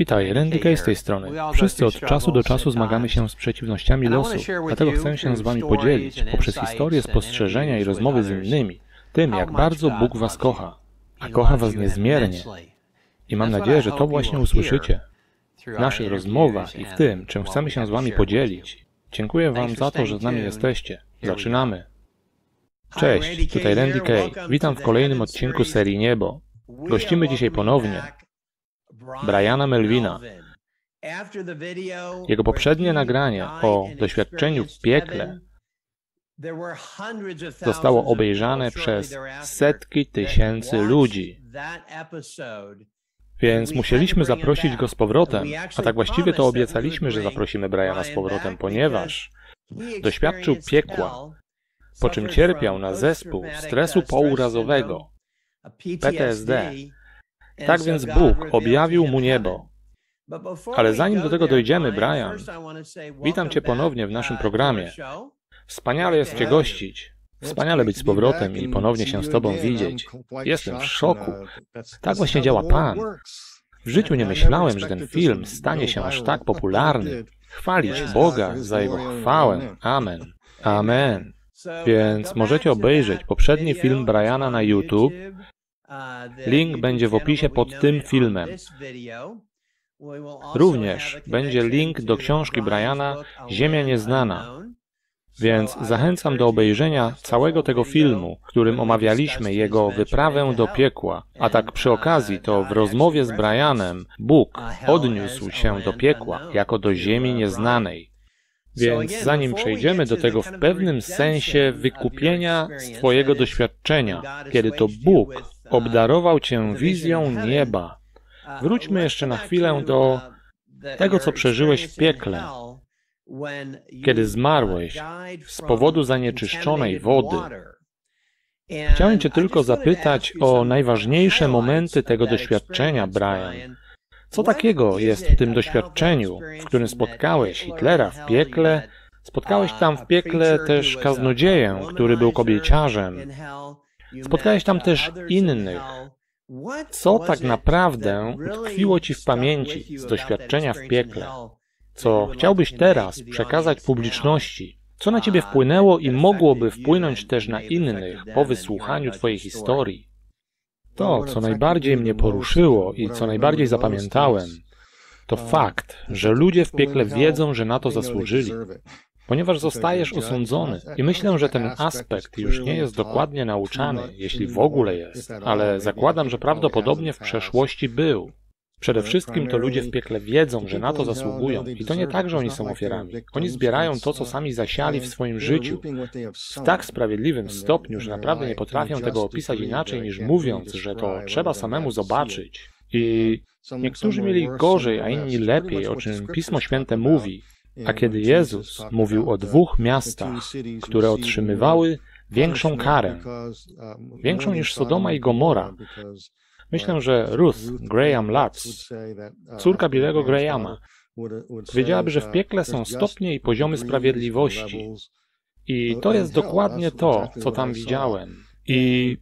Witaj, Randy Kay z tej strony. Wszyscy od czasu do czasu zmagamy się z przeciwnościami losu, dlatego chcę się z Wami podzielić poprzez historię, spostrzeżenia i rozmowy z innymi, tym jak bardzo Bóg Was kocha, a kocha Was niezmiernie. I mam nadzieję, że to właśnie usłyszycie w naszych rozmowach i w tym, czym chcemy się z Wami podzielić. Dziękuję Wam za to, że z nami jesteście. Zaczynamy. Cześć, tutaj Randy Kay. Witam w kolejnym odcinku serii Niebo. Gościmy dzisiaj ponownie Briana Melvina. Jego poprzednie nagranie o doświadczeniu w piekle zostało obejrzane przez setki tysięcy ludzi. Więc musieliśmy zaprosić go z powrotem, a tak właściwie to obiecaliśmy, że zaprosimy Briana z powrotem, ponieważ doświadczył piekła, po czym cierpiał na zespół stresu pourazowego, PTSD. Tak więc Bóg objawił mu niebo. Ale zanim do tego dojdziemy, Brian, witam Cię ponownie w naszym programie. Wspaniale jest Cię gościć. Wspaniale być z powrotem i ponownie się z Tobą widzieć. Jestem w szoku. Tak właśnie działa Pan. W życiu nie myślałem, że ten film stanie się aż tak popularny. Chwalić Boga za Jego chwałę. Amen. Amen. Więc możecie obejrzeć poprzedni film Briana na YouTube. Link będzie w opisie pod tym filmem. Również będzie link do książki Briana Ziemia Nieznana. Więc zachęcam do obejrzenia całego tego filmu, w którym omawialiśmy jego wyprawę do piekła. A tak przy okazji, to w rozmowie z Brianem Bóg odniósł się do piekła jako do ziemi nieznanej. Więc zanim przejdziemy do tego w pewnym sensie wykupienia z Twojego doświadczenia, kiedy to Bóg obdarował Cię wizją nieba, wróćmy jeszcze na chwilę do tego, co przeżyłeś w piekle, kiedy zmarłeś z powodu zanieczyszczonej wody. Chciałem Cię tylko zapytać o najważniejsze momenty tego doświadczenia, Brian. Co takiego jest w tym doświadczeniu, w którym spotkałeś Hitlera w piekle? Spotkałeś tam w piekle też kaznodzieję, który był kobieciarzem. Spotkałeś tam też innych. Co tak naprawdę utkwiło Ci w pamięci z doświadczenia w piekle? Co chciałbyś teraz przekazać publiczności? Co na Ciebie wpłynęło i mogłoby wpłynąć też na innych po wysłuchaniu Twojej historii? To, co najbardziej mnie poruszyło i co najbardziej zapamiętałem, to fakt, że ludzie w piekle wiedzą, że na to zasłużyli, ponieważ zostajesz osądzony. I myślę, że ten aspekt już nie jest dokładnie nauczany, jeśli w ogóle jest, ale zakładam, że prawdopodobnie w przeszłości był. Przede wszystkim to ludzie w piekle wiedzą, że na to zasługują. I to nie tak, że oni są ofiarami. Oni zbierają to, co sami zasiali w swoim życiu, w tak sprawiedliwym stopniu, że naprawdę nie potrafią tego opisać inaczej, niż mówiąc, że to trzeba samemu zobaczyć. I niektórzy mieli gorzej, a inni lepiej, o czym Pismo Święte mówi. A kiedy Jezus mówił o 2 miastach, które otrzymywały większą karę, większą niż Sodoma i Gomora, myślę, że Ruth Graham Lutz, córka Billego Grahama, powiedziałaby, że w piekle są stopnie i poziomy sprawiedliwości. I to jest dokładnie to, co tam widziałem. I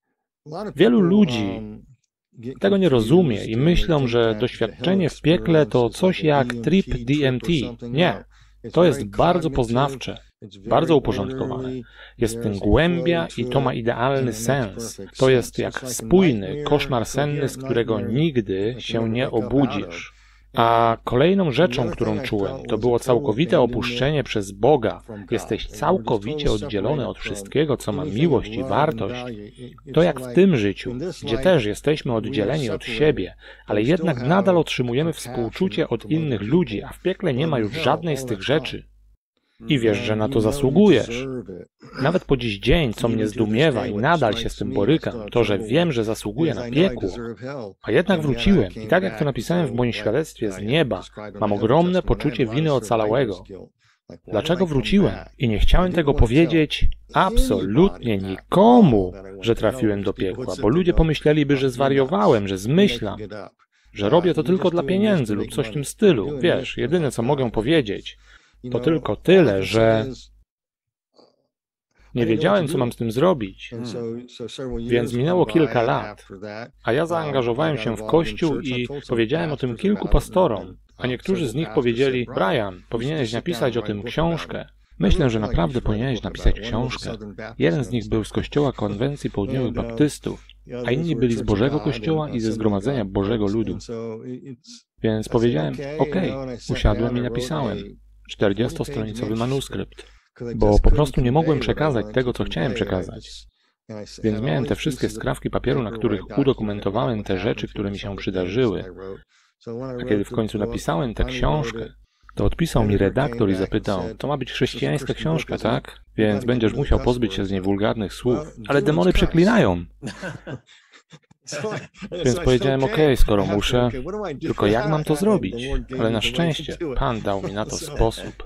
wielu ludzi tego nie rozumie i myślą, że doświadczenie w piekle to coś jak trip DMT. Nie. To jest bardzo poznawcze, bardzo uporządkowane. Jest w tym głębia i to ma idealny sens. To jest jak spójny koszmar senny, z którego nigdy się nie obudzisz. A kolejną rzeczą, którą czułem, to było całkowite opuszczenie przez Boga. Jesteś całkowicie oddzielony od wszystkiego, co ma miłość i wartość. To jak w tym życiu, gdzie też jesteśmy oddzieleni od siebie, ale jednak nadal otrzymujemy współczucie od innych ludzi, a w piekle nie ma już żadnej z tych rzeczy. I wiesz, że na to zasługujesz. Nawet po dziś dzień, co mnie zdumiewa i nadal się z tym borykam, to, że wiem, że zasługuję na piekło. A jednak wróciłem i tak jak to napisałem w moim świadectwie z nieba, mam ogromne poczucie winy ocalałego. Dlaczego wróciłem? I nie chciałem tego powiedzieć absolutnie nikomu, że trafiłem do piekła, bo ludzie pomyśleliby, że zwariowałem, że zmyślam, że robię to tylko dla pieniędzy lub coś w tym stylu. Wiesz, jedyne co mogę powiedzieć, to tylko tyle, że Nie wiedziałem, co mam z tym zrobić. Więc minęło kilka lat, a ja zaangażowałem się w Kościół i powiedziałem o tym kilku pastorom, a niektórzy z nich powiedzieli: Brian, powinieneś napisać o tym książkę. Myślę, że naprawdę powinieneś napisać książkę. Jeden z nich był z Kościoła Konwencji Południowych Baptystów, a inni byli z Bożego Kościoła i ze Zgromadzenia Bożego Ludu. Więc powiedziałem: okej, usiadłem i napisałem 40-stronicowy manuskrypt, bo po prostu nie mogłem przekazać tego, co chciałem przekazać. Więc miałem te wszystkie skrawki papieru, na których udokumentowałem te rzeczy, które mi się przydarzyły. A kiedy w końcu napisałem tę książkę, to odpisał mi redaktor i zapytał: to ma być chrześcijańska książka, tak? Więc będziesz musiał pozbyć się z niej wulgarnych słów. Ale demony przeklinają! Więc powiedziałem: okej, skoro muszę, tylko jak mam to zrobić? Ale na szczęście Pan dał mi na to sposób.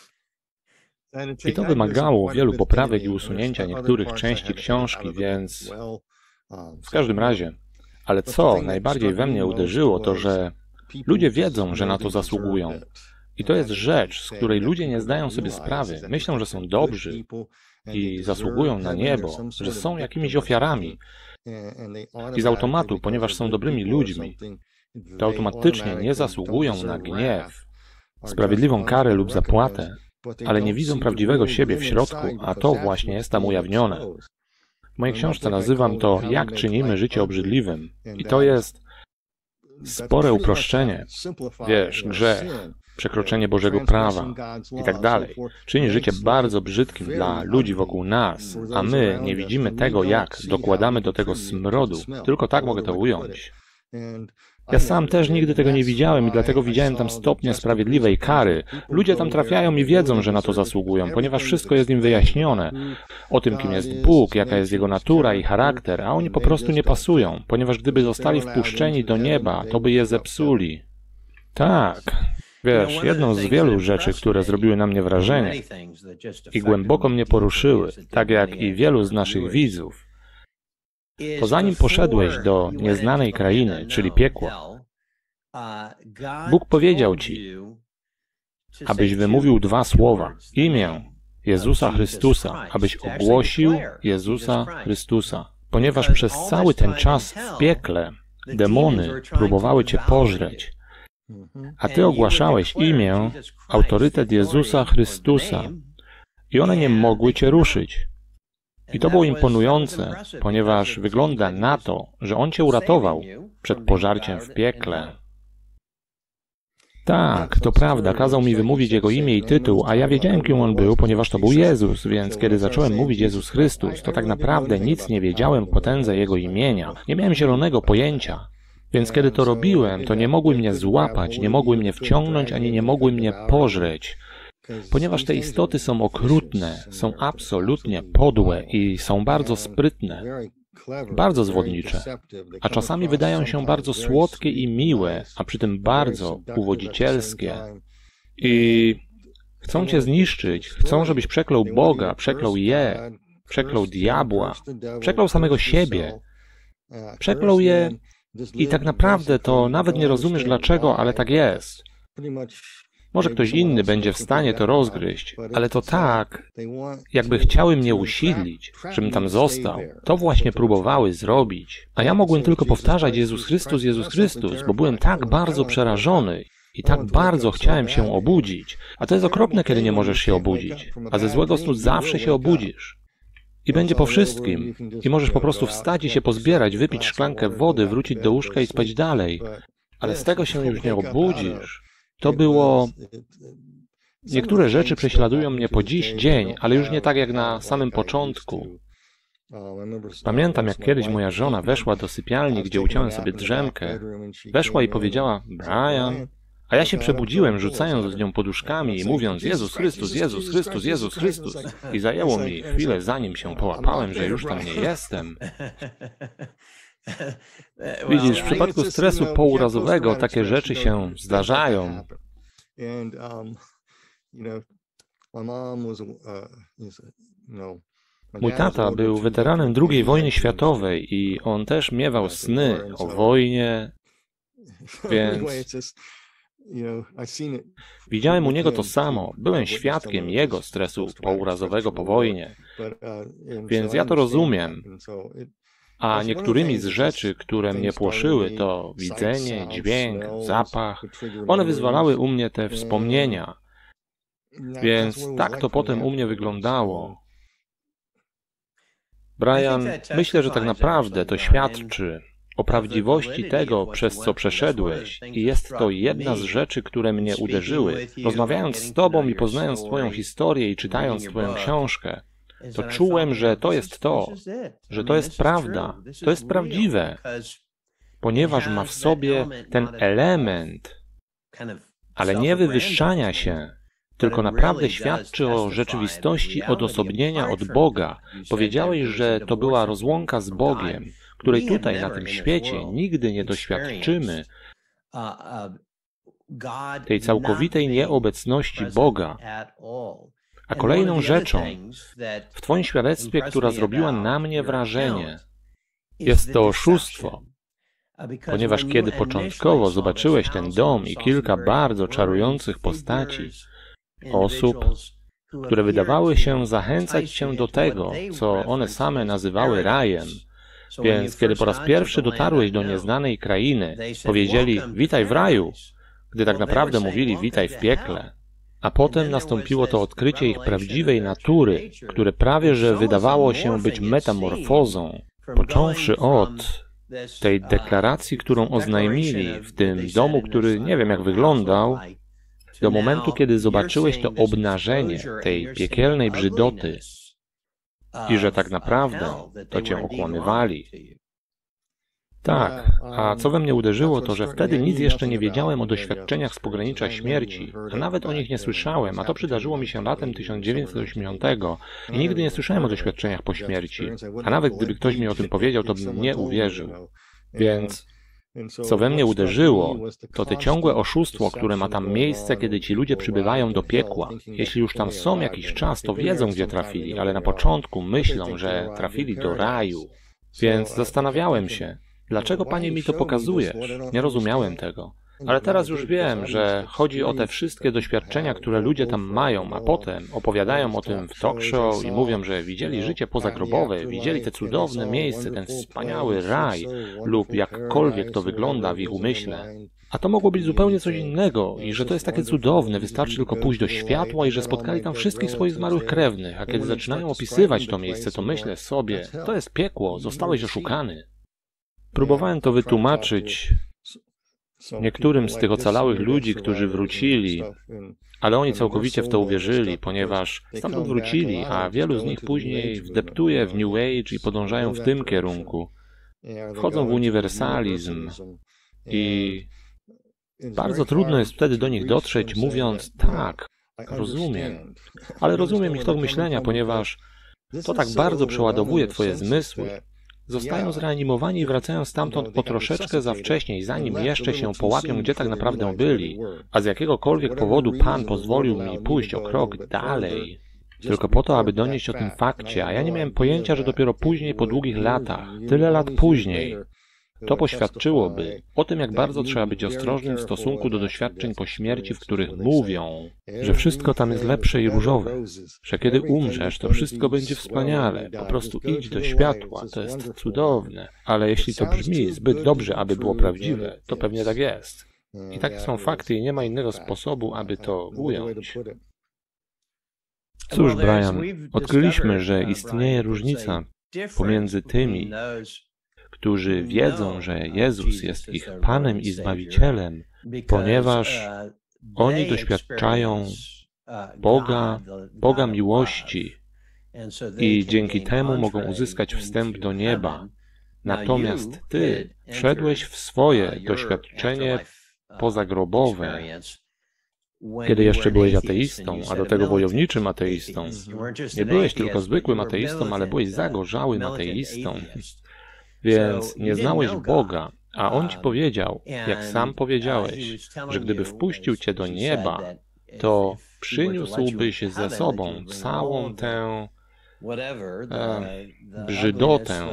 I to wymagało wielu poprawek i usunięcia niektórych części książki, więc w każdym razie. Ale co najbardziej we mnie uderzyło, to że ludzie wiedzą, że na to zasługują. I to jest rzecz, z której ludzie nie zdają sobie sprawy. Myślą, że są dobrzy i zasługują na niebo, że są jakimiś ofiarami. I z automatu, ponieważ są dobrymi ludźmi, to automatycznie nie zasługują na gniew, sprawiedliwą karę lub zapłatę, ale nie widzą prawdziwego siebie w środku, a to właśnie jest tam ujawnione. W mojej książce nazywam to Jak czynimy życie obrzydliwym. I to jest spore uproszczenie. Wiesz, grzech, przekroczenie Bożego prawa i tak dalej. Czyni życie bardzo brzydkim dla ludzi wokół nas, a my nie widzimy tego, jak dokładamy do tego smrodu. Tylko tak mogę to ująć. Ja sam też nigdy tego nie widziałem i dlatego widziałem tam stopnie sprawiedliwej kary. Ludzie tam trafiają i wiedzą, że na to zasługują, ponieważ wszystko jest im wyjaśnione. O tym, kim jest Bóg, jaka jest Jego natura i charakter, a oni po prostu nie pasują, ponieważ gdyby zostali wpuszczeni do nieba, to by je zepsuli. Tak. Wiesz, jedną z wielu rzeczy, które zrobiły na mnie wrażenie i głęboko mnie poruszyły, tak jak i wielu z naszych widzów, to zanim poszedłeś do nieznanej krainy, czyli piekła, Bóg powiedział ci, abyś wymówił 2 słowa, imię Jezusa Chrystusa, abyś ogłosił Jezusa Chrystusa, ponieważ przez cały ten czas w piekle demony próbowały cię pożreć, a ty ogłaszałeś imię, autorytet Jezusa Chrystusa i one nie mogły cię ruszyć. I to było imponujące, ponieważ wygląda na to, że On cię uratował przed pożarciem w piekle. Tak, to prawda, kazał mi wymówić Jego imię i tytuł, a ja wiedziałem, kim On był, ponieważ to był Jezus, więc kiedy zacząłem mówić Jezus Chrystus, to tak naprawdę nic nie wiedziałem o potędze Jego imienia. Nie miałem zielonego pojęcia. Więc kiedy to robiłem, to nie mogły mnie złapać, nie mogły mnie wciągnąć, ani nie mogły mnie pożreć. Ponieważ te istoty są okrutne, są absolutnie podłe i są bardzo sprytne, bardzo zwodnicze, a czasami wydają się bardzo słodkie i miłe, a przy tym bardzo uwodzicielskie. I chcą cię zniszczyć, chcą, żebyś przeklął Boga, przeklął je, przeklął diabła, przeklął samego siebie, przeklął je i tak naprawdę to nawet nie rozumiesz dlaczego, ale tak jest. Może ktoś inny będzie w stanie to rozgryźć, ale to tak, jakby chciały mnie usidlić, żebym tam został. To właśnie próbowały zrobić. A ja mogłem tylko powtarzać Jezus Chrystus, bo byłem tak bardzo przerażony i tak bardzo chciałem się obudzić. A to jest okropne, kiedy nie możesz się obudzić. A ze złego snu zawsze się obudzisz. I będzie po wszystkim. I możesz po prostu wstać i się pozbierać, wypić szklankę wody, wrócić do łóżka i spać dalej. Ale z tego się już nie obudzisz. To było... Niektóre rzeczy prześladują mnie po dziś dzień, ale już nie tak jak na samym początku. Pamiętam, jak kiedyś moja żona weszła do sypialni, gdzie uciąłem sobie drzemkę. Weszła i powiedziała: Brian. A ja się przebudziłem, rzucając z nią poduszkami i mówiąc: Jezus Chrystus, Jezus Chrystus, Jezus Chrystus. I zajęło mi chwilę, zanim się połapałem, że już tam nie jestem. Widzisz, w przypadku stresu pourazowego takie rzeczy się zdarzają. Mój tata był weteranem II wojny światowej i on też miewał sny o wojnie, więc Widziałem u niego to samo, byłem świadkiem jego stresu pourazowego po wojnie, więc ja to rozumiem. A niektórymi z rzeczy, które mnie płoszyły, to widzenie, dźwięk, zapach. One wyzwalały u mnie te wspomnienia. Więc tak to potem u mnie wyglądało. Brian, myślę, że tak naprawdę to świadczy o prawdziwości tego, przez co przeszedłeś, i jest to jedna z rzeczy, które mnie uderzyły. Rozmawiając z Tobą i poznając Twoją historię i czytając Twoją książkę, to czułem, że to jest to, że to jest prawda, to jest prawdziwe, ponieważ ma w sobie ten element, ale nie wywyższania się, tylko naprawdę świadczy o rzeczywistości odosobnienia od Boga. Powiedziałeś, że to była rozłąka z Bogiem, której tutaj na tym świecie nigdy nie doświadczymy, tej całkowitej nieobecności Boga. A kolejną rzeczą w Twoim świadectwie, która zrobiła na mnie wrażenie, jest to oszustwo. Ponieważ kiedy początkowo zobaczyłeś ten dom i kilka bardzo czarujących postaci, osób, które wydawały się zachęcać Cię do tego, co one same nazywały rajem, więc kiedy po raz pierwszy dotarłeś do nieznanej krainy, powiedzieli witaj w raju, gdy tak naprawdę mówili witaj w piekle. A potem nastąpiło to odkrycie ich prawdziwej natury, które prawie że wydawało się być metamorfozą, począwszy od tej deklaracji, którą oznajmili w tym domu, który nie wiem jak wyglądał, do momentu, kiedy zobaczyłeś to obnażenie tej piekielnej brzydoty i że tak naprawdę to Cię okłamywali. Tak, a co we mnie uderzyło, to że wtedy nic jeszcze nie wiedziałem o doświadczeniach z pogranicza śmierci, a nawet o nich nie słyszałem, a to przydarzyło mi się latem 1980 i nigdy nie słyszałem o doświadczeniach po śmierci, a nawet gdyby ktoś mi o tym powiedział, to bym nie uwierzył. Więc co we mnie uderzyło, to te ciągłe oszustwo, które ma tam miejsce, kiedy ci ludzie przybywają do piekła. Jeśli już tam są jakiś czas, to wiedzą, gdzie trafili, ale na początku myślą, że trafili do raju. Więc zastanawiałem się, dlaczego Panie mi to pokazujesz? Nie rozumiałem tego. Ale teraz już wiem, że chodzi o te wszystkie doświadczenia, które ludzie tam mają, a potem opowiadają o tym w talk show i mówią, że widzieli życie pozagrobowe, widzieli te cudowne miejsce, ten wspaniały raj lub jakkolwiek to wygląda w ich umyśle. A to mogło być zupełnie coś innego i że to jest takie cudowne, wystarczy tylko pójść do światła i że spotkali tam wszystkich swoich zmarłych krewnych, a kiedy zaczynają opisywać to miejsce, to myślę sobie, to jest piekło, zostałeś oszukany. Próbowałem to wytłumaczyć niektórym z tych ocalałych ludzi, którzy wrócili, ale oni całkowicie w to uwierzyli, ponieważ stamtąd wrócili, a wielu z nich później wdeptuje w New Age i podążają w tym kierunku. Wchodzą w uniwersalizm i bardzo trudno jest wtedy do nich dotrzeć, mówiąc tak, rozumiem, ale rozumiem ich tok myślenia, ponieważ to tak bardzo przeładowuje Twoje zmysły. Zostają zreanimowani i wracają stamtąd po troszeczkę za wcześnie, zanim jeszcze się połapią, gdzie tak naprawdę byli. A z jakiegokolwiek powodu Pan pozwolił mi pójść o krok dalej. Tylko po to, aby donieść o tym fakcie, a ja nie miałem pojęcia, że dopiero później, po długich latach, tyle lat później, to poświadczyłoby o tym, jak bardzo trzeba być ostrożnym w stosunku do doświadczeń po śmierci, w których mówią, że wszystko tam jest lepsze i różowe, że kiedy umrzesz, to wszystko będzie wspaniale, po prostu idź do światła, to jest cudowne, ale jeśli to brzmi zbyt dobrze, aby było prawdziwe, to pewnie tak jest. I takie są fakty i nie ma innego sposobu, aby to ująć. Cóż, Brian, odkryliśmy, że istnieje różnica pomiędzy tymi, którzy wiedzą, że Jezus jest ich Panem i Zbawicielem, ponieważ oni doświadczają Boga miłości i dzięki temu mogą uzyskać wstęp do nieba. Natomiast Ty wszedłeś w swoje doświadczenie pozagrobowe, kiedy jeszcze byłeś ateistą, a do tego wojowniczym ateistą. Nie byłeś tylko zwykłym ateistą, ale byłeś zagorzałym ateistą. Więc nie znałeś Boga, a On ci powiedział, jak sam powiedziałeś, że gdyby wpuścił cię do nieba, to przyniósłbyś ze sobą całą tę brzydotę,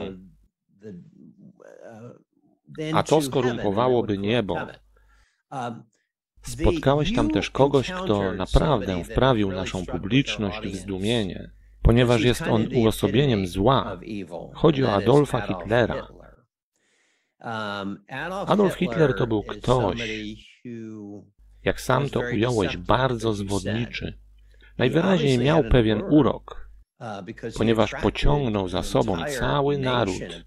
a to skorumpowałoby niebo. Spotkałeś tam też kogoś, kto naprawdę wprawił naszą publiczność w zdumienie, ponieważ jest on uosobieniem zła. Chodzi o Adolfa Hitlera. Adolf Hitler to był ktoś, jak sam to ująłeś, bardzo zwodniczy. Najwyraźniej miał pewien urok, ponieważ pociągnął za sobą cały naród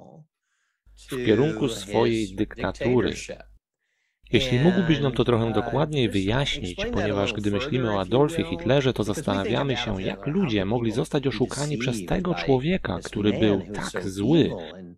w kierunku swojej dyktatury. Jeśli mógłbyś nam to trochę dokładniej wyjaśnić, ponieważ gdy myślimy o Adolfie Hitlerze, to zastanawiamy się, jak ludzie mogli zostać oszukani przez tego człowieka, który był tak zły,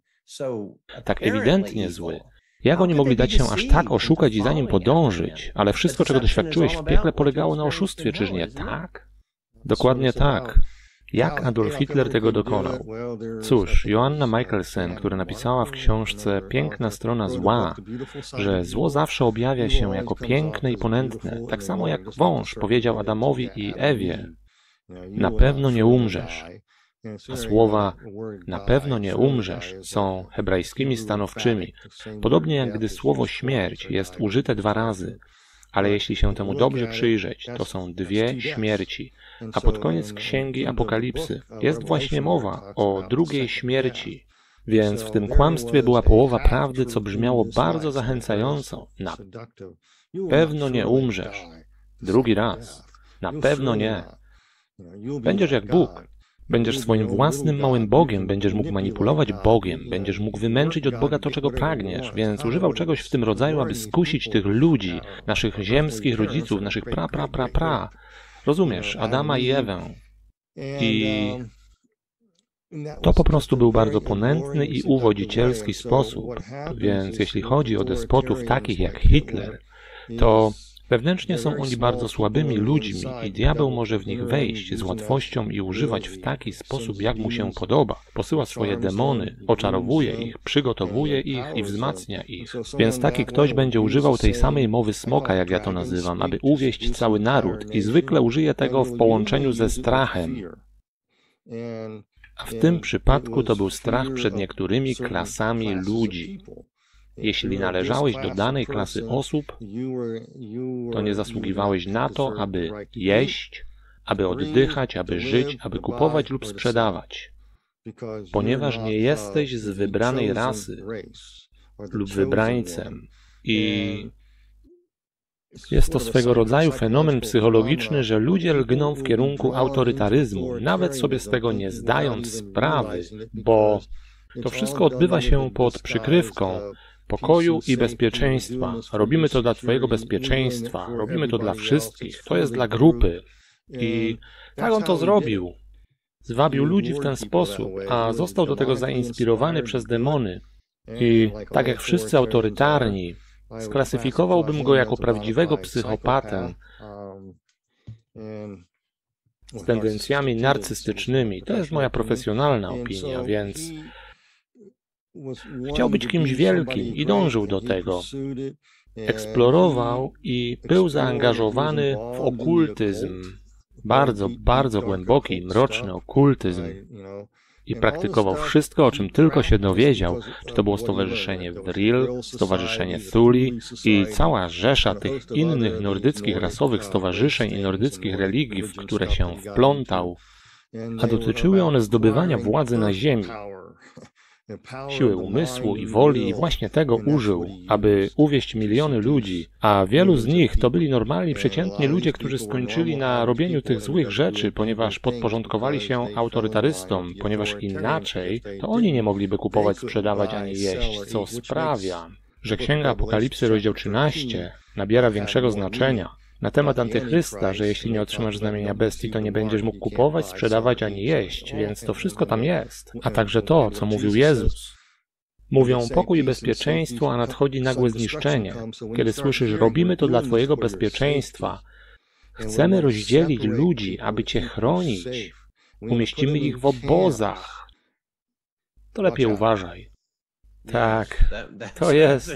tak ewidentnie zły. Jak oni mogli dać się aż tak oszukać i za nim podążyć? Ale wszystko, czego doświadczyłeś w piekle, polegało na oszustwie, czyż nie tak? Dokładnie tak. Jak Adolf Hitler tego dokonał? Cóż, Joanna Michelsen, która napisała w książce Piękna strona zła, że zło zawsze objawia się jako piękne i ponętne, tak samo jak wąż powiedział Adamowi i Ewie, na pewno nie umrzesz. A słowa na pewno nie umrzesz są hebrajskimi stanowczymi, podobnie jak gdy słowo śmierć jest użyte 2 razy, ale jeśli się temu dobrze przyjrzeć, to są 2 śmierci. A pod koniec Księgi Apokalipsy jest właśnie mowa o drugiej śmierci. Więc w tym kłamstwie była połowa prawdy, co brzmiało bardzo zachęcająco. Na pewno nie umrzesz. Drugi raz. Na pewno nie. Będziesz jak Bóg. Będziesz swoim własnym małym Bogiem, będziesz mógł manipulować Bogiem, będziesz mógł wymęczyć od Boga to, czego pragniesz, więc używał czegoś w tym rodzaju, aby skusić tych ludzi, naszych ziemskich rodziców, naszych pra. Rozumiesz, Adama i Ewę. I to po prostu był bardzo ponętny i uwodzicielski sposób, więc jeśli chodzi o despotów takich jak Hitler, to wewnętrznie są oni bardzo słabymi ludźmi i diabeł może w nich wejść z łatwością i używać w taki sposób, jak mu się podoba. Posyła swoje demony, oczarowuje ich, przygotowuje ich i wzmacnia ich. Więc taki ktoś będzie używał tej samej mowy smoka, jak ja to nazywam, aby uwieść cały naród i zwykle użyje tego w połączeniu ze strachem. A w tym przypadku to był strach przed niektórymi klasami ludzi. Jeśli należałeś do danej klasy osób, to nie zasługiwałeś na to, aby jeść, aby oddychać, aby żyć, aby kupować lub sprzedawać, ponieważ nie jesteś z wybranej rasy lub wybrańcem. I jest to swego rodzaju fenomen psychologiczny, że ludzie lgną w kierunku autorytaryzmu, nawet sobie z tego nie zdając sprawy, bo to wszystko odbywa się pod przykrywką pokoju i bezpieczeństwa. Robimy to dla Twojego bezpieczeństwa, robimy to dla wszystkich, to jest dla grupy. I tak on to zrobił. Zwabił ludzi w ten sposób, a został do tego zainspirowany przez demony. I tak jak wszyscy autorytarni, sklasyfikowałbym go jako prawdziwego psychopatę z tendencjami narcystycznymi. To jest moja profesjonalna opinia, więc chciał być kimś wielkim i dążył do tego. Eksplorował i był zaangażowany w okultyzm. Bardzo, bardzo głęboki, mroczny okultyzm. I praktykował wszystko, o czym tylko się dowiedział. Czy to było stowarzyszenie Vril, stowarzyszenie Thuli i cała rzesza tych innych nordyckich rasowych stowarzyszeń i nordyckich religii, w które się wplątał. A dotyczyły one zdobywania władzy na ziemi. Siły umysłu i woli i właśnie tego użył, aby uwieść miliony ludzi, a wielu z nich to byli normalni, przeciętni ludzie, którzy skończyli na robieniu tych złych rzeczy, ponieważ podporządkowali się autorytarystom, ponieważ inaczej to oni nie mogliby kupować, sprzedawać ani jeść, co sprawia, że Księga Apokalipsy, rozdział 13, nabiera większego znaczenia na temat Antychrysta, że jeśli nie otrzymasz znamienia bestii, to nie będziesz mógł kupować, sprzedawać ani jeść, więc to wszystko tam jest. A także to, co mówił Jezus. Mówią pokój i bezpieczeństwo, a nadchodzi nagłe zniszczenie. Kiedy słyszysz, robimy to dla Twojego bezpieczeństwa, chcemy rozdzielić ludzi, aby Cię chronić, umieścimy ich w obozach, to lepiej uważaj. Tak, to jest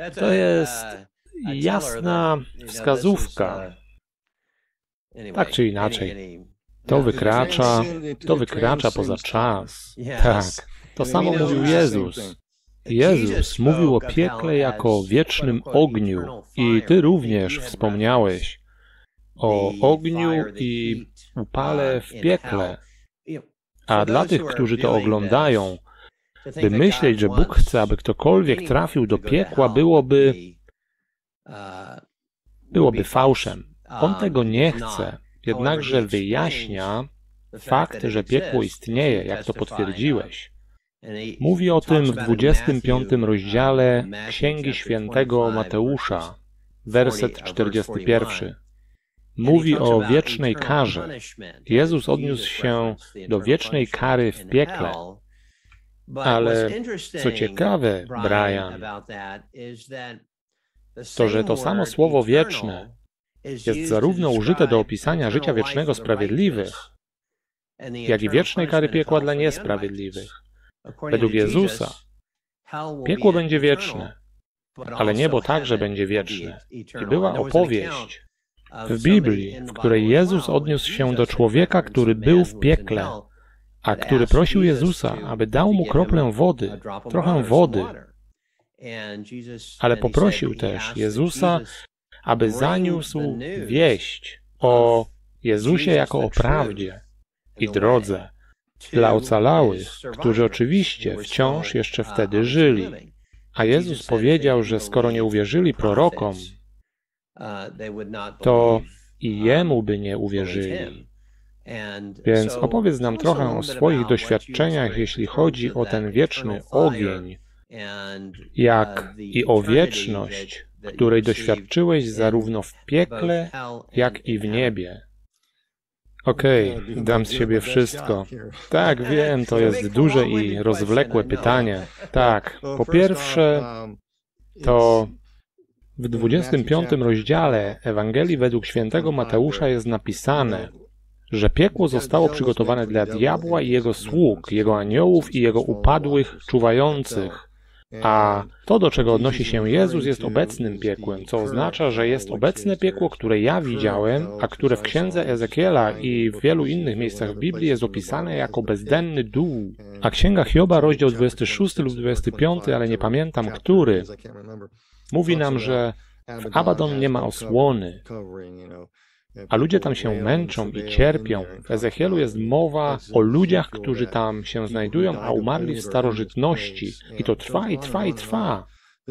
jasna wskazówka. Tak czy inaczej, to wykracza poza czas. Tak, to samo mówił Jezus. Jezus mówił o piekle jako wiecznym ogniu i Ty również wspomniałeś o ogniu i upale w piekle. A dla tych, którzy to oglądają, by myśleć, że Bóg chce, aby ktokolwiek trafił do piekła, byłoby fałszem. On tego nie chce, jednakże wyjaśnia fakt, że piekło istnieje, jak to potwierdziłeś. Mówi o tym w 25 rozdziale Księgi Świętego Mateusza, werset 41. Mówi o wiecznej karze. Jezus odniósł się do wiecznej kary w piekle. Ale co ciekawe, Brian, to, że to samo słowo wieczne jest zarówno użyte do opisania życia wiecznego sprawiedliwych, jak i wiecznej kary piekła dla niesprawiedliwych. Według Jezusa piekło będzie wieczne, ale niebo także będzie wieczne. I była opowieść w Biblii, w której Jezus odniósł się do człowieka, który był w piekle, a który prosił Jezusa, aby dał mu kroplę wody, trochę wody. Ale poprosił też Jezusa, aby zaniósł wieść o Jezusie jako o prawdzie i drodze dla ocalałych, którzy oczywiście wciąż jeszcze wtedy żyli. A Jezus powiedział, że skoro nie uwierzyli prorokom, to i Jemu by nie uwierzyli. Więc opowiedz nam trochę o swoich doświadczeniach, jeśli chodzi o ten wieczny ogień, jak i o wieczność, której doświadczyłeś zarówno w piekle, jak i w niebie. Okej, dam z siebie wszystko. Tak, wiem, to jest duże i rozwlekłe pytanie. Tak, po pierwsze, to w 25 rozdziale Ewangelii według świętego Mateusza jest napisane, że piekło zostało przygotowane dla diabła i jego sług, jego aniołów i jego upadłych, czuwających. A to, do czego odnosi się Jezus, jest obecnym piekłem, co oznacza, że jest obecne piekło, które ja widziałem, a które w księdze Ezekiela i w wielu innych miejscach w Biblii jest opisane jako bezdenny dół. A księga Hioba, rozdział 26 lub 25, ale nie pamiętam który, mówi nam, że w Abaddon nie ma osłony, a ludzie tam się męczą i cierpią. W Ezechielu jest mowa o ludziach, którzy tam się znajdują, a umarli w starożytności. I to trwa i trwa i trwa.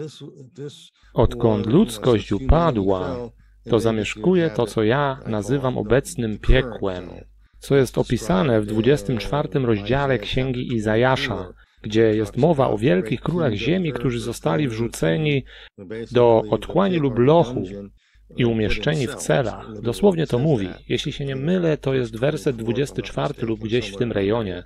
Odkąd ludzkość upadła, to zamieszkuje to, co ja nazywam obecnym piekłem, co jest opisane w 24 rozdziale Księgi Izajasza, gdzie jest mowa o wielkich królach ziemi, którzy zostali wrzuceni do otchłani lub lochu i umieszczeni w celach. Dosłownie to mówi. Jeśli się nie mylę, to jest werset 24 lub gdzieś w tym rejonie.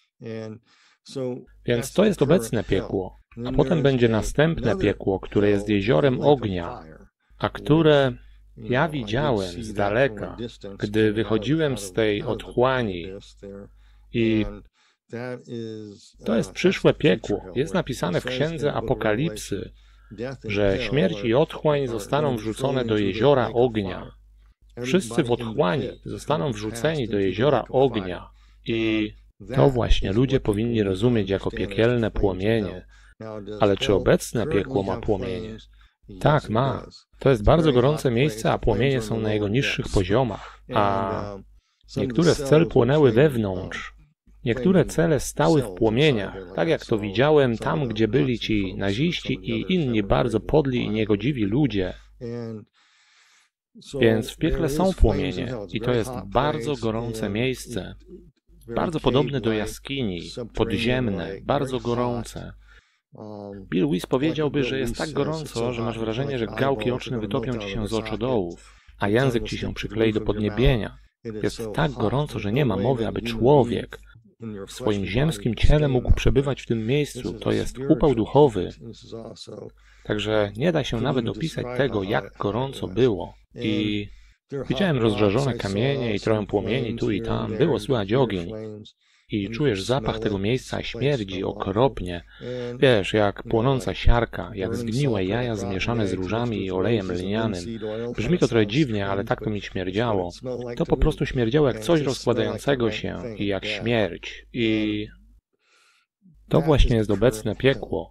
Więc to jest obecne piekło. A potem będzie następne piekło, które jest jeziorem ognia, a które ja widziałem z daleka, gdy wychodziłem z tej otchłani. I to jest przyszłe piekło. Jest napisane w księdze Apokalipsy, że śmierć i otchłań zostaną wrzucone do jeziora ognia. Wszyscy w otchłani zostaną wrzuceni do jeziora ognia. I to właśnie ludzie powinni rozumieć jako piekielne płomienie. Ale czy obecne piekło ma płomienie? Tak, ma. To jest bardzo gorące miejsce, a płomienie są na jego niższych poziomach. A niektóre z cel płonęły wewnątrz. Niektóre cele stały w płomieniach, tak jak to widziałem tam, gdzie byli ci naziści i inni bardzo podli i niegodziwi ludzie. Więc w piekle są płomienie i to jest bardzo gorące miejsce. Bardzo podobne do jaskini, podziemne, bardzo gorące. Bill Wiese powiedziałby, że jest tak gorąco, że masz wrażenie, że gałki oczne wytopią ci się z oczodołów, a język ci się przyklei do podniebienia. Jest tak gorąco, że nie ma mowy, aby człowiek w swoim ziemskim ciele mógł przebywać w tym miejscu. To jest upał duchowy. Także nie da się nawet opisać tego, jak gorąco było. I widziałem rozżarzone kamienie i trochę płomieni tu i tam. Było słychać ogień. I czujesz zapach tego miejsca, śmierdzi okropnie. Wiesz, jak płonąca siarka, jak zgniłe jaja zmieszane z różami i olejem lnianym. Brzmi to trochę dziwnie, ale tak to mi śmierdziało. To po prostu śmierdziało jak coś rozkładającego się i jak śmierć. I to właśnie jest obecne piekło.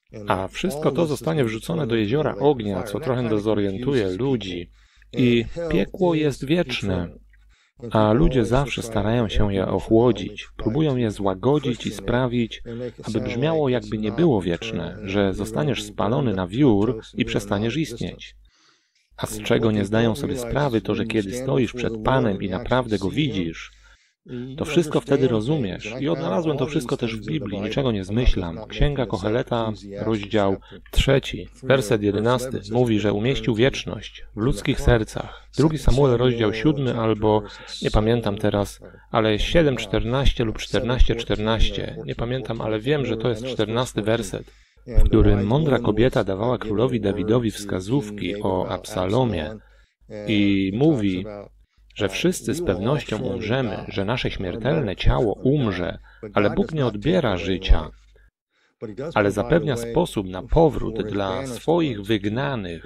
A wszystko to zostanie wrzucone do jeziora ognia, co trochę dezorientuje ludzi. I piekło jest wieczne. A ludzie zawsze starają się je ochłodzić, próbują je złagodzić i sprawić, aby brzmiało, jakby nie było wieczne, że zostaniesz spalony na wiór i przestaniesz istnieć. A z czego nie zdają sobie sprawy, to że kiedy stoisz przed Panem i naprawdę Go widzisz, to wszystko wtedy rozumiesz. I odnalazłem to wszystko też w Biblii, niczego nie zmyślam. Księga Koheleta, rozdział 3, werset 11, mówi, że umieścił wieczność w ludzkich sercach. 2 Samuel, rozdział 7, albo, nie pamiętam teraz, ale 7:14 lub 14:14. Nie pamiętam, ale wiem, że to jest 14 werset, w którym mądra kobieta dawała królowi Dawidowi wskazówki o Absalomie i mówi, że wszyscy z pewnością umrzemy, że nasze śmiertelne ciało umrze, ale Bóg nie odbiera życia, ale zapewnia sposób na powrót dla swoich wygnanych.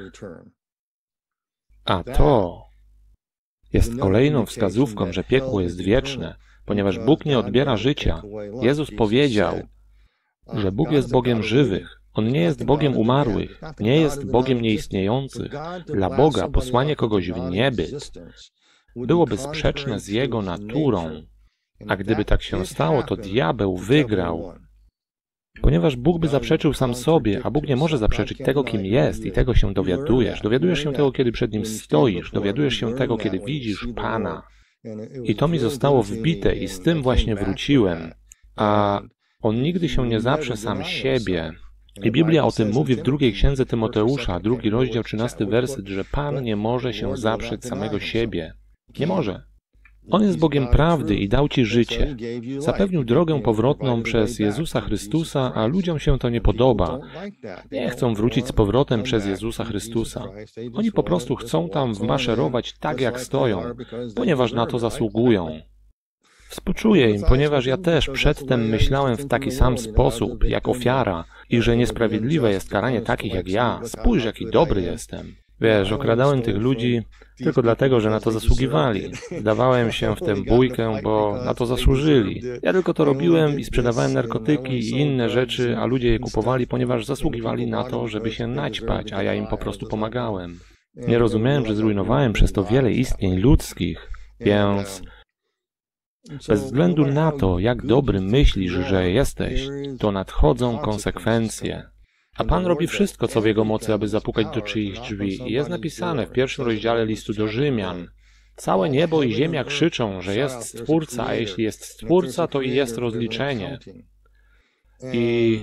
A to jest kolejną wskazówką, że piekło jest wieczne, ponieważ Bóg nie odbiera życia. Jezus powiedział, że Bóg jest Bogiem żywych. On nie jest Bogiem umarłych, nie jest Bogiem nieistniejących. Dla Boga posłanie kogoś w niebyt byłoby sprzeczne z Jego naturą. A gdyby tak się stało, to diabeł wygrał. Ponieważ Bóg by zaprzeczył sam sobie, a Bóg nie może zaprzeczyć tego, kim jest i tego się dowiadujesz. Dowiadujesz się tego, kiedy przed Nim stoisz. Dowiadujesz się tego, kiedy widzisz Pana. I to mi zostało wbite i z tym właśnie wróciłem. A On nigdy się nie zaprze sam siebie. I Biblia o tym mówi w 2 księdze Tymoteusza, 2 rozdział 13 werset, że Pan nie może się zaprzeć samego siebie. Nie może. On jest Bogiem prawdy i dał Ci życie. Zapewnił drogę powrotną przez Jezusa Chrystusa, a ludziom się to nie podoba. Nie chcą wrócić z powrotem przez Jezusa Chrystusa. Oni po prostu chcą tam wmaszerować tak, jak stoją, ponieważ na to zasługują. Współczuję im, ponieważ ja też przedtem myślałem w taki sam sposób, jak ofiara, i że niesprawiedliwe jest karanie takich jak ja. Spójrz, jaki dobry jestem. Wiesz, okradałem tych ludzi tylko dlatego, że na to zasługiwali. Dawałem się w tę bójkę, bo na to zasłużyli. Ja tylko to robiłem i sprzedawałem narkotyki i inne rzeczy, a ludzie je kupowali, ponieważ zasługiwali na to, żeby się naćpać, a ja im po prostu pomagałem. Nie rozumiałem, że zrujnowałem przez to wiele istnień ludzkich, więc bez względu na to, jak dobry myślisz, że jesteś, to nadchodzą konsekwencje. A Pan robi wszystko, co w Jego mocy, aby zapukać do czyichś drzwi. I jest napisane w 1 rozdziale listu do Rzymian. Całe niebo i ziemia krzyczą, że jest Stwórca, a jeśli jest Stwórca, to i jest rozliczenie. I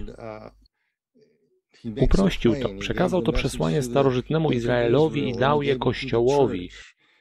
uprościł to, przekazał to przesłanie starożytnemu Izraelowi i dał je Kościołowi,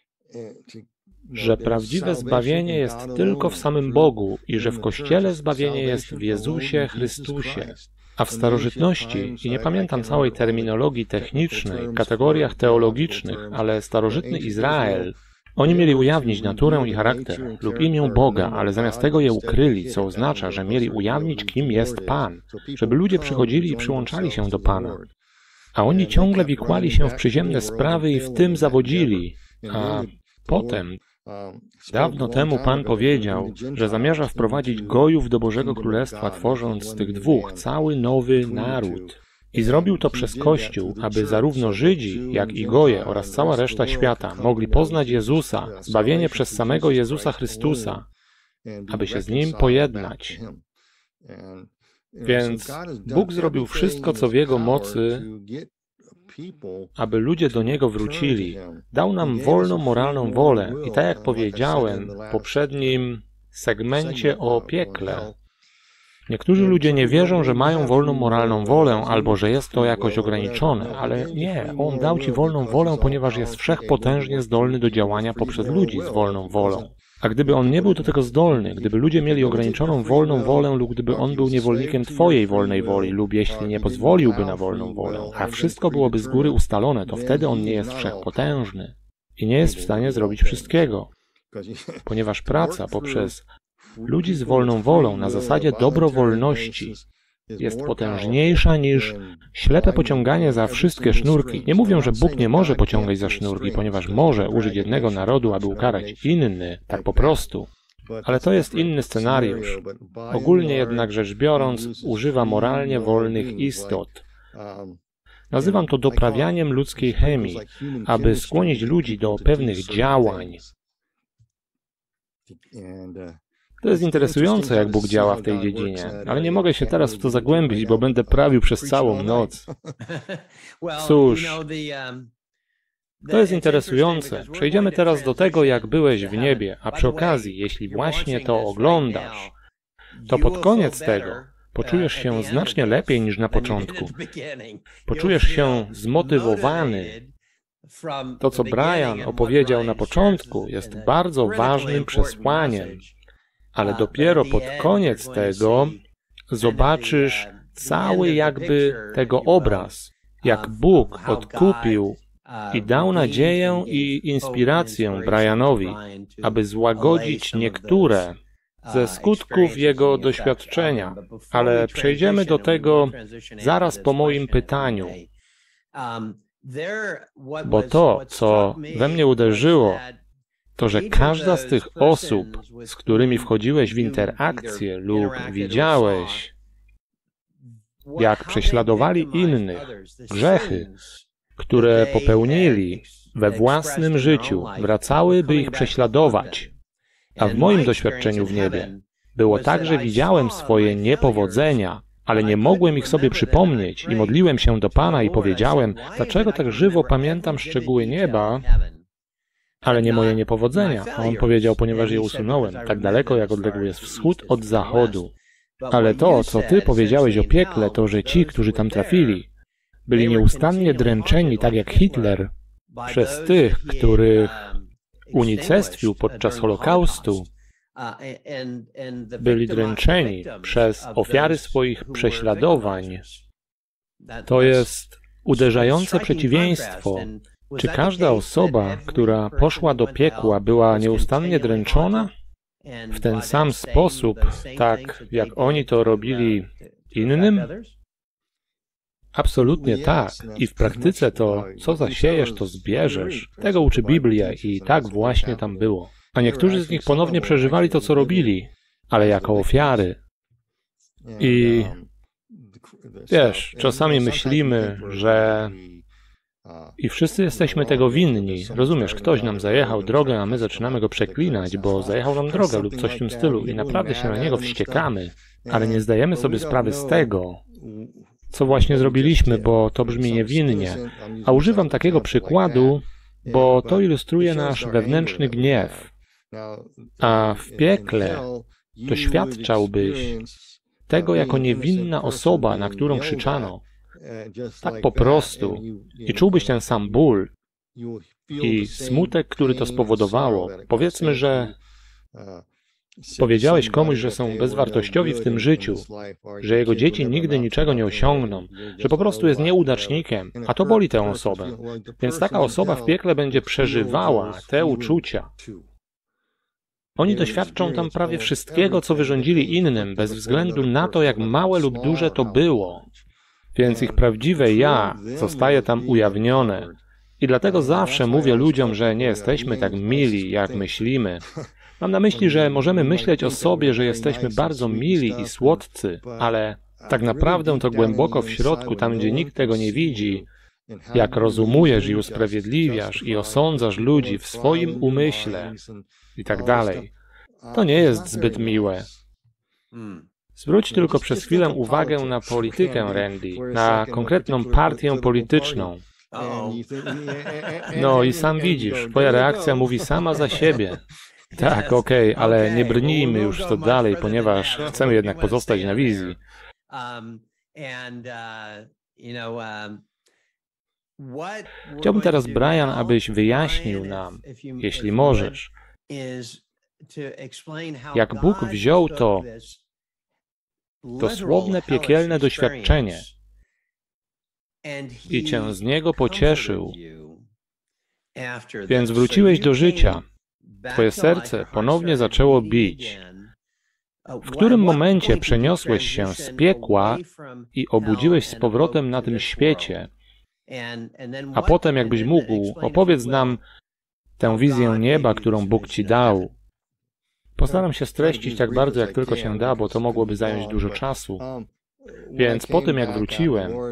że prawdziwe zbawienie jest tylko w samym Bogu i że w Kościele zbawienie jest w Jezusie Chrystusie. A w starożytności, i nie pamiętam całej terminologii technicznej, kategoriach teologicznych, ale starożytny Izrael, oni mieli ujawnić naturę i charakter lub imię Boga, ale zamiast tego je ukryli, co oznacza, że mieli ujawnić, kim jest Pan, żeby ludzie przychodzili i przyłączali się do Pana. A oni ciągle wikłali się w przyziemne sprawy i w tym zawodzili. A potem, dawno temu Pan powiedział, że zamierza wprowadzić gojów do Bożego Królestwa, tworząc z tych dwóch cały nowy naród. I zrobił to przez Kościół, aby zarówno Żydzi, jak i goje oraz cała reszta świata mogli poznać Jezusa, zbawienie przez samego Jezusa Chrystusa, aby się z Nim pojednać. Więc Bóg zrobił wszystko, co w Jego mocy, aby ludzie do Niego wrócili. Dał nam wolną, moralną wolę. I tak jak powiedziałem w poprzednim segmencie o piekle, niektórzy ludzie nie wierzą, że mają wolną, moralną wolę, albo że jest to jakoś ograniczone, ale nie, On dał Ci wolną wolę, ponieważ jest wszechpotężnie zdolny do działania poprzez ludzi z wolną wolą. A gdyby On nie był do tego zdolny, gdyby ludzie mieli ograniczoną wolną wolę lub gdyby On był niewolnikiem Twojej wolnej woli lub jeśli nie pozwoliłby na wolną wolę, a wszystko byłoby z góry ustalone, to wtedy On nie jest wszechpotężny i nie jest w stanie zrobić wszystkiego, ponieważ praca poprzez ludzi z wolną wolą na zasadzie dobrowolności jest potężniejsza niż ślepe pociąganie za wszystkie sznurki. Nie mówię, że Bóg nie może pociągać za sznurki, ponieważ może użyć jednego narodu, aby ukarać inny, tak po prostu. Ale to jest inny scenariusz. Ogólnie jednak rzecz biorąc, używa moralnie wolnych istot, Nazywam to doprawianiem ludzkiej chemii, aby skłonić ludzi do pewnych działań. To jest interesujące, jak Bóg działa w tej dziedzinie, ale nie mogę się teraz w to zagłębić, bo będę prawił przez całą noc. Cóż, to jest interesujące. Przejdziemy teraz do tego, jak byłeś w niebie, a przy okazji, jeśli właśnie to oglądasz, to pod koniec tego poczujesz się znacznie lepiej niż na początku. Poczujesz się zmotywowany. To, co Brian opowiedział na początku, jest bardzo ważnym przesłaniem, ale dopiero pod koniec tego zobaczysz cały jakby tego obraz, jak Bóg odkupił i dał nadzieję i inspirację Brianowi, aby złagodzić niektóre ze skutków jego doświadczenia, ale przejdziemy do tego zaraz po moim pytaniu. Bo to, co we mnie uderzyło, to, że każda z tych osób, z którymi wchodziłeś w interakcję lub widziałeś, jak prześladowali innych, grzechy, które popełnili we własnym życiu, wracały, by ich prześladować. A w moim doświadczeniu w niebie było tak, że widziałem swoje niepowodzenia, ale nie mogłem ich sobie przypomnieć i modliłem się do Pana i powiedziałem, dlaczego tak żywo pamiętam szczegóły nieba, ale nie moje niepowodzenia. A on powiedział, ponieważ je usunąłem, tak daleko jak odległy jest wschód od zachodu. Ale to, co Ty powiedziałeś o piekle, to, że ci, którzy tam trafili, byli nieustannie dręczeni, tak jak Hitler, przez tych, których unicestwił podczas Holokaustu, byli dręczeni przez ofiary swoich prześladowań. To jest uderzające przeciwieństwo. Czy każda osoba, która poszła do piekła, była nieustannie dręczona? W ten sam sposób, tak jak oni to robili innym? Absolutnie tak. I w praktyce to, co zasiejesz, to zbierzesz. Tego uczy Biblia i tak właśnie tam było. A niektórzy z nich ponownie przeżywali to, co robili, ale jako ofiary. I wiesz, czasami myślimy, że i wszyscy jesteśmy tego winni. Rozumiesz, ktoś nam zajechał drogę, a my zaczynamy go przeklinać, bo zajechał nam drogę lub coś w tym stylu i naprawdę się na niego wściekamy, ale nie zdajemy sobie sprawy z tego, co właśnie zrobiliśmy, bo to brzmi niewinnie. A używam takiego przykładu, bo to ilustruje nasz wewnętrzny gniew. A w piekle doświadczałbyś tego jako niewinna osoba, na którą krzyczano. Tak po prostu. I czułbyś ten sam ból i smutek, który to spowodowało. Powiedzmy, że powiedziałeś komuś, że są bezwartościowi w tym życiu, że jego dzieci nigdy niczego nie osiągną, że po prostu jest nieudacznikiem, a to boli tę osobę. Więc taka osoba w piekle będzie przeżywała te uczucia. Oni doświadczą tam prawie wszystkiego, co wyrządzili innym, bez względu na to, jak małe lub duże to było. Więc ich prawdziwe ja zostaje tam ujawnione. I dlatego zawsze mówię ludziom, że nie jesteśmy tak mili, jak myślimy. Mam na myśli, że możemy myśleć o sobie, że jesteśmy bardzo mili i słodcy, ale tak naprawdę to głęboko w środku, tam gdzie nikt tego nie widzi, jak rozumujesz i usprawiedliwiasz i osądzasz ludzi w swoim umyśle i tak dalej, to nie jest zbyt miłe. Zwróć tylko przez chwilę uwagę na politykę, Randy, na konkretną partię polityczną. No i sam widzisz, twoja reakcja mówi sama za siebie. Tak, okej, ale nie brnijmy już w to dalej, ponieważ chcemy jednak pozostać na wizji. Chciałbym teraz, Brian, abyś wyjaśnił nam, jeśli możesz, jak Bóg wziął to dosłowne piekielne doświadczenie i cię z niego pocieszył, więc wróciłeś do życia. Twoje serce ponownie zaczęło bić. W którym momencie przeniosłeś się z piekła i obudziłeś z powrotem na tym świecie? A potem, jakbyś mógł, opowiedz nam tę wizję nieba, którą Bóg ci dał. Postaram się streścić tak bardzo, jak tylko się da, bo to mogłoby zająć dużo czasu. Więc po tym, jak wróciłem,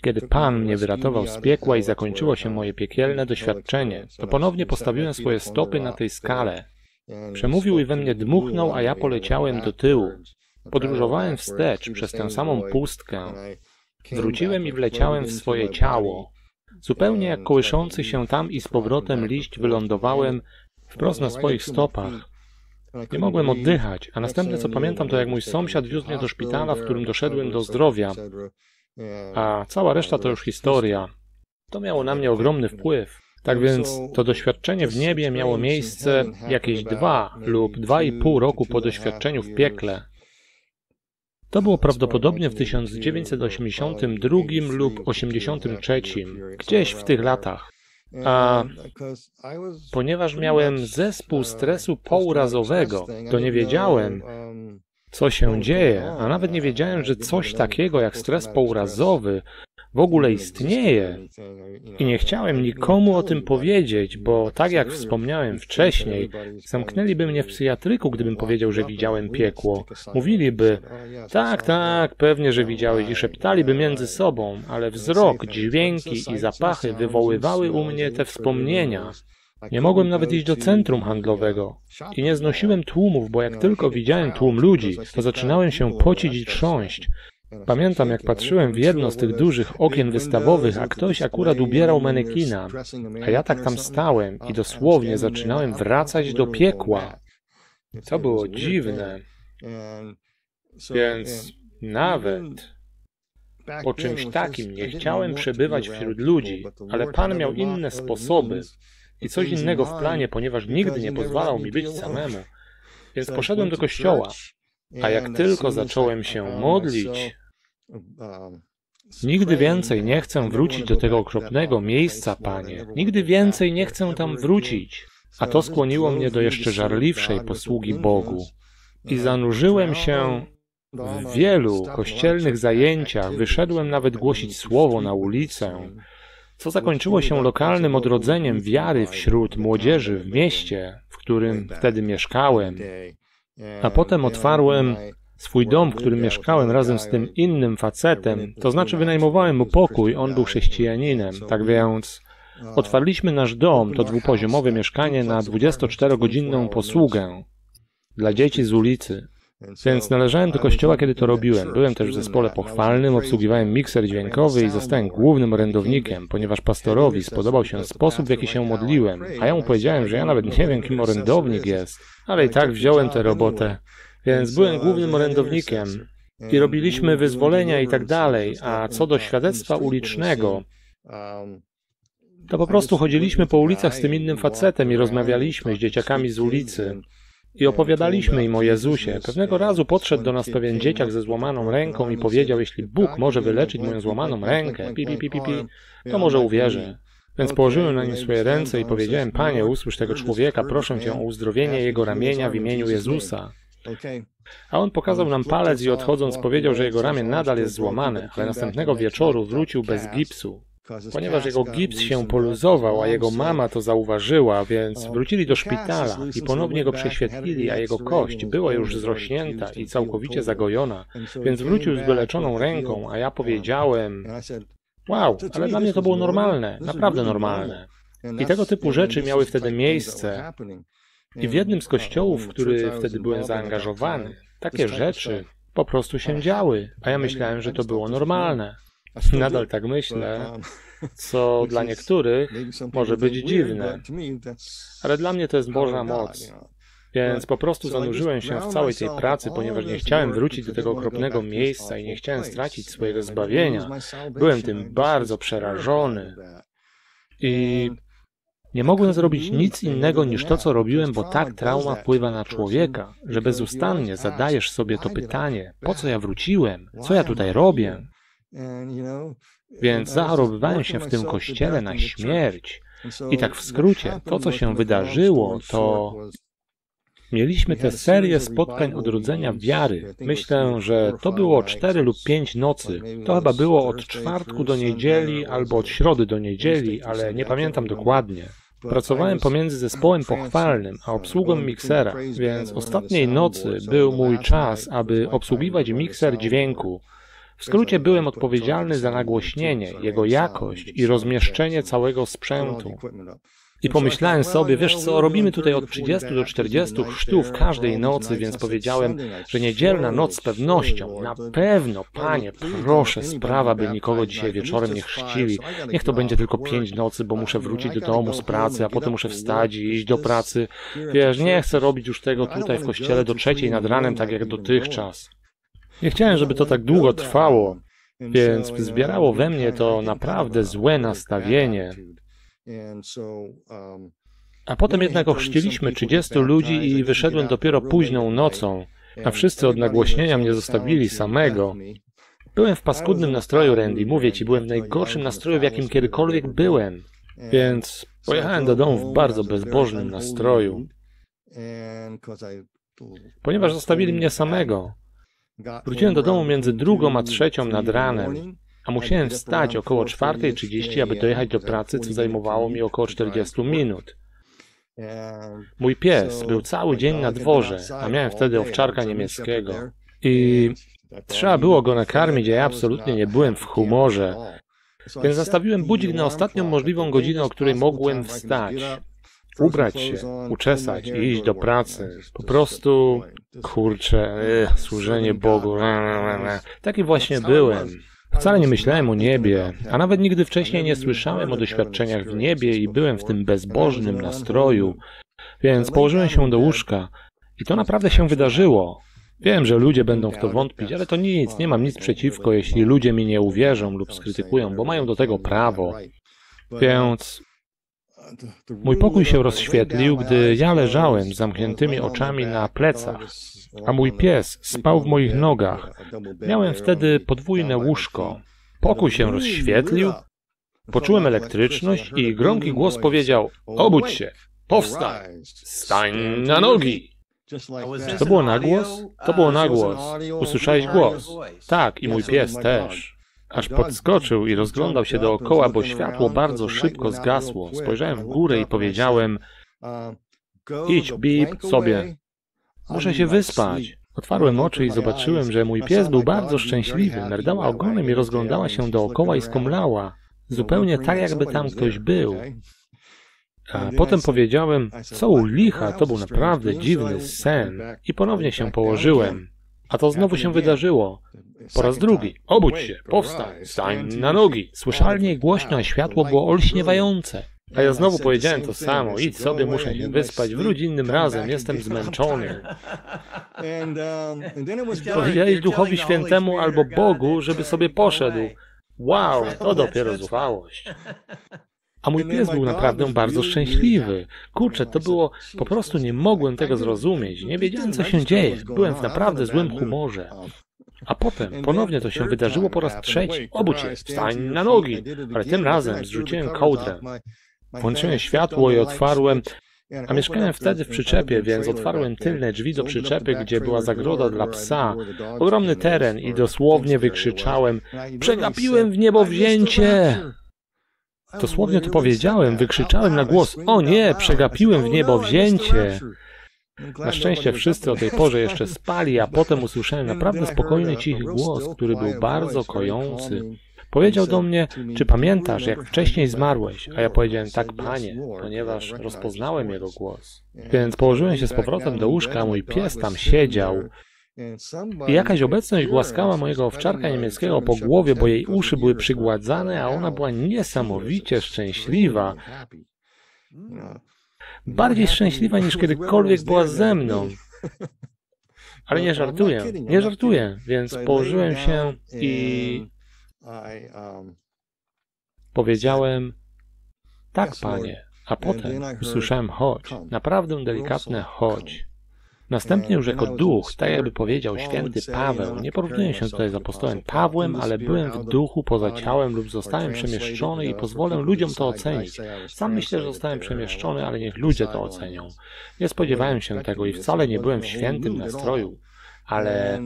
kiedy Pan mnie wyratował z piekła i zakończyło się moje piekielne doświadczenie, to ponownie postawiłem swoje stopy na tej skale. Przemówił i we mnie dmuchnął, a ja poleciałem do tyłu. Podróżowałem wstecz przez tę samą pustkę. Wróciłem i wleciałem w swoje ciało. Zupełnie jak kołyszący się tam i z powrotem liść wylądowałem wprost na swoich stopach. Nie mogłem oddychać, a następne co pamiętam to jak mój sąsiad wiózł mnie do szpitala, w którym doszedłem do zdrowia. A cała reszta to już historia. To miało na mnie ogromny wpływ. Tak więc to doświadczenie w niebie miało miejsce jakieś 2 lub 2,5 roku po doświadczeniu w piekle. To było prawdopodobnie w 1982 lub 1983, gdzieś w tych latach. A ponieważ miałem zespół stresu pourazowego, to nie wiedziałem, co się dzieje, a nawet nie wiedziałem, że coś takiego jak stres pourazowy w ogóle istnieje. I nie chciałem nikomu o tym powiedzieć, bo tak jak wspomniałem wcześniej, zamknęliby mnie w psychiatryku, gdybym powiedział, że widziałem piekło. Mówiliby, tak, pewnie, że widziałeś i szeptaliby między sobą, ale wzrok, dźwięki i zapachy wywoływały u mnie te wspomnienia. Nie mogłem nawet iść do centrum handlowego i nie znosiłem tłumów, bo jak tylko widziałem tłum ludzi, to zaczynałem się pocić i trząść. Pamiętam, jak patrzyłem w jedno z tych dużych okien wystawowych, a ktoś akurat ubierał manekina, a ja tak tam stałem i dosłownie zaczynałem wracać do piekła. To było dziwne. Więc nawet po czymś takim nie chciałem przebywać wśród ludzi, ale Pan miał inne sposoby i coś innego w planie, ponieważ nigdy nie pozwalał mi być samemu. Więc poszedłem do kościoła, a jak tylko zacząłem się modlić, nigdy więcej nie chcę wrócić do tego okropnego miejsca, Panie. Nigdy więcej nie chcę tam wrócić. A to skłoniło mnie do jeszcze żarliwszej posługi Bogu. I zanurzyłem się w wielu kościelnych zajęciach, wyszedłem nawet głosić słowo na ulicę, co zakończyło się lokalnym odrodzeniem wiary wśród młodzieży w mieście, w którym wtedy mieszkałem. A potem otwarłem swój dom, w którym mieszkałem razem z tym innym facetem, to znaczy wynajmowałem mu pokój, on był chrześcijaninem, tak więc otwarliśmy nasz dom, to dwupoziomowe mieszkanie na 24-godzinną posługę dla dzieci z ulicy. Więc należałem do kościoła, kiedy to robiłem. Byłem też w zespole pochwalnym, obsługiwałem mikser dźwiękowy i zostałem głównym orędownikiem, ponieważ pastorowi spodobał się sposób, w jaki się modliłem, a ja mu powiedziałem, że ja nawet nie wiem, kim orędownik jest, ale i tak wziąłem tę robotę. Więc byłem głównym orędownikiem i robiliśmy wyzwolenia i tak dalej, a co do świadectwa ulicznego, to po prostu chodziliśmy po ulicach z tym innym facetem i rozmawialiśmy z dzieciakami z ulicy i opowiadaliśmy im o Jezusie. Pewnego razu podszedł do nas pewien dzieciak ze złamaną ręką i powiedział, jeśli Bóg może wyleczyć moją złamaną rękę, to może uwierzę. Więc położyłem na nim swoje ręce i powiedziałem, Panie, usłysz tego człowieka, proszę Cię o uzdrowienie jego ramienia w imieniu Jezusa. A on pokazał nam palec i odchodząc powiedział, że jego ramię nadal jest złamane, ale następnego wieczoru wrócił bez gipsu, ponieważ jego gips się poluzował, a jego mama to zauważyła, więc wrócili do szpitala i ponownie go prześwietlili, a jego kość była już zrośnięta i całkowicie zagojona, więc wrócił z wyleczoną ręką, a ja powiedziałem, wow, ale dla mnie to było normalne, naprawdę normalne. I tego typu rzeczy miały wtedy miejsce. I w jednym z kościołów, w który wtedy byłem zaangażowany, takie rzeczy po prostu się działy, a ja myślałem, że to było normalne. Nadal tak myślę, co dla niektórych może być dziwne, ale dla mnie to jest Boża moc. Więc po prostu zanurzyłem się w całej tej pracy, ponieważ nie chciałem wrócić do tego okropnego miejsca i nie chciałem stracić swojego zbawienia. Byłem tym bardzo przerażony i nie mogłem zrobić nic innego niż to, co robiłem, bo tak trauma wpływa na człowieka, że bezustannie zadajesz sobie to pytanie, po co ja wróciłem, co ja tutaj robię. Więc zachorowywałem się w tym kościele na śmierć. I tak w skrócie, to co się wydarzyło, to mieliśmy tę serię spotkań odrodzenia wiary. Myślę, że to było 4 lub 5 nocy. To chyba było od czwartku do niedzieli albo od środy do niedzieli, ale nie pamiętam dokładnie. Pracowałem pomiędzy zespołem pochwalnym a obsługą miksera, więc ostatniej nocy był mój czas, aby obsługiwać mikser dźwięku. W skrócie byłem odpowiedzialny za nagłośnienie, jego jakość i rozmieszczenie całego sprzętu. I pomyślałem sobie, wiesz co, robimy tutaj od 30 do 40 chrztów każdej nocy, więc powiedziałem, że niedzielna noc z pewnością, na pewno, Panie, proszę, sprawa, by nikogo dzisiaj wieczorem nie chrzcili. Niech to będzie tylko 5 nocy, bo muszę wrócić do domu z pracy, a potem muszę wstać i iść do pracy. Wiesz, nie chcę robić już tego tutaj w kościele do 3 nad ranem, tak jak dotychczas. Nie chciałem, żeby to tak długo trwało, więc wzbierało we mnie to naprawdę złe nastawienie. A potem jednak ochrzciliśmy 30 ludzi i wyszedłem dopiero późną nocą, a wszyscy od nagłośnienia mnie zostawili samego. Byłem w paskudnym nastroju, Randy, mówię ci, byłem w najgorszym nastroju, w jakim kiedykolwiek byłem, więc pojechałem do domu w bardzo bezbożnym nastroju, ponieważ zostawili mnie samego. Wróciłem do domu między 2 a 3 nad ranem, a musiałem wstać około 4:30, aby dojechać do pracy, co zajmowało mi około 40 minut. Mój pies był cały dzień na dworze, a miałem wtedy owczarka niemieckiego. I trzeba było go nakarmić, a ja absolutnie nie byłem w humorze. Więc zastawiłem budzik na ostatnią możliwą godzinę, o której mogłem wstać. Ubrać się, uczesać i iść do pracy. Po prostu, kurczę, służenie Bogu. Taki właśnie byłem. Wcale nie myślałem o niebie, a nawet nigdy wcześniej nie słyszałem o doświadczeniach w niebie i byłem w tym bezbożnym nastroju, więc położyłem się do łóżka i to naprawdę się wydarzyło. Wiem, że ludzie będą w to wątpić, ale to nic, nie mam nic przeciwko, jeśli ludzie mi nie uwierzą lub skrytykują, bo mają do tego prawo. Więc mój pokój się rozświetlił, gdy ja leżałem z zamkniętymi oczami na plecach, a mój pies spał w moich nogach. Miałem wtedy podwójne łóżko. Pokój się rozświetlił, poczułem elektryczność i gromki głos powiedział: obudź się, powstań, stań na nogi. Czy to było na głos? To było na głos. Usłyszałeś głos? Tak, i mój pies też. Aż podskoczył i rozglądał się dookoła, bo światło bardzo szybko zgasło. Spojrzałem w górę i powiedziałem: idź, Bip, sobie. Muszę się wyspać. Otwarłem oczy i zobaczyłem, że mój pies był bardzo szczęśliwy. Merdała ogonem i rozglądała się dookoła i skomlała. Zupełnie tak, jakby tam ktoś był. A potem powiedziałem: co u licha, to był naprawdę dziwny sen. I ponownie się położyłem. A to znowu się wydarzyło. Po raz drugi. Obudź się, powstań, stań na nogi. Słyszalnie i głośno, a światło było olśniewające. A ja znowu powiedziałem to samo. Idź sobie, muszę się wyspać. Wróć innym razem, jestem zmęczony. Powiedziałeś Duchowi Świętemu albo Bogu, żeby sobie poszedł. Wow, to dopiero zuchwałość. A mój pies był naprawdę bardzo szczęśliwy. Kurczę, to było... Po prostu nie mogłem tego zrozumieć. Nie wiedziałem, co się dzieje. Byłem w naprawdę złym humorze. A potem ponownie to się wydarzyło po raz trzeci. Obudź się, wstań na nogi. Ale tym razem zrzuciłem kołdrę. Włączyłem światło i otwarłem... A mieszkałem wtedy w przyczepie, więc otwarłem tylne drzwi do przyczepy, gdzie była zagroda dla psa. Ogromny teren i dosłownie wykrzyczałem: przegapiłem w niebo wzięcie! Dosłownie to powiedziałem, wykrzyczałem na głos: o nie, przegapiłem w niebo wzięcie! Na szczęście wszyscy o tej porze jeszcze spali, a potem usłyszałem naprawdę spokojny, cichy głos, który był bardzo kojący. Powiedział do mnie: czy pamiętasz, jak wcześniej zmarłeś? A ja powiedziałem: tak, Panie, ponieważ rozpoznałem jego głos. Więc położyłem się z powrotem do łóżka, a mój pies tam siedział. I jakaś obecność głaskała mojego owczarka niemieckiego po głowie, bo jej uszy były przygładzane, a ona była niesamowicie szczęśliwa. Bardziej szczęśliwa niż kiedykolwiek była ze mną. Ale nie żartuję, więc położyłem się i powiedziałem: tak, Panie. A potem usłyszałem: chodź, naprawdę delikatne chodź. Następnie już jako duch, tak jakby powiedział święty Paweł, nie porównuję się tutaj z apostołem Pawłem, ale byłem w duchu poza ciałem lub zostałem przemieszczony i pozwolę ludziom to ocenić. Sam myślę, że zostałem przemieszczony, ale niech ludzie to ocenią. Nie spodziewałem się tego i wcale nie byłem w świętym nastroju, ale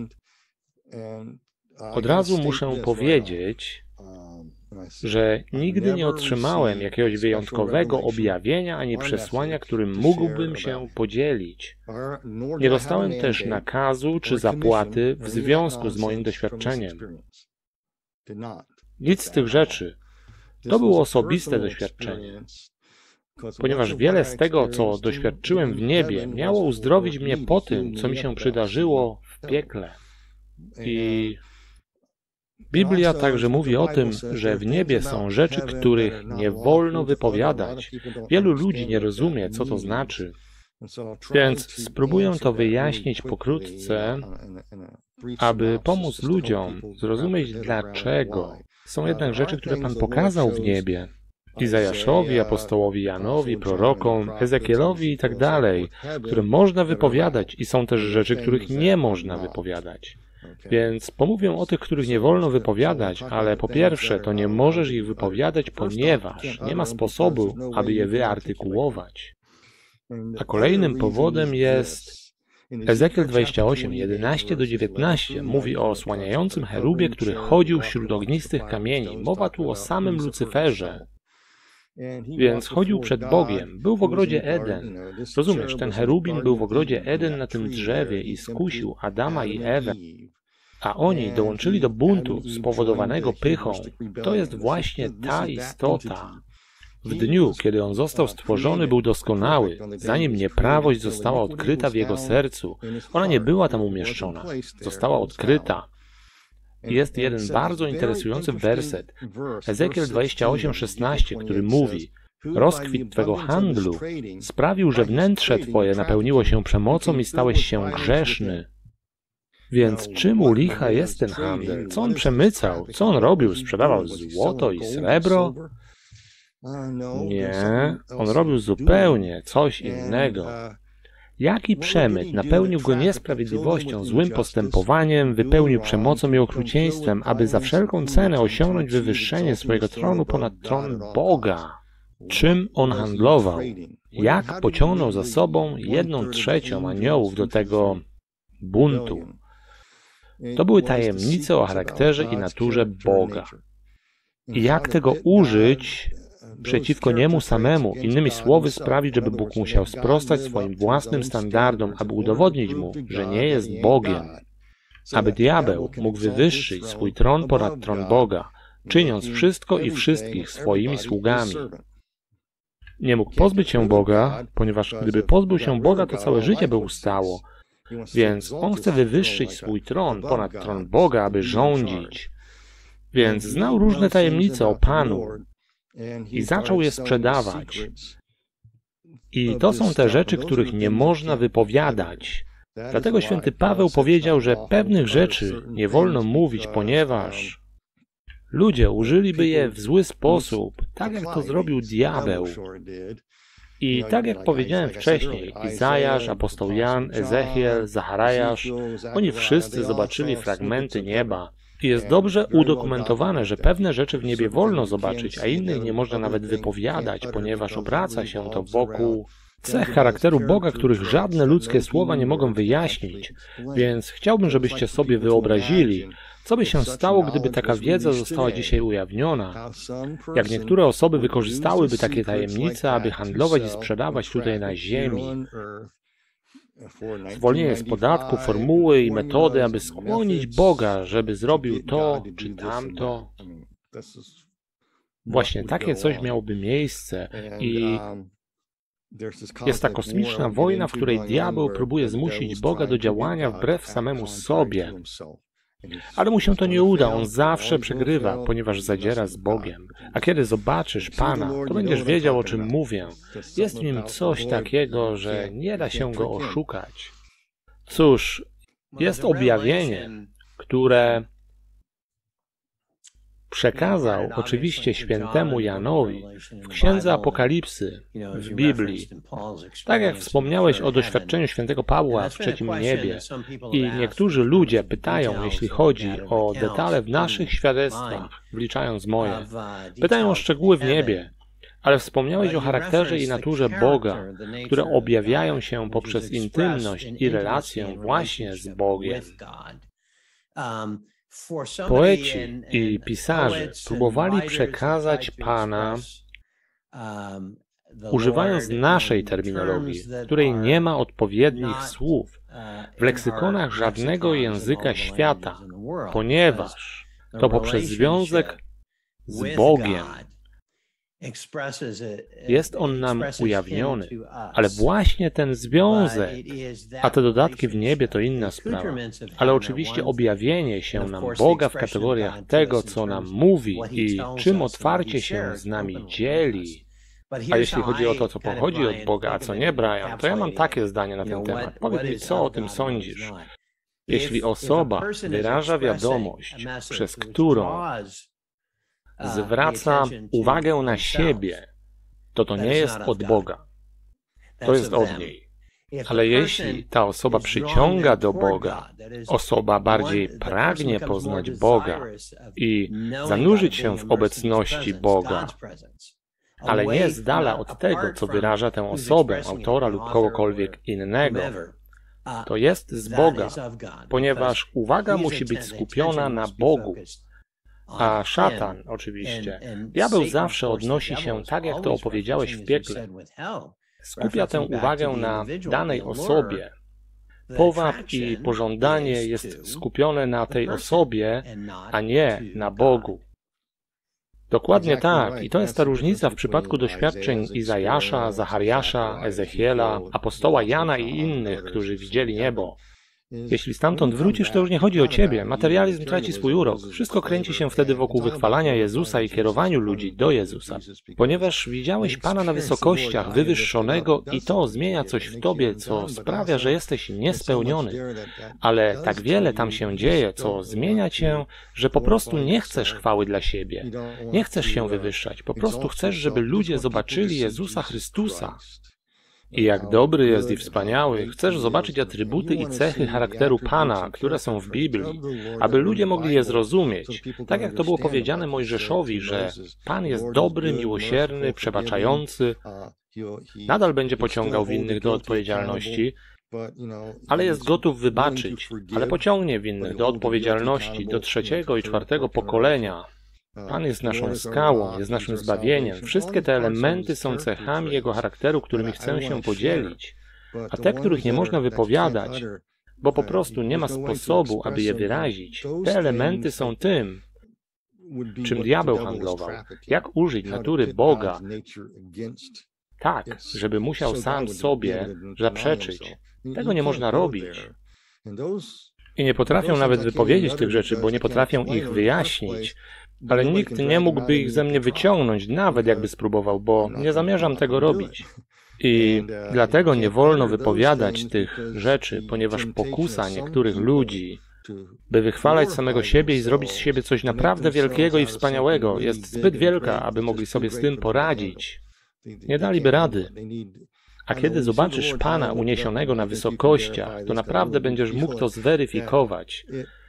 od razu muszę powiedzieć, że nigdy nie otrzymałem jakiegoś wyjątkowego objawienia ani przesłania, którym mógłbym się podzielić. Nie dostałem też nakazu czy zapłaty w związku z moim doświadczeniem. Nic z tych rzeczy. To było osobiste doświadczenie, ponieważ wiele z tego, co doświadczyłem w niebie, miało uzdrowić mnie po tym, co mi się przydarzyło w piekle. I Biblia także mówi o tym, że w niebie są rzeczy, których nie wolno wypowiadać. Wielu ludzi nie rozumie, co to znaczy. Więc spróbuję to wyjaśnić pokrótce, aby pomóc ludziom zrozumieć, dlaczego. Są jednak rzeczy, które Pan pokazał w niebie. Izajaszowi, apostołowi Janowi, prorokom, Ezekielowi i tak dalej, które można wypowiadać i są też rzeczy, których nie można wypowiadać. Więc pomówię o tych, których nie wolno wypowiadać, ale po pierwsze, to nie możesz ich wypowiadać, ponieważ nie ma sposobu, aby je wyartykułować. A kolejnym powodem jest Ezekiel 28, 11-19 mówi o osłaniającym cherubie, który chodził wśród ognistych kamieni. Mowa tu o samym Lucyferze. Więc chodził przed Bogiem. Był w ogrodzie Eden. Rozumiesz, ten cherubin był w ogrodzie Eden na tym drzewie i skusił Adama i Ewę. A oni dołączyli do buntu spowodowanego pychą. To jest właśnie ta istota. W dniu, kiedy on został stworzony, był doskonały, zanim nieprawość została odkryta w jego sercu. Ona nie była tam umieszczona, została odkryta. Jest jeden bardzo interesujący werset, Ezekiel 28:16, który mówi: rozkwit Twego handlu sprawił, że wnętrze Twoje napełniło się przemocą i stałeś się grzeszny. Więc czym u licha jest ten handel? Co on przemycał? Co on robił? Sprzedawał złoto i srebro? Nie, on robił zupełnie coś innego. Jaki przemyt napełnił go niesprawiedliwością, złym postępowaniem, wypełnił przemocą i okrucieństwem, aby za wszelką cenę osiągnąć wywyższenie swojego tronu ponad tron Boga? Czym on handlował? Jak pociągnął za sobą 1/3 aniołów do tego buntu? To były tajemnice o charakterze i naturze Boga. I jak tego użyć przeciwko Niemu samemu, innymi słowy sprawić, żeby Bóg musiał sprostać swoim własnym standardom, aby udowodnić Mu, że nie jest Bogiem. Aby diabeł mógł wywyższyć swój tron ponad tron Boga, czyniąc wszystko i wszystkich swoimi sługami. Nie mógł pozbyć się Boga, ponieważ gdyby pozbył się Boga, to całe życie by ustało. Więc on chce wywyższyć swój tron ponad tron Boga, aby rządzić. Więc znał różne tajemnice o Panu i zaczął je sprzedawać. I to są te rzeczy, których nie można wypowiadać. Dlatego święty Paweł powiedział, że pewnych rzeczy nie wolno mówić, ponieważ ludzie użyliby je w zły sposób, tak jak to zrobił diabeł. I tak jak powiedziałem wcześniej, Izajasz, apostoł Jan, Ezechiel, Zachariasz, oni wszyscy zobaczyli fragmenty nieba. I jest dobrze udokumentowane, że pewne rzeczy w niebie wolno zobaczyć, a innych nie można nawet wypowiadać, ponieważ obraca się to wokół cech charakteru Boga, których żadne ludzkie słowa nie mogą wyjaśnić. Więc chciałbym, żebyście sobie wyobrazili, co by się stało, gdyby taka wiedza została dzisiaj ujawniona. Jak niektóre osoby wykorzystałyby takie tajemnice, aby handlować i sprzedawać tutaj na ziemi. Zwolnienie z podatku, formuły i metody, aby skłonić Boga, żeby zrobił to czy tamto. Właśnie takie coś miałoby miejsce i jest ta kosmiczna wojna, w której diabeł próbuje zmusić Boga do działania wbrew samemu sobie. Ale mu się to nie uda, on zawsze przegrywa, ponieważ zadziera z Bogiem. A kiedy zobaczysz Pana, to będziesz wiedział, o czym mówię. Jest w nim coś takiego, że nie da się go oszukać. Cóż, jest objawienie, które przekazał oczywiście świętemu Janowi w Księdze Apokalipsy w Biblii. Tak jak wspomniałeś o doświadczeniu świętego Pawła w trzecim niebie. I niektórzy ludzie pytają, jeśli chodzi o detale w naszych świadectwach, wliczając moje. Pytają o szczegóły w niebie. Ale wspomniałeś o charakterze i naturze Boga, które objawiają się poprzez intymność i relację właśnie z Bogiem. Poeci i pisarze próbowali przekazać Pana, używając naszej terminologii, w której nie ma odpowiednich słów w leksykonach żadnego języka świata, ponieważ to poprzez związek z Bogiem. Jest on nam ujawniony, ale właśnie ten związek, a te dodatki w niebie to inna sprawa, ale oczywiście objawienie się nam Boga w kategoriach tego, co nam mówi i czym otwarcie się z nami dzieli. A jeśli chodzi o to, co pochodzi od Boga, a co nie, Brian, to ja mam takie zdanie na ten temat. Powiedz mi, co o tym sądzisz? Jeśli osoba wyraża wiadomość, przez którą zwraca uwagę na siebie, to nie jest od Boga. To jest od niej. Ale jeśli ta osoba przyciąga do Boga, osoba bardziej pragnie poznać Boga i zanurzyć się w obecności Boga, ale nie z dala od tego, co wyraża tę osobę, autora lub kogokolwiek innego, to jest z Boga, ponieważ uwaga musi być skupiona na Bogu. A szatan, oczywiście, diabeł zawsze odnosi się tak, jak to opowiedziałeś w piekle. Skupia tę uwagę na danej osobie. Powab i pożądanie jest skupione na tej osobie, a nie na Bogu. Dokładnie tak. I to jest ta różnica w przypadku doświadczeń Izajasza, Zachariasza, Ezechiela, apostoła Jana i innych, którzy widzieli niebo. Jeśli stamtąd wrócisz, to już nie chodzi o ciebie. Materializm traci swój urok. Wszystko kręci się wtedy wokół wychwalania Jezusa i kierowaniu ludzi do Jezusa. Ponieważ widziałeś Pana na wysokościach, wywyższonego i to zmienia coś w tobie, co sprawia, że jesteś niespełniony. Ale tak wiele tam się dzieje, co zmienia cię, że po prostu nie chcesz chwały dla siebie. Nie chcesz się wywyższać. Po prostu chcesz, żeby ludzie zobaczyli Jezusa Chrystusa. I jak dobry jest i wspaniały, chcesz zobaczyć atrybuty i cechy charakteru Pana, które są w Biblii, aby ludzie mogli je zrozumieć. Tak jak to było powiedziane Mojżeszowi, że Pan jest dobry, miłosierny, przebaczający, nadal będzie pociągał winnych do odpowiedzialności, ale jest gotów wybaczyć, ale pociągnie winnych do odpowiedzialności do 3. i 4. pokolenia. Pan jest naszą skałą, jest naszym zbawieniem. Wszystkie te elementy są cechami Jego charakteru, którymi chcę się podzielić, a te, których nie można wypowiadać, bo po prostu nie ma sposobu, aby je wyrazić. Te elementy są tym, czym diabeł handlował. Jak użyć natury Boga tak, żeby musiał sam sobie zaprzeczyć. Tego nie można robić. I nie potrafią nawet wypowiedzieć tych rzeczy, bo nie potrafią ich wyjaśnić. Ale nikt nie mógłby ich ze mnie wyciągnąć, nawet jakby spróbował, bo nie zamierzam tego robić. I dlatego nie wolno wypowiadać tych rzeczy, ponieważ pokusa niektórych ludzi, by wychwalać samego siebie i zrobić z siebie coś naprawdę wielkiego i wspaniałego, jest zbyt wielka, aby mogli sobie z tym poradzić. Nie daliby rady. A kiedy zobaczysz Pana uniesionego na wysokościach, to naprawdę będziesz mógł to zweryfikować.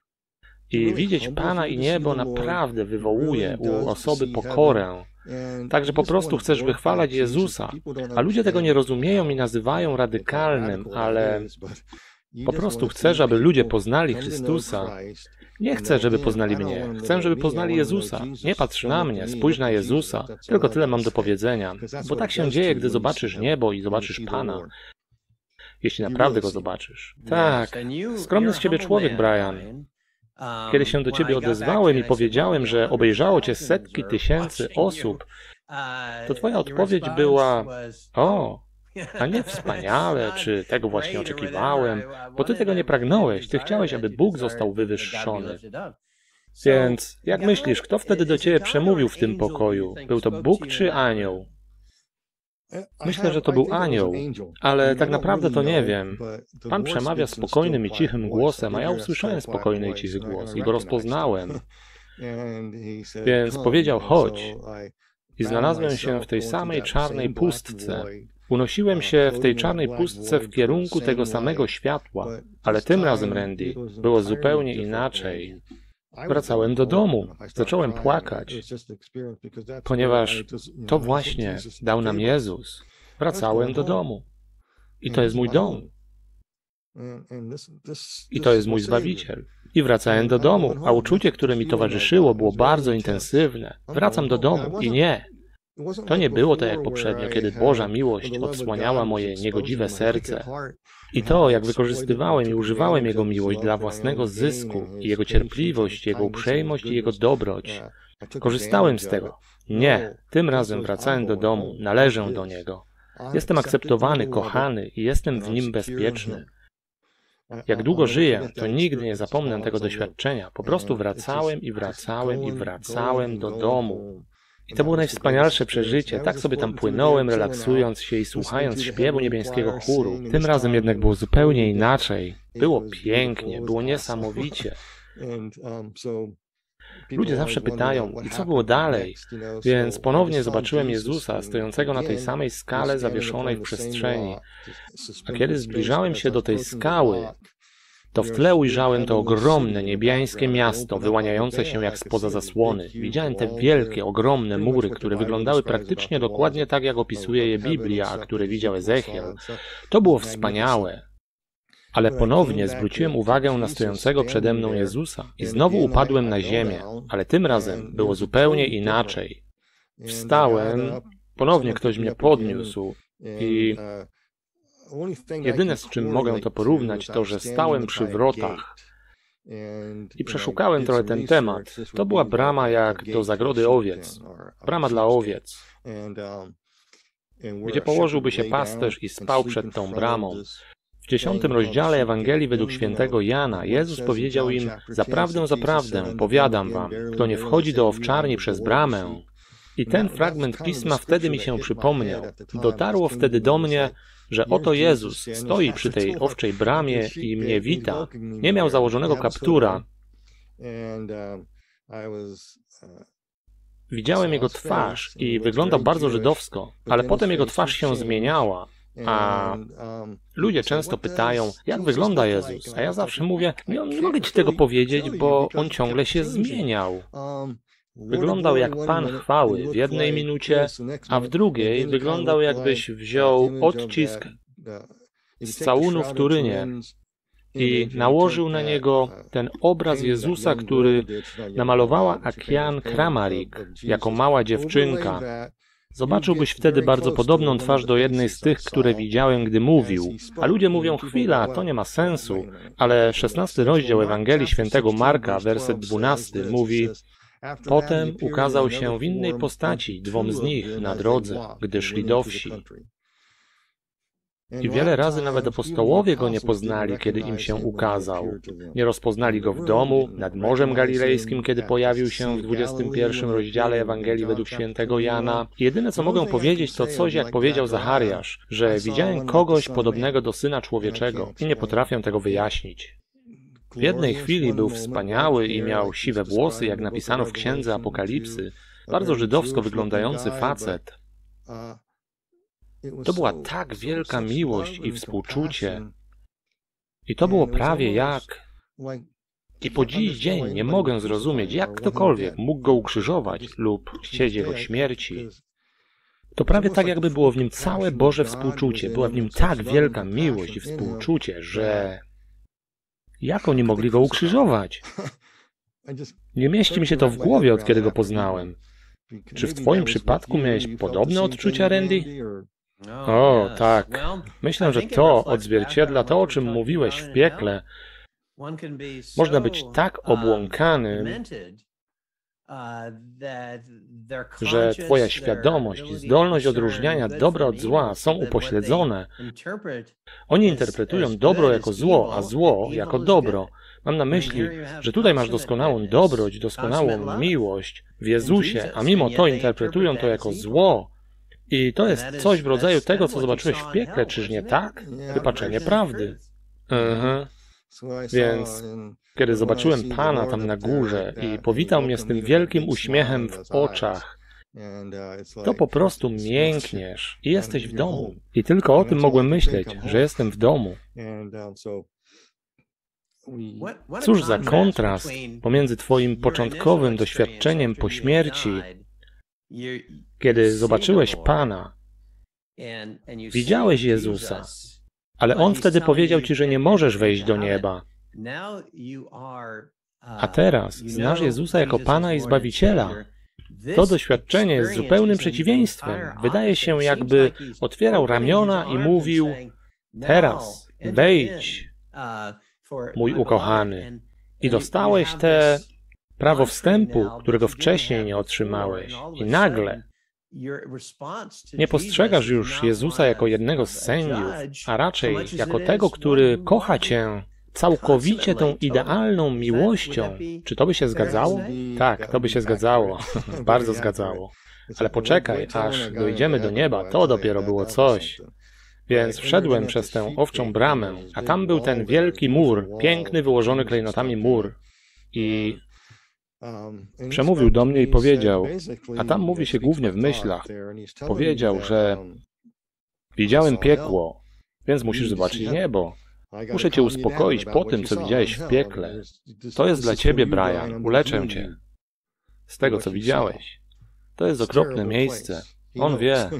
I widzieć Pana i niebo naprawdę wywołuje u osoby pokorę. Także po prostu chcesz wychwalać Jezusa, a ludzie tego nie rozumieją i nazywają radykalnym, ale po prostu chcesz, aby ludzie poznali Chrystusa. Nie chcę, żeby poznali mnie. Chcę, żeby poznali Jezusa. Nie patrz na mnie, spójrz na Jezusa. Tylko tyle mam do powiedzenia. Bo tak się dzieje, gdy zobaczysz niebo i zobaczysz Pana. Jeśli naprawdę Go zobaczysz. Tak, skromny z ciebie człowiek, Brian. Kiedy się do ciebie odezwałem i powiedziałem, że obejrzało cię setki tysięcy osób, to twoja odpowiedź była: o, a nie wspaniale, czy tego właśnie oczekiwałem, bo ty tego nie pragnąłeś, ty chciałeś, aby Bóg został wywyższony. Więc jak myślisz, kto wtedy do ciebie przemówił w tym pokoju? Był to Bóg czy anioł? Myślę, że to był anioł, ale tak naprawdę to nie wiem. Pan przemawia spokojnym i cichym głosem, a ja usłyszałem spokojny i cichy głos i go rozpoznałem. Więc powiedział: chodź. I znalazłem się w tej samej czarnej pustce. Unosiłem się w tej czarnej pustce w kierunku tego samego światła, ale tym razem, Randy, było zupełnie inaczej. Wracałem do domu, zacząłem płakać, ponieważ to właśnie dał nam Jezus. Wracałem do domu. I to jest mój dom. I to jest mój Zbawiciel. I wracałem do domu, a uczucie, które mi towarzyszyło, było bardzo intensywne. Wracam do domu i nie. To nie było tak jak poprzednio, kiedy Boża miłość odsłaniała moje niegodziwe serce. I to, jak wykorzystywałem i używałem Jego miłość dla własnego zysku, i Jego cierpliwość, Jego uprzejmość i Jego dobroć. Korzystałem z tego. Nie, tym razem wracałem do domu, należę do Niego. Jestem akceptowany, kochany i jestem w Nim bezpieczny. Jak długo żyję, to nigdy nie zapomnę tego doświadczenia. Po prostu wracałem i wracałem i wracałem do domu. I to było najwspanialsze przeżycie. Tak sobie tam płynąłem, relaksując się i słuchając śpiewu niebiańskiego chóru. Tym razem jednak było zupełnie inaczej. Było pięknie, było niesamowicie. Ludzie zawsze pytają, i co było dalej? Więc ponownie zobaczyłem Jezusa stojącego na tej samej skale zawieszonej w przestrzeni. A kiedy zbliżałem się do tej skały, to w tle ujrzałem to ogromne, niebiańskie miasto, wyłaniające się jak spoza zasłony. Widziałem te wielkie, ogromne mury, które wyglądały praktycznie dokładnie tak, jak opisuje je Biblia, a które widział Ezechiel. To było wspaniałe. Ale ponownie zwróciłem uwagę na stojącego przede mną Jezusa i znowu upadłem na ziemię, ale tym razem było zupełnie inaczej. Wstałem, ponownie ktoś mnie podniósł i jedyne, z czym mogę to porównać, to, że stałem przy wrotach i przeszukałem trochę ten temat. To była brama jak do zagrody owiec, brama dla owiec, gdzie położyłby się pasterz i spał przed tą bramą. W 10 rozdziale Ewangelii według świętego Jana Jezus powiedział im: Zaprawdę, zaprawdę, powiadam wam, kto nie wchodzi do owczarni przez bramę. I ten fragment Pisma wtedy mi się przypomniał. Dotarło wtedy do mnie, że oto Jezus stoi przy tej owczej bramie i mnie wita. Nie miał założonego kaptura. Widziałem Jego twarz i wyglądał bardzo żydowsko, ale potem Jego twarz się zmieniała. A ludzie często pytają, jak wygląda Jezus? A ja zawsze mówię, nie mogę ci tego powiedzieć, bo On ciągle się zmieniał. Wyglądał jak Pan chwały w jednej minucie, a w drugiej wyglądał, jakbyś wziął odcisk z całunu w Turynie i nałożył na niego ten obraz Jezusa, który namalowała Akian Kramarik jako mała dziewczynka. Zobaczyłbyś wtedy bardzo podobną twarz do jednej z tych, które widziałem, gdy mówił. A ludzie mówią, chwila, to nie ma sensu. Ale 16 rozdział Ewangelii Świętego Marka, werset 12 mówi: Potem ukazał się w innej postaci dwom z nich na drodze, gdy szli do wsi. I wiele razy nawet apostołowie Go nie poznali, kiedy im się ukazał. Nie rozpoznali Go w domu, nad Morzem Galilejskim, kiedy pojawił się w 21 rozdziale Ewangelii według świętego Jana. Jedyne, co mogę powiedzieć, to coś, jak powiedział Zachariasz, że widziałem kogoś podobnego do Syna Człowieczego i nie potrafię tego wyjaśnić. W jednej chwili był wspaniały i miał siwe włosy, jak napisano w Księdze Apokalipsy, bardzo żydowsko wyglądający facet. To była tak wielka miłość i współczucie. I to było prawie jak... I po dziś dzień nie mogę zrozumieć, jak ktokolwiek mógł Go ukrzyżować lub chcieć Jego śmierci. To prawie tak, jakby było w Nim całe Boże współczucie. Była w Nim tak wielka miłość i współczucie, że... Jak oni mogli Go ukrzyżować? Nie mieści mi się to w głowie, od kiedy Go poznałem. Czy w Twoim przypadku miałeś podobne odczucia, Randy? O, tak. Myślę, że to odzwierciedla to, o czym mówiłeś w piekle. Można być tak obłąkanym, że Twoja świadomość i zdolność odróżniania dobra od zła są upośledzone. Oni interpretują dobro jako zło, a zło jako dobro. Mam na myśli, że tutaj masz doskonałą dobroć, doskonałą miłość w Jezusie, a mimo to interpretują to jako zło. I to jest coś w rodzaju tego, co zobaczyłeś w piekle, czyż nie tak? Wypaczenie prawdy. Więc kiedy zobaczyłem Pana tam na górze i powitał mnie z tym wielkim uśmiechem w oczach, to po prostu miękniesz i jesteś w domu. I tylko o tym mogłem myśleć, że jestem w domu. Cóż za kontrast pomiędzy Twoim początkowym doświadczeniem po śmierci, kiedy zobaczyłeś Pana, widziałeś Jezusa, ale On wtedy powiedział Ci, że nie możesz wejść do nieba. A teraz znasz Jezusa jako Pana i Zbawiciela To doświadczenie jest zupełnym przeciwieństwem. Wydaje się, jakby otwierał ramiona i mówił: teraz wejdź, mój ukochany. I dostałeś te prawo wstępu, którego wcześniej nie otrzymałeś. I nagle nie postrzegasz już Jezusa jako jednego z sędziów, a raczej jako tego, który kocha cię całkowicie tą idealną miłością. Czy to by się zgadzało? Tak, to by się zgadzało. Bardzo zgadzało. Ale poczekaj, aż dojdziemy do nieba, to dopiero było coś. Więc wszedłem przez tę owczą bramę, a tam był ten wielki mur, piękny, wyłożony klejnotami mur. I przemówił do mnie i powiedział, a tam mówi się głównie w myślach, powiedział, że widziałem piekło, więc musisz zobaczyć niebo. Muszę cię uspokoić po tym, co widziałeś w piekle. To jest dla ciebie, Brian, uleczę cię z tego, co widziałeś. To jest okropne miejsce. On wie.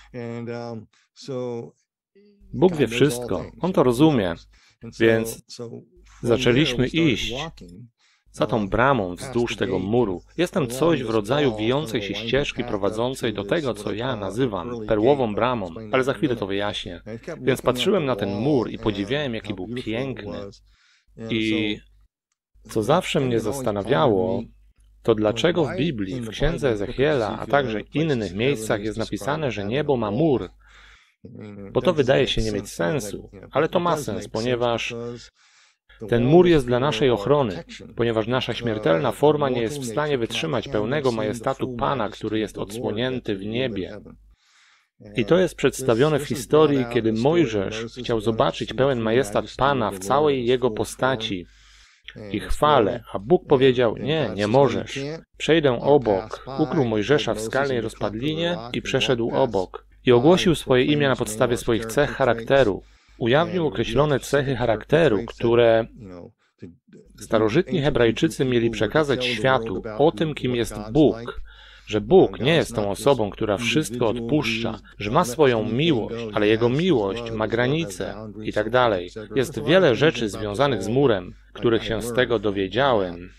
Bóg wie wszystko. On to rozumie. Więc zaczęliśmy iść za tą bramą wzdłuż tego muru. Jest tam coś w rodzaju wijącej się ścieżki prowadzącej do tego, co ja nazywam perłową bramą, ale za chwilę to wyjaśnię. Więc patrzyłem na ten mur i podziwiałem, jaki był piękny. I co zawsze mnie zastanawiało, to dlaczego w Biblii, w księdze Ezechiela, a także innych miejscach jest napisane, że niebo ma mur. Bo to wydaje się nie mieć sensu, ale to ma sens, ponieważ ten mur jest dla naszej ochrony, ponieważ nasza śmiertelna forma nie jest w stanie wytrzymać pełnego majestatu Pana, który jest odsłonięty w niebie. I to jest przedstawione w historii, kiedy Mojżesz chciał zobaczyć pełen majestat Pana w całej Jego postaci i chwale, a Bóg powiedział, nie możesz. Przejdę obok. Ukrył Mojżesza w skalnej rozpadlinie i przeszedł obok. I ogłosił swoje imię na podstawie swoich cech charakteru. Ujawnił określone cechy charakteru, które starożytni Hebrajczycy mieli przekazać światu o tym, kim jest Bóg. Że Bóg nie jest tą osobą, która wszystko odpuszcza, że ma swoją miłość, ale Jego miłość ma granice i tak dalej. Jest wiele rzeczy związanych z murem, których się z tego dowiedziałem.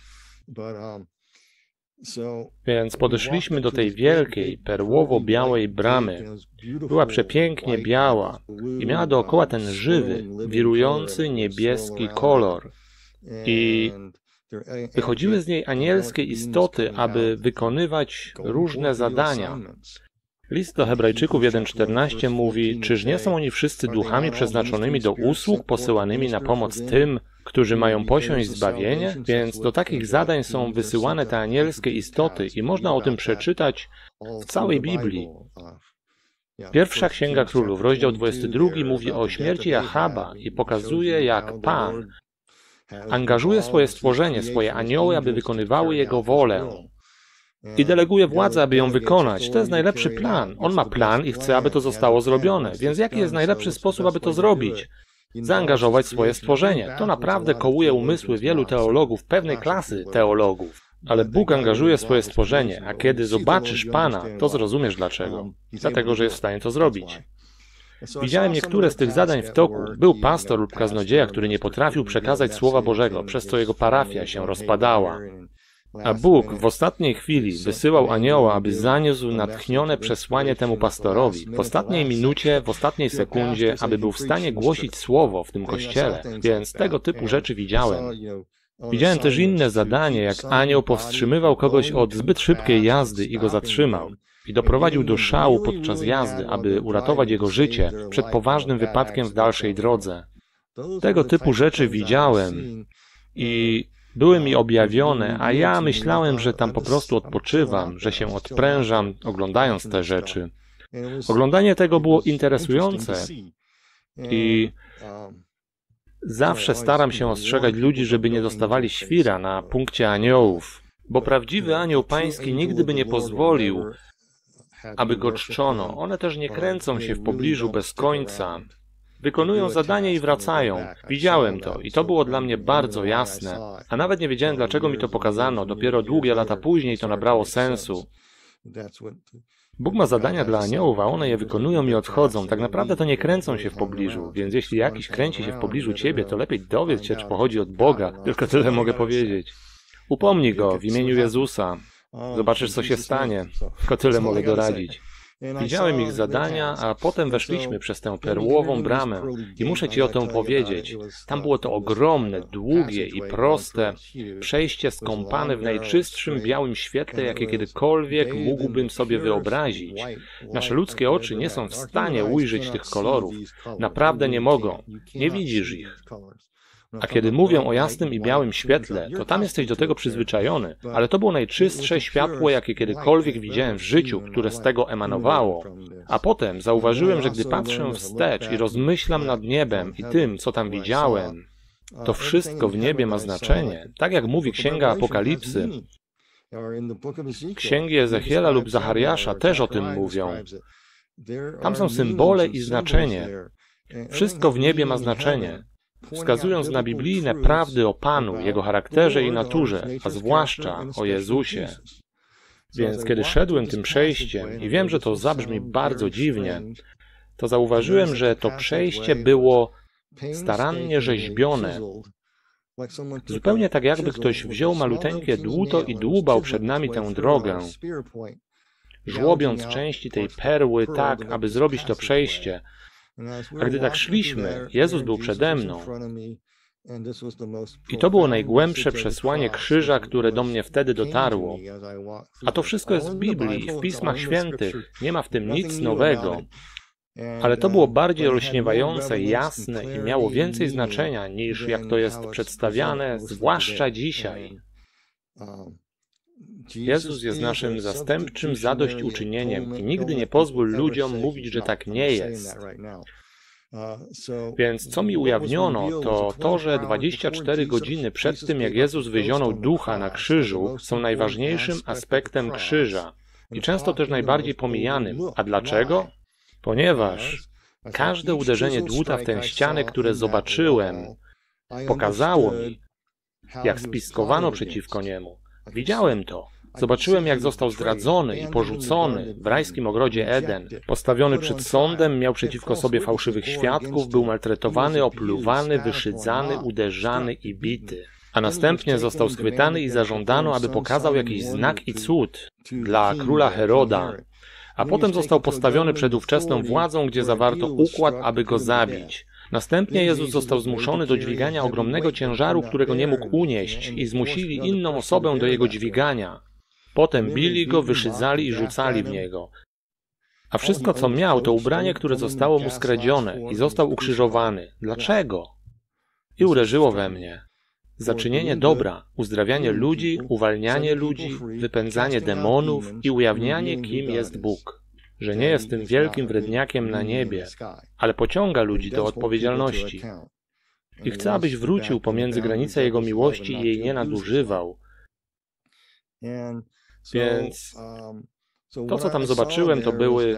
Więc podeszliśmy do tej wielkiej, perłowo-białej bramy. Była przepięknie biała i miała dookoła ten żywy, wirujący niebieski kolor. I wychodziły z niej anielskie istoty, aby wykonywać różne zadania. List do Hebrajczyków 1:14 mówi, czyż nie są oni wszyscy duchami przeznaczonymi do usług, posyłanymi na pomoc tym, którzy mają posiąść zbawienie? Więc do takich zadań są wysyłane te anielskie istoty i można o tym przeczytać w całej Biblii. Pierwsza Księga Królów, rozdział 22, mówi o śmierci Achaba i pokazuje, jak Pan angażuje swoje stworzenie, swoje anioły, aby wykonywały Jego wolę. I deleguje władzę, aby ją wykonać. To jest najlepszy plan. On ma plan i chce, aby to zostało zrobione. Więc jaki jest najlepszy sposób, aby to zrobić? Zaangażować swoje stworzenie. To naprawdę kołuje umysły wielu teologów, pewnej klasy teologów. Ale Bóg angażuje swoje stworzenie, a kiedy zobaczysz Pana, to zrozumiesz dlaczego. Dlatego, że jest w stanie to zrobić. Widziałem niektóre z tych zadań w toku. Był pastor lub kaznodzieja, który nie potrafił przekazać Słowa Bożego, przez co jego parafia się rozpadała. A Bóg w ostatniej chwili wysyłał anioła, aby zaniósł natchnione przesłanie temu pastorowi. W ostatniej minucie, w ostatniej sekundzie, aby był w stanie głosić słowo w tym kościele. Więc tego typu rzeczy widziałem. Widziałem też inne zadanie, jak anioł powstrzymywał kogoś od zbyt szybkiej jazdy i go zatrzymał. I doprowadził do szału podczas jazdy, aby uratować jego życie przed poważnym wypadkiem w dalszej drodze. Tego typu rzeczy widziałem i były mi objawione, a ja myślałem, że tam po prostu odpoczywam, że się odprężam, oglądając te rzeczy. Oglądanie tego było interesujące i zawsze staram się ostrzegać ludzi, żeby nie dostawali świra na punkcie aniołów, bo prawdziwy anioł pański nigdy by nie pozwolił, aby go czczono. One też nie kręcą się w pobliżu bez końca. Wykonują zadanie i wracają. Widziałem to i to było dla mnie bardzo jasne. A nawet nie wiedziałem, dlaczego mi to pokazano. Dopiero długie lata później to nabrało sensu. Bóg ma zadania dla aniołów, a one je wykonują i odchodzą. Tak naprawdę to nie kręcą się w pobliżu, więc jeśli jakiś kręci się w pobliżu ciebie, to lepiej dowiedz się, czy pochodzi od Boga. Tylko tyle mogę powiedzieć. Upomnij go w imieniu Jezusa. Zobaczysz, co się stanie. Tylko tyle mogę doradzić. Widziałem ich zadania, a potem weszliśmy przez tę perłową bramę i muszę Ci o tym powiedzieć. Tam było to ogromne, długie i proste przejście skąpane w najczystszym białym świetle, jakie kiedykolwiek mógłbym sobie wyobrazić. Nasze ludzkie oczy nie są w stanie ujrzeć tych kolorów. Naprawdę nie mogą. Nie widzisz ich. A kiedy mówią o jasnym i białym świetle, to tam jesteś do tego przyzwyczajony, ale to było najczystsze światło, jakie kiedykolwiek widziałem w życiu, które z tego emanowało. A potem zauważyłem, że gdy patrzę wstecz i rozmyślam nad niebem i tym, co tam widziałem, to wszystko w niebie ma znaczenie. Tak jak mówi Księga Apokalipsy, księgi Ezechiela lub Zachariasza też o tym mówią. Tam są symbole i znaczenie. Wszystko w niebie ma znaczenie, wskazując na biblijne prawdy o Panu, Jego charakterze i naturze, a zwłaszcza o Jezusie. Więc kiedy szedłem tym przejściem, i wiem, że to zabrzmi bardzo dziwnie, to zauważyłem, że to przejście było starannie rzeźbione. Zupełnie tak, jakby ktoś wziął maluteńkie dłuto i dłubał przed nami tę drogę, żłobiąc części tej perły tak, aby zrobić to przejście. A gdy tak szliśmy, Jezus był przede mną. I to było najgłębsze przesłanie krzyża, które do mnie wtedy dotarło. A to wszystko jest w Biblii, w Pismach Świętych. Nie ma w tym nic nowego. Ale to było bardziej olśniewające, jasne i miało więcej znaczenia niż jak to jest przedstawiane, zwłaszcza dzisiaj. Jezus jest naszym zastępczym zadośćuczynieniem i nigdy nie pozwól ludziom mówić, że tak nie jest. Więc co mi ujawniono, to to, że 24 godziny przed tym, jak Jezus wyzionął Ducha na krzyżu, są najważniejszym aspektem krzyża i często też najbardziej pomijanym. A dlaczego? Ponieważ każde uderzenie dłuta w tę ścianę, które zobaczyłem, pokazało mi, jak spiskowano przeciwko niemu. Widziałem to. Zobaczyłem, jak został zdradzony i porzucony w rajskim ogrodzie Eden. Postawiony przed sądem, miał przeciwko sobie fałszywych świadków, był maltretowany, opluwany, wyszydzany, uderzany i bity. A następnie został schwytany i zażądano, aby pokazał jakiś znak i cud dla króla Heroda. A potem został postawiony przed ówczesną władzą, gdzie zawarto układ, aby go zabić. Następnie Jezus został zmuszony do dźwigania ogromnego ciężaru, którego nie mógł unieść i zmusili inną osobę do jego dźwigania. Potem bili go, wyszydzali i rzucali w niego. A wszystko, co miał, to ubranie, które zostało mu skradzione i został ukrzyżowany. Dlaczego? I uderzyło we mnie. Za czynienie dobra, uzdrawianie ludzi, uwalnianie ludzi, wypędzanie demonów i ujawnianie, kim jest Bóg. Że nie jest tym wielkim wredniakiem na niebie, ale pociąga ludzi do odpowiedzialności. I chce, abyś wrócił pomiędzy granice Jego miłości i jej nie nadużywał. Więc to, co tam zobaczyłem, to były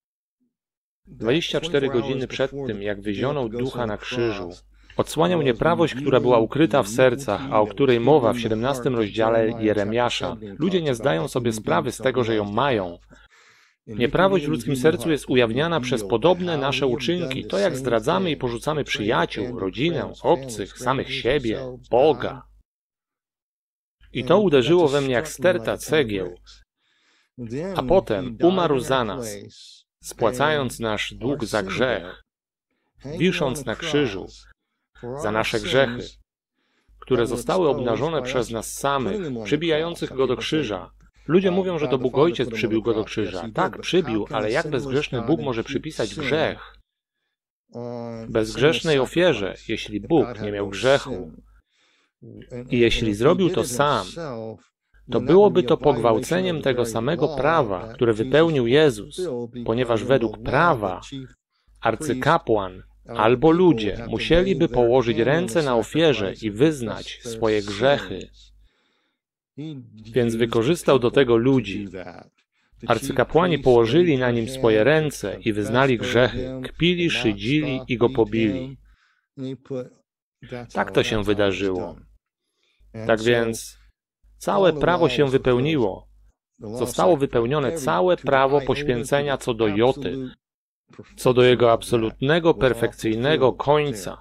24 godziny przed tym, jak wyzionął Ducha na krzyżu. Odsłaniał nieprawość, która była ukryta w sercach, a o której mowa w 17 rozdziale Jeremiasza. Ludzie nie zdają sobie sprawy z tego, że ją mają. Nieprawość w ludzkim sercu jest ujawniana przez podobne nasze uczynki, to jak zdradzamy i porzucamy przyjaciół, rodzinę, obcych, samych siebie, Boga. I to uderzyło we mnie jak sterta cegieł. A potem umarł za nas, spłacając nasz dług za grzech, wisząc na krzyżu, za nasze grzechy, które zostały obnażone przez nas samych, przybijających Go do krzyża. Ludzie mówią, że to Bóg Ojciec przybił Go do krzyża. Tak, przybił, ale jak bezgrzeszny Bóg może przypisać grzech bezgrzesznej ofierze, jeśli Bóg nie miał grzechu? I jeśli zrobił to sam, to byłoby to pogwałceniem tego samego prawa, które wypełnił Jezus, ponieważ według prawa arcykapłan albo ludzie musieliby położyć ręce na ofierze i wyznać swoje grzechy. Więc wykorzystał do tego ludzi. Arcykapłani położyli na nim swoje ręce i wyznali grzechy, kpili, szydzili i go pobili. Tak to się wydarzyło. Tak więc całe prawo się wypełniło. Zostało wypełnione całe prawo poświęcenia co do joty, co do jego absolutnego, perfekcyjnego końca.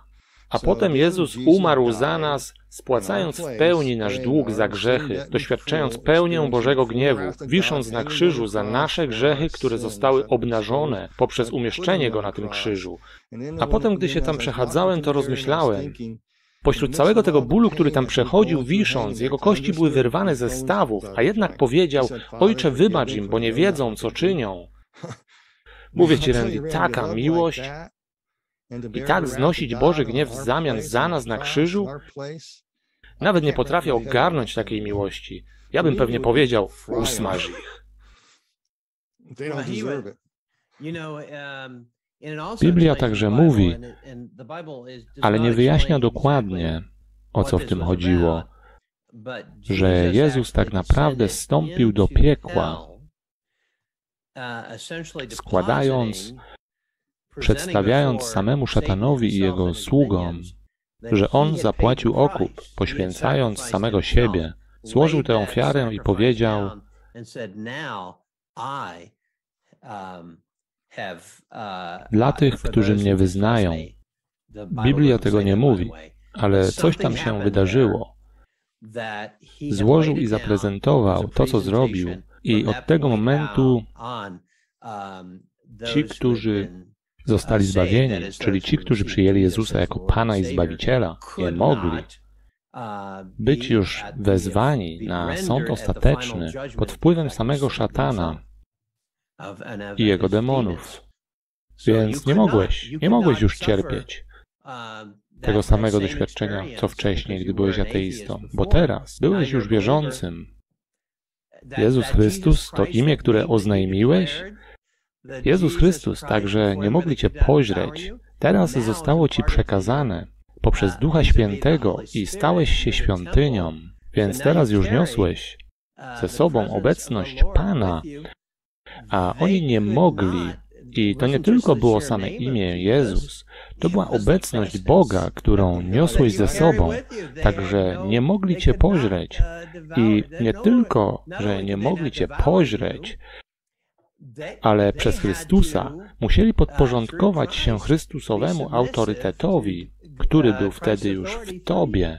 A potem Jezus umarł za nas, spłacając w pełni nasz dług za grzechy, doświadczając pełnię Bożego gniewu, wisząc na krzyżu za nasze grzechy, które zostały obnażone poprzez umieszczenie Go na tym krzyżu. A potem, gdy się tam przechadzałem, to rozmyślałem, pośród całego tego bólu, który tam przechodził wisząc, jego kości były wyrwane ze stawów, a jednak powiedział: Ojcze, wybacz im, bo nie wiedzą, co czynią. Mówię Ci, Randy, taka miłość i tak znosić Boży gniew w zamian za nas na krzyżu? Nawet nie potrafię ogarnąć takiej miłości. Ja bym pewnie powiedział: usmaż ich. Biblia także mówi, ale nie wyjaśnia dokładnie, o co w tym chodziło, że Jezus tak naprawdę zstąpił do piekła, przedstawiając samemu szatanowi i jego sługom, że on zapłacił okup, poświęcając samego siebie, złożył tę ofiarę i powiedział: dla tych, którzy mnie wyznają. Biblia tego nie mówi, ale coś tam się wydarzyło. Złożył i zaprezentował to, co zrobił, i od tego momentu ci, którzy zostali zbawieni, czyli ci, którzy przyjęli Jezusa jako Pana i Zbawiciela, nie mogli być już wezwani na sąd ostateczny pod wpływem samego szatana i jego demonów. Więc nie mogłeś już cierpieć tego samego doświadczenia, co wcześniej, gdy byłeś ateistą, bo teraz byłeś już wierzącym. Jezus Chrystus to imię, które oznajmiłeś? Jezus Chrystus, także nie mogli Cię poźreć. Teraz zostało Ci przekazane poprzez Ducha Świętego i stałeś się świątynią, więc teraz już niosłeś ze sobą obecność Pana, a oni nie mogli. I to nie tylko było same imię Jezus, to była obecność Boga, którą niosłeś ze sobą, także nie mogli Cię poźreć. I nie tylko, że nie mogli Cię poźreć, ale przez Chrystusa musieli podporządkować się Chrystusowemu autorytetowi, który był wtedy już w Tobie.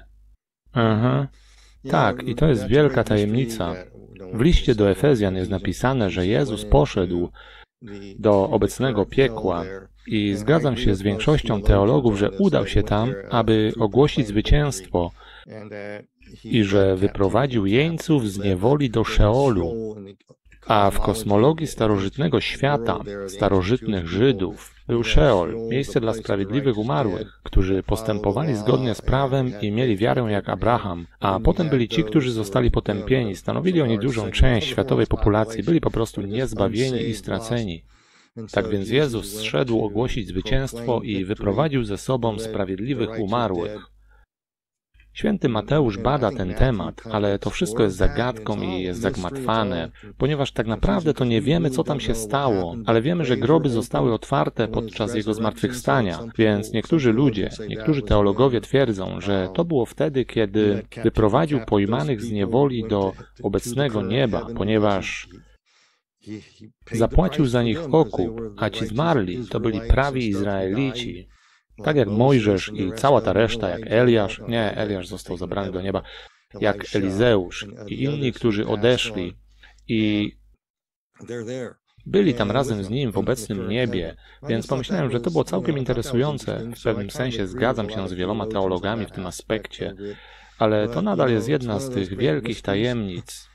Tak, i to jest wielka tajemnica. W liście do Efezjan jest napisane, że Jezus poszedł do obecnego piekła i zgadzam się z większością teologów, że udał się tam, aby ogłosić zwycięstwo i że wyprowadził jeńców z niewoli do Szeolu. A w kosmologii starożytnego świata, starożytnych Żydów, był Szeol, miejsce dla sprawiedliwych umarłych, którzy postępowali zgodnie z prawem i mieli wiarę jak Abraham, a potem byli ci, którzy zostali potępieni, stanowili oni dużą część światowej populacji, byli po prostu niezbawieni i straceni. Tak więc Jezus zszedł ogłosić zwycięstwo i wyprowadził ze sobą sprawiedliwych umarłych. Święty Mateusz bada ten temat, ale to wszystko jest zagadką i jest zagmatwane, ponieważ tak naprawdę to nie wiemy, co tam się stało, ale wiemy, że groby zostały otwarte podczas Jego zmartwychwstania, więc niektórzy teologowie twierdzą, że to było wtedy, kiedy wyprowadził pojmanych z niewoli do obecnego nieba, ponieważ zapłacił za nich okup, a ci zmarli to byli prawi Izraelici. Tak jak Mojżesz i cała ta reszta, jak Eliasz, Eliasz został zabrany do nieba, jak Elizeusz i inni, którzy odeszli i byli tam razem z nim w obecnym niebie, więc pomyślałem, że to było całkiem interesujące. W pewnym sensie zgadzam się z wieloma teologami w tym aspekcie, ale to nadal jest jedna z tych wielkich tajemnic,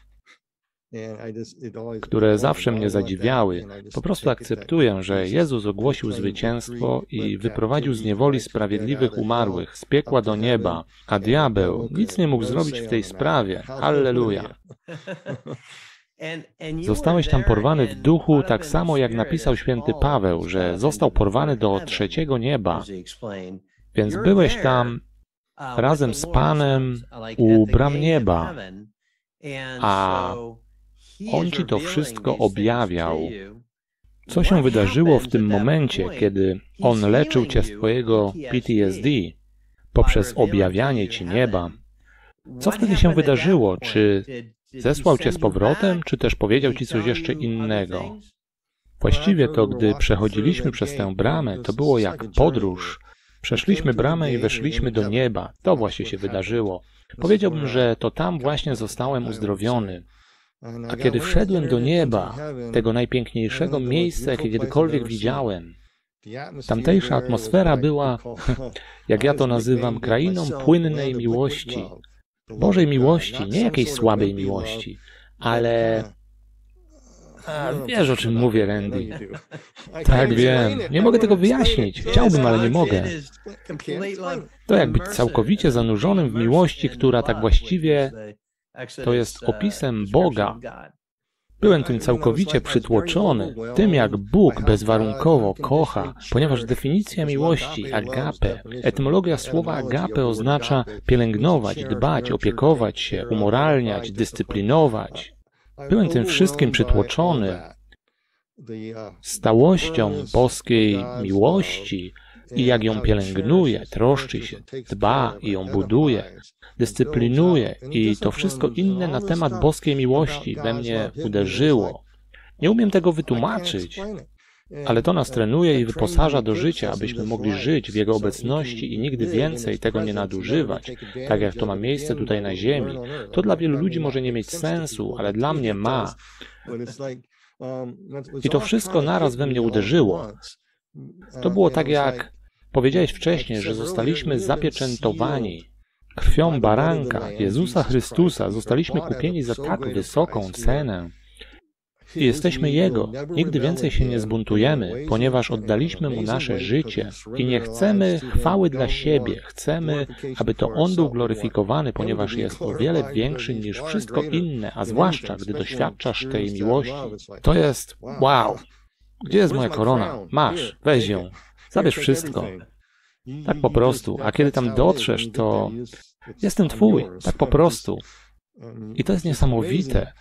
które zawsze mnie zadziwiały. Po prostu akceptuję, że Jezus ogłosił zwycięstwo i wyprowadził z niewoli sprawiedliwych umarłych, z piekła do nieba, a diabeł nic nie mógł zrobić w tej sprawie. Halleluja! Zostałeś tam porwany w duchu, tak samo jak napisał święty Paweł, że został porwany do trzeciego nieba. Więc byłeś tam razem z Panem u bram nieba, a On Ci to wszystko objawiał. Co się wydarzyło w tym momencie, kiedy On leczył Cię z Twojego PTSD poprzez objawianie Ci nieba? Co wtedy się wydarzyło? Czy zesłał Cię z powrotem, czy też powiedział Ci coś jeszcze innego? Właściwie to, gdy przechodziliśmy przez tę bramę, to było jak podróż Przeszliśmy bramę i weszliśmy do nieba. To właśnie się wydarzyło. Powiedziałbym, że to tam właśnie zostałem uzdrowiony. A kiedy wszedłem do nieba, tego najpiękniejszego miejsca, jakie kiedykolwiek widziałem, tamtejsza atmosfera była, jak ja to nazywam, krainą płynnej miłości. Bożej miłości, nie jakiejś słabej miłości, ale... wiesz, o czym mówię, Randy. Tak, wiem. Nie mogę tego wyjaśnić. Chciałbym, ale nie mogę. To jak być całkowicie zanurzonym w miłości, która tak właściwie to jest opisem Boga. Byłem tym całkowicie przytłoczony, tym jak Bóg bezwarunkowo kocha, ponieważ definicja miłości, agape, etymologia słowa agape oznacza pielęgnować, dbać, opiekować się, umoralniać, dyscyplinować. Byłem tym wszystkim przytłoczony, stałością boskiej miłości i jak ją pielęgnuje, troszczy się, dba i ją buduje, dyscyplinuje i to wszystko inne na temat boskiej miłości we mnie uderzyło. Nie umiem tego wytłumaczyć, ale to nas trenuje i wyposaża do życia, abyśmy mogli żyć w Jego obecności i nigdy więcej tego nie nadużywać, tak jak to ma miejsce tutaj na ziemi. To dla wielu ludzi może nie mieć sensu, ale dla mnie ma. I to wszystko naraz we mnie uderzyło. To było tak jak powiedziałeś wcześniej, że zostaliśmy zapieczętowani krwią baranka, Jezusa Chrystusa. Zostaliśmy kupieni za tak wysoką cenę. I jesteśmy Jego. Nigdy więcej się nie zbuntujemy, ponieważ oddaliśmy Mu nasze życie i nie chcemy chwały dla siebie. Chcemy, aby to On był gloryfikowany, ponieważ jest o wiele większy niż wszystko inne, a zwłaszcza, gdy doświadczasz tej miłości. To jest wow! Gdzie jest moja korona? Masz, weź ją. Zabierz wszystko. Tak po prostu. A kiedy tam dotrzesz, to jestem Twój. Tak po prostu. I to jest niesamowite.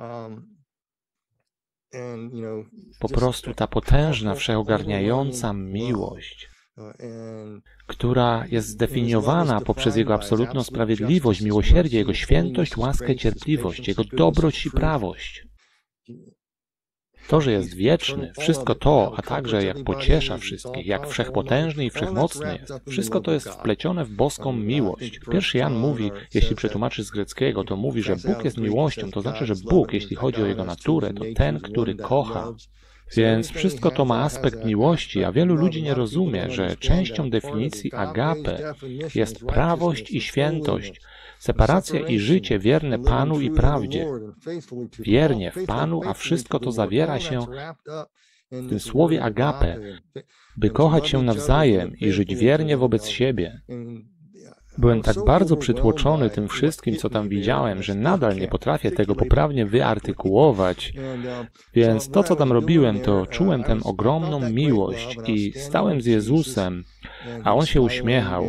Po prostu ta potężna, wszechogarniająca miłość, która jest zdefiniowana poprzez Jego absolutną sprawiedliwość, miłosierdzie, Jego świętość, łaskę, cierpliwość, Jego dobroć i prawość. To, że jest wieczny, wszystko to, a także jak pociesza wszystkich, jak wszechpotężny i wszechmocny jest, wszystko to jest wplecione w boską miłość. Pierwszy Jan mówi, jeśli przetłumaczy z greckiego, to mówi, że Bóg jest miłością, to znaczy, że Bóg, jeśli chodzi o Jego naturę, to ten, który kocha. Więc wszystko to ma aspekt miłości, a wielu ludzi nie rozumie, że częścią definicji agape jest prawość i świętość, separacja i życie wierne Panu i prawdzie. Wiernie w Panu, a wszystko to zawiera się w tym słowie agape, by kochać się nawzajem i żyć wiernie wobec siebie. Byłem tak bardzo przytłoczony tym wszystkim, co tam widziałem, że nadal nie potrafię tego poprawnie wyartykułować. Więc to, co tam robiłem, to czułem tę ogromną miłość i stałem z Jezusem, a On się uśmiechał.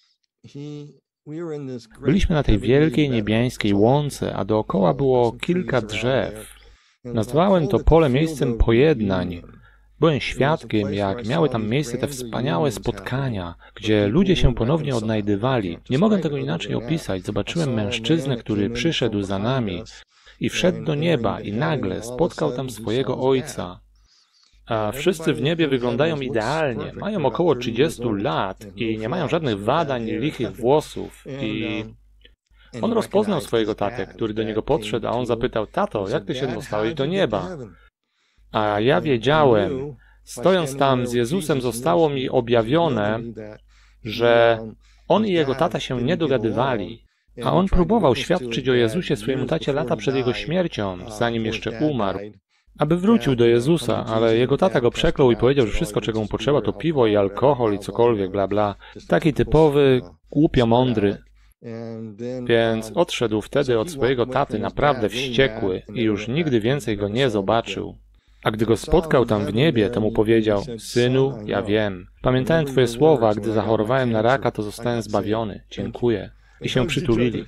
Byliśmy na tej wielkiej niebiańskiej łące, a dookoła było kilka drzew. Nazwałem to pole miejscem pojednań. Byłem świadkiem, jak miały tam miejsce te wspaniałe spotkania, gdzie ludzie się ponownie odnajdywali. Nie mogę tego inaczej opisać. Zobaczyłem mężczyznę, który przyszedł za nami i wszedł do nieba i nagle spotkał tam swojego Ojca. A wszyscy w niebie wyglądają idealnie, mają około 30 lat i nie mają żadnych wad ani lichych włosów. I on rozpoznał swojego tatę, który do niego podszedł, a on zapytał: tato, jak ty się dostałeś do nieba? A ja wiedziałem, stojąc tam z Jezusem, zostało mi objawione, że on i jego tata się nie dogadywali, a on próbował świadczyć o Jezusie swojemu tacie lata przed jego śmiercią, zanim jeszcze umarł, aby wrócił do Jezusa, ale jego tata go przeklął i powiedział, że wszystko, czego mu potrzeba, to piwo i alkohol i cokolwiek, bla bla. Taki typowy, głupio mądry. Więc odszedł wtedy od swojego taty naprawdę wściekły i już nigdy więcej go nie zobaczył. A gdy go spotkał tam w niebie, to mu powiedział: synu, ja wiem. Pamiętałem twoje słowa, a gdy zachorowałem na raka, to zostałem zbawiony. Dziękuję. I się przytulili.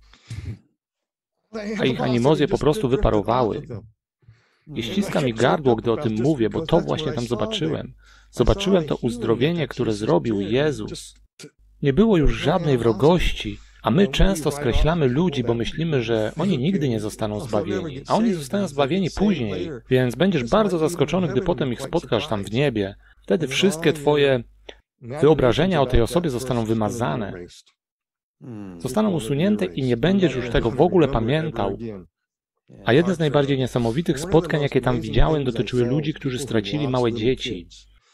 A ich animozje po prostu wyparowały. I ściska mi gardło, gdy o tym mówię, bo to właśnie tam zobaczyłem. Zobaczyłem to uzdrowienie, które zrobił Jezus. Nie było już żadnej wrogości, a my często skreślamy ludzi, bo myślimy, że oni nigdy nie zostaną zbawieni, a oni zostają zbawieni później, więc będziesz bardzo zaskoczony, gdy potem ich spotkasz tam w niebie. Wtedy wszystkie twoje Wyobrażenia o tej osobie zostaną wymazane. Zostaną usunięte i nie będziesz już tego w ogóle pamiętał. A jedne z najbardziej niesamowitych spotkań, jakie tam widziałem, dotyczyły ludzi, którzy stracili małe dzieci.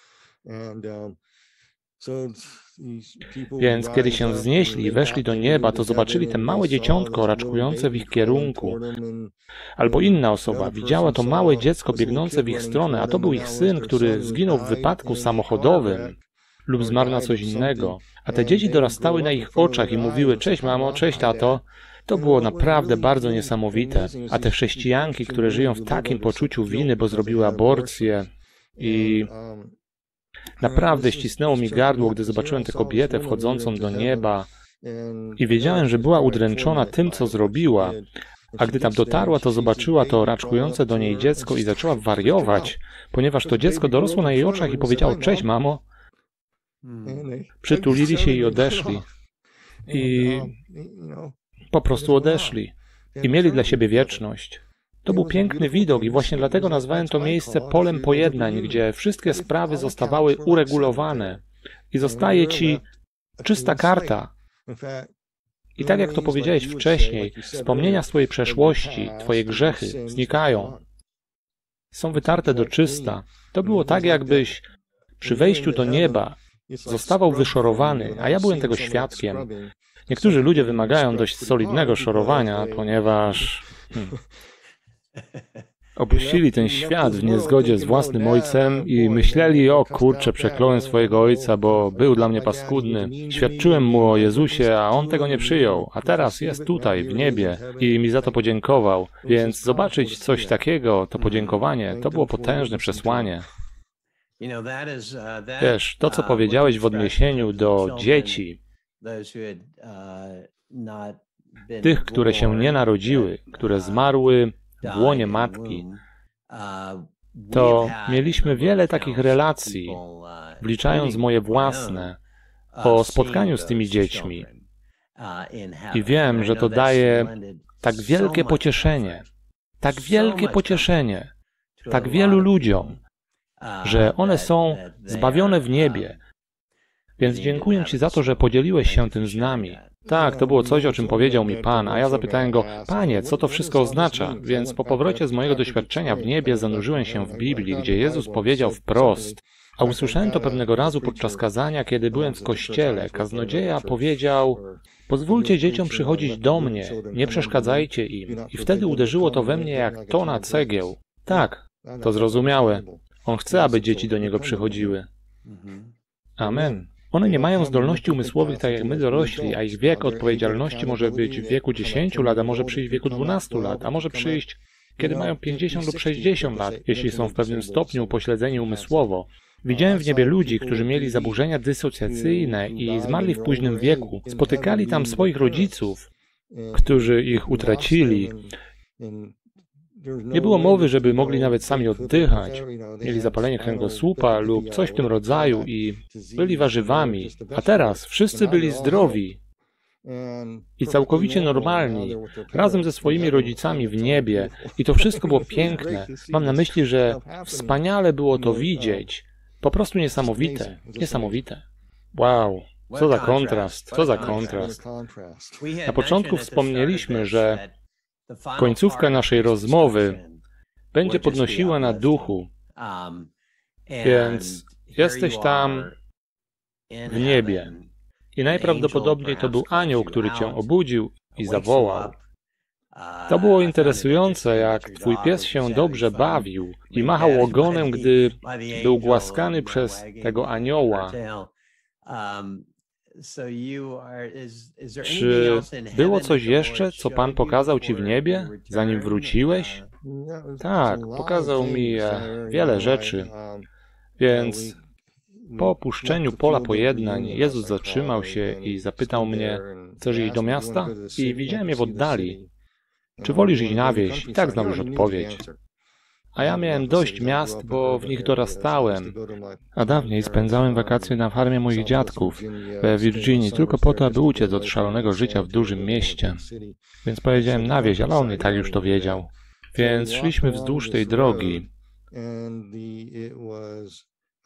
Więc kiedy się wznieśli i weszli do nieba, to zobaczyli te małe dzieciątko raczkujące w ich kierunku. Albo inna osoba widziała to małe dziecko biegnące w ich stronę, a to był ich syn, który zginął w wypadku samochodowym lub zmarł na coś innego. A te dzieci dorastały na ich oczach i mówiły: cześć mamo, cześć tato. To było naprawdę bardzo niesamowite. A te chrześcijanki, które żyją w takim poczuciu winy, bo zrobiły aborcję i naprawdę ścisnęło mi gardło, gdy zobaczyłem tę kobietę wchodzącą do nieba i wiedziałem, że była udręczona tym, co zrobiła, a gdy tam dotarła, to zobaczyła to raczkujące do niej dziecko i zaczęła wariować, ponieważ to dziecko dorosło na jej oczach i powiedziało: cześć mamo. Przytulili się i odeszli. I po prostu odeszli. I mieli dla siebie wieczność. To był piękny widok i właśnie dlatego nazwałem to miejsce polem pojednań, gdzie wszystkie sprawy zostawały uregulowane i zostaje ci czysta karta. I tak jak to powiedziałeś wcześniej, wspomnienia swojej przeszłości, twoje grzechy znikają. Są wytarte do czysta. To było tak, jakbyś przy wejściu do nieba zostawał wyszorowany, a ja byłem tego świadkiem. Niektórzy ludzie wymagają dość solidnego szorowania, ponieważ opuścili ten świat w niezgodzie z własnym ojcem i myśleli: o kurczę, przekląłem swojego ojca, bo był dla mnie paskudny. Świadczyłem mu o Jezusie, a on tego nie przyjął, a teraz jest tutaj, w niebie i mi za to podziękował. Więc zobaczyć coś takiego, to podziękowanie, to było potężne przesłanie. Wiesz, to co powiedziałeś w odniesieniu do dzieci, tych, które się nie narodziły, które zmarły w łonie matki, to mieliśmy wiele takich relacji, wliczając moje własne, o spotkaniu z tymi dziećmi. I wiem, że to daje tak wielkie pocieszenie, tak wielu ludziom, że one są zbawione w niebie. Więc dziękuję Ci za to, że podzieliłeś się tym z nami. Tak, to było coś, o czym powiedział mi Pan, a ja zapytałem Go: Panie, co to wszystko oznacza? Więc po powrocie z mojego doświadczenia w niebie zanurzyłem się w Biblii, gdzie Jezus powiedział wprost, a usłyszałem to pewnego razu podczas kazania, kiedy byłem w kościele. Kaznodzieja powiedział: pozwólcie dzieciom przychodzić do mnie, nie przeszkadzajcie im. I wtedy uderzyło to we mnie jak tona cegieł. Tak, to zrozumiałe. On chce, aby dzieci do Niego przychodziły. Amen. One nie mają zdolności umysłowych tak jak my dorośli, a ich wiek odpowiedzialności może być w wieku 10 lat, a może przyjść w wieku 12 lat, a może przyjść, kiedy mają 50 lub 60 lat, jeśli są w pewnym stopniu upośledzeni umysłowo. Widziałem w niebie ludzi, którzy mieli zaburzenia dysocjacyjne i zmarli w późnym wieku. Spotykali tam swoich rodziców, którzy ich utracili. Nie było mowy, żeby mogli nawet sami oddychać. Mieli zapalenie kręgosłupa lub coś w tym rodzaju i byli warzywami. A teraz wszyscy byli zdrowi i całkowicie normalni, razem ze swoimi rodzicami w niebie. I to wszystko było piękne. Mam na myśli, że wspaniale było to widzieć. Po prostu niesamowite. Niesamowite. Wow. Co za kontrast. Co za kontrast. Na początku wspomnieliśmy, że końcówka naszej rozmowy będzie podnosiła na duchu, więc jesteś tam w niebie i najprawdopodobniej to był anioł, który cię obudził i zawołał. To było interesujące, jak twój pies się dobrze bawił i machał ogonem, gdy był głaskany przez tego anioła. Czy było coś jeszcze, co Pan pokazał Ci w niebie, zanim wróciłeś? Tak, pokazał mi wiele rzeczy. Więc po opuszczeniu pola pojednań Jezus zatrzymał się i zapytał mnie: chcesz iść do miasta? I widziałem je w oddali. Czy wolisz iść na wieś? I tak znam już odpowiedź. A ja miałem dość miast, bo w nich dorastałem. A dawniej spędzałem wakacje na farmie moich dziadków we Virginii, tylko po to, aby uciec od szalonego życia w dużym mieście. Więc powiedziałem na wieś, ale on i tak już to wiedział. Więc szliśmy wzdłuż tej drogi.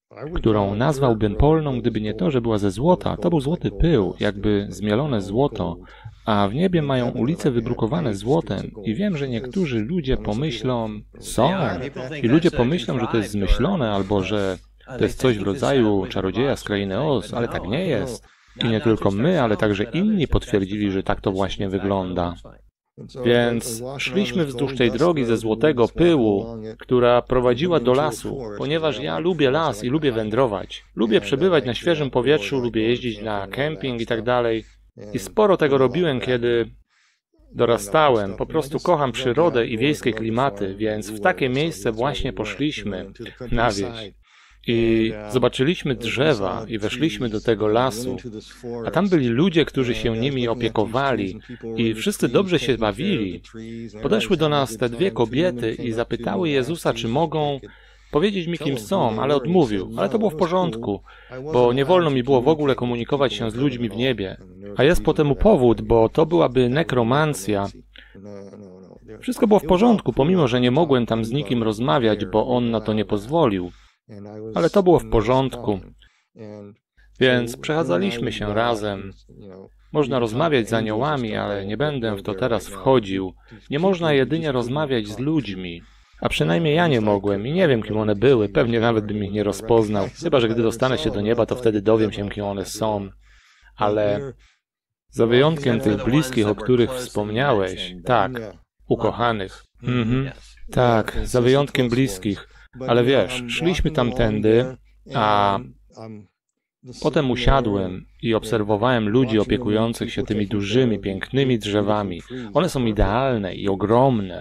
którą nazwałbym polną, gdyby nie to, że była ze złota. To był złoty pył, jakby zmielone złoto, a w niebie mają ulice wybrukowane złotem. I wiem, że niektórzy ludzie pomyślą, i ludzie pomyślą, że to jest zmyślone, albo że to jest coś w rodzaju czarodzieja z krainy Oz, ale tak nie jest. I nie tylko my, ale także inni potwierdzili, że tak to właśnie wygląda. Więc szliśmy wzdłuż tej drogi ze złotego pyłu, która prowadziła do lasu, ponieważ ja lubię las i lubię wędrować. Lubię przebywać na świeżym powietrzu, lubię jeździć na kemping i tak dalej. I sporo tego robiłem, kiedy dorastałem. Po prostu kocham przyrodę i wiejskie klimaty, więc w takie miejsce właśnie poszliśmy na wieś. I zobaczyliśmy drzewa i weszliśmy do tego lasu, a tam byli ludzie, którzy się nimi opiekowali i wszyscy dobrze się bawili. Podeszły do nas te dwie kobiety i zapytały Jezusa, czy mogą powiedzieć mi, kim są, ale odmówił. Ale to było w porządku, bo nie wolno mi było w ogóle komunikować się z ludźmi w niebie. A jest po temu powód, bo to byłaby nekromancja. Wszystko było w porządku, pomimo że nie mogłem tam z nikim rozmawiać, bo on na to nie pozwolił. Ale to było w porządku. Więc przechadzaliśmy się razem. Można rozmawiać z aniołami, ale nie będę w to teraz wchodził. Nie można jedynie rozmawiać z ludźmi. A przynajmniej ja nie mogłem i nie wiem, kim one były. Pewnie nawet bym ich nie rozpoznał. Chyba że gdy dostanę się do nieba, to wtedy dowiem się, kim one są. Ale za wyjątkiem tych bliskich, o których wspomniałeś, tak, ukochanych. Tak, za wyjątkiem bliskich. Ale wiesz, szliśmy tamtędy, a potem usiadłem i obserwowałem ludzi opiekujących się tymi dużymi, pięknymi drzewami. One są idealne i ogromne.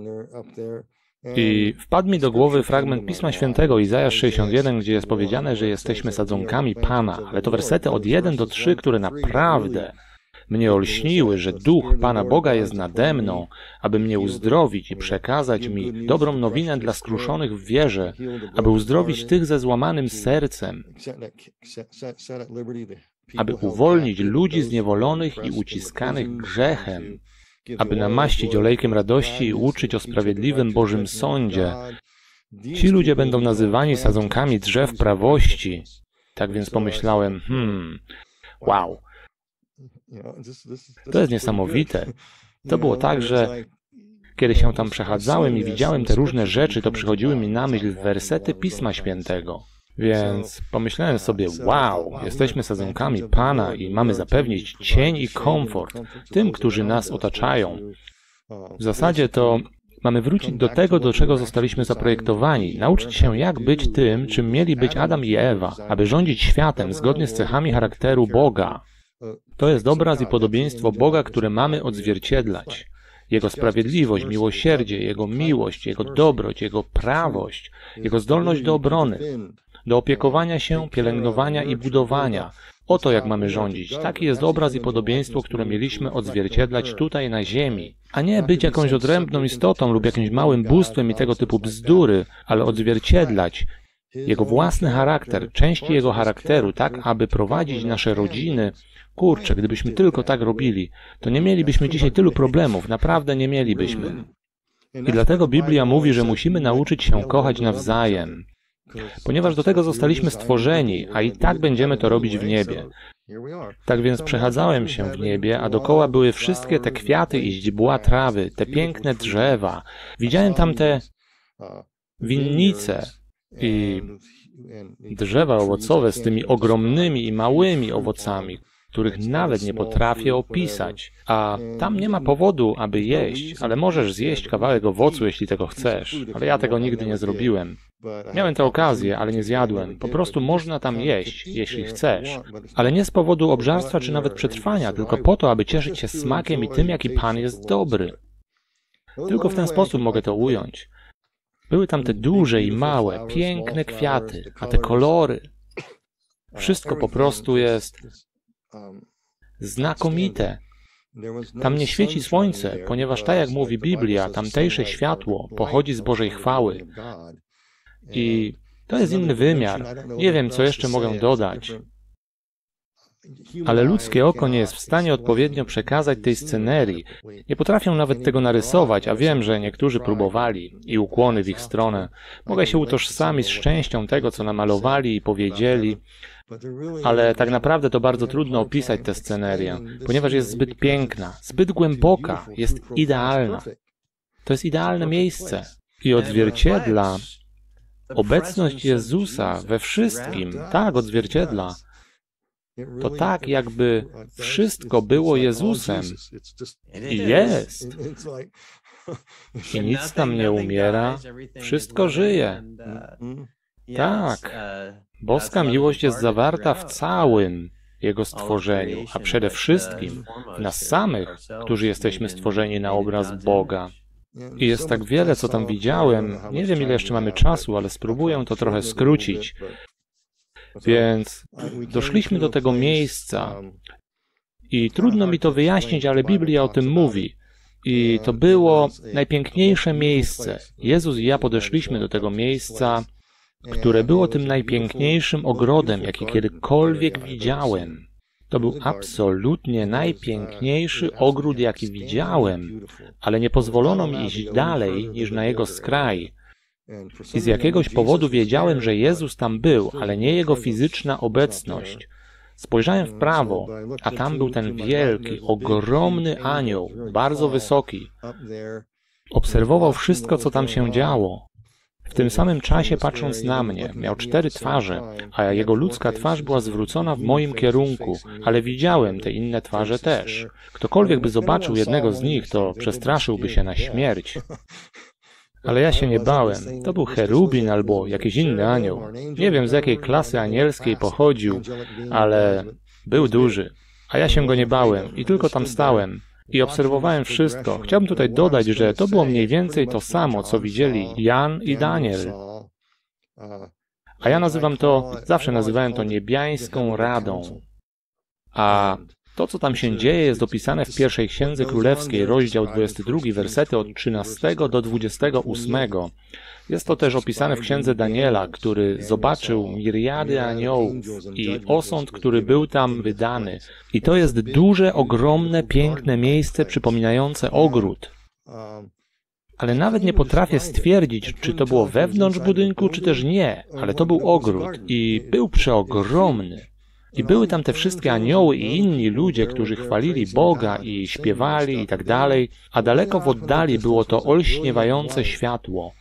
I wpadł mi do głowy fragment Pisma Świętego, Izajasz 61, gdzie jest powiedziane, że jesteśmy sadzonkami Pana, ale to wersety od 1 do 3, które naprawdę mnie olśniły, że Duch Pana Boga jest nade mną, aby mnie uzdrowić i przekazać mi dobrą nowinę dla skruszonych w wierze, aby uzdrowić tych ze złamanym sercem, aby uwolnić ludzi zniewolonych i uciskanych grzechem, aby namaścić olejkiem radości i uczyć o sprawiedliwym Bożym sądzie. Ci ludzie będą nazywani sadzonkami drzew prawości. Tak więc pomyślałem, wow. To jest niesamowite. To było tak, że kiedy się tam przechadzałem i widziałem te różne rzeczy, to przychodziły mi na myśl wersety Pisma Świętego. Więc pomyślałem sobie, wow, jesteśmy sadzonkami Pana i mamy zapewnić cień i komfort tym, którzy nas otaczają. W zasadzie to mamy wrócić do tego, do czego zostaliśmy zaprojektowani, nauczyć się, jak być tym, czym mieli być Adam i Ewa, aby rządzić światem zgodnie z cechami charakteru Boga. To jest obraz i podobieństwo Boga, które mamy odzwierciedlać. Jego sprawiedliwość, miłosierdzie, Jego miłość, Jego dobroć, Jego prawość, Jego zdolność do obrony, do opiekowania się, pielęgnowania i budowania. Oto jak mamy rządzić. Taki jest obraz i podobieństwo, które mieliśmy odzwierciedlać tutaj na ziemi. A nie być jakąś odrębną istotą lub jakimś małym bóstwem i tego typu bzdury, ale odzwierciedlać Jego własny charakter, części Jego charakteru, tak aby prowadzić nasze rodziny. Kurczę, gdybyśmy tylko tak robili, to nie mielibyśmy dzisiaj tylu problemów, naprawdę nie mielibyśmy. I dlatego Biblia mówi, że musimy nauczyć się kochać nawzajem, ponieważ do tego zostaliśmy stworzeni, a i tak będziemy to robić w niebie. Tak więc przechadzałem się w niebie, a dookoła były wszystkie te kwiaty i źdźbła trawy, te piękne drzewa. Widziałem tam te winnice i drzewa owocowe z tymi ogromnymi i małymi owocami, których nawet nie potrafię opisać. A tam nie ma powodu, aby jeść, ale możesz zjeść kawałek owocu, jeśli tego chcesz. Ale ja tego nigdy nie zrobiłem. Miałem tę okazję, ale nie zjadłem. Po prostu można tam jeść, jeśli chcesz. Ale nie z powodu obżarstwa czy nawet przetrwania, tylko po to, aby cieszyć się smakiem i tym, jaki Pan jest dobry. Tylko w ten sposób mogę to ująć. Były tam te duże i małe, piękne kwiaty, a te kolory. Wszystko po prostu jest znakomite. Tam nie świeci słońce, ponieważ tak jak mówi Biblia, tamtejsze światło pochodzi z Bożej chwały. I to jest inny wymiar. Nie wiem, co jeszcze mogę dodać. Ale ludzkie oko nie jest w stanie odpowiednio przekazać tej scenerii. Nie potrafią nawet tego narysować, a wiem, że niektórzy próbowali i ukłony w ich stronę. Mogę się utożsamić z częścią tego, co namalowali i powiedzieli, ale tak naprawdę to bardzo trudno opisać tę scenerię, ponieważ jest zbyt piękna, zbyt głęboka, jest idealna. To jest idealne miejsce i odzwierciedla obecność Jezusa we wszystkim. Tak, odzwierciedla. To tak, jakby wszystko było Jezusem. I jest. I nic tam nie umiera, wszystko żyje. Tak. Boska miłość jest zawarta w całym Jego stworzeniu, a przede wszystkim w nas samych, którzy jesteśmy stworzeni na obraz Boga. I jest tak wiele, co tam widziałem. Nie wiem, ile jeszcze mamy czasu, ale spróbuję to trochę skrócić. Więc doszliśmy do tego miejsca i trudno mi to wyjaśnić, ale Biblia o tym mówi. I to było najpiękniejsze miejsce. Jezus i ja podeszliśmy do tego miejsca, które było tym najpiękniejszym ogrodem, jaki kiedykolwiek widziałem. To był absolutnie najpiękniejszy ogród, jaki widziałem, ale nie pozwolono mi iść dalej niż na jego skraj. I z jakiegoś powodu wiedziałem, że Jezus tam był, ale nie Jego fizyczna obecność. Spojrzałem w prawo, a tam był ten wielki, ogromny anioł, bardzo wysoki. Obserwował wszystko, co tam się działo. W tym samym czasie, patrząc na mnie, miał 4 twarze, a jego ludzka twarz była zwrócona w moim kierunku, ale widziałem te inne twarze też. Ktokolwiek by zobaczył jednego z nich, to przestraszyłby się na śmierć. Ale ja się nie bałem. To był cherubin albo jakiś inny anioł. Nie wiem, z jakiej klasy anielskiej pochodził, ale był duży. A ja się go nie bałem i tylko tam stałem i obserwowałem wszystko. Chciałbym tutaj dodać, że to było mniej więcej to samo, co widzieli Jan i Daniel. A ja zawsze nazywałem to niebiańską radą. A to, co tam się dzieje, jest opisane w pierwszej Księdze Królewskiej, rozdział 22, wersety od 13 do 28. Jest to też opisane w Księdze Daniela, który zobaczył miriady aniołów i osąd, który był tam wydany. I to jest duże, ogromne, piękne miejsce przypominające ogród. Ale nawet nie potrafię stwierdzić, czy to było wewnątrz budynku, czy też nie, ale to był ogród i był przeogromny. I były tam te wszystkie anioły i inni ludzie, którzy chwalili Boga i śpiewali i tak dalej, a daleko w oddali było to olśniewające światło.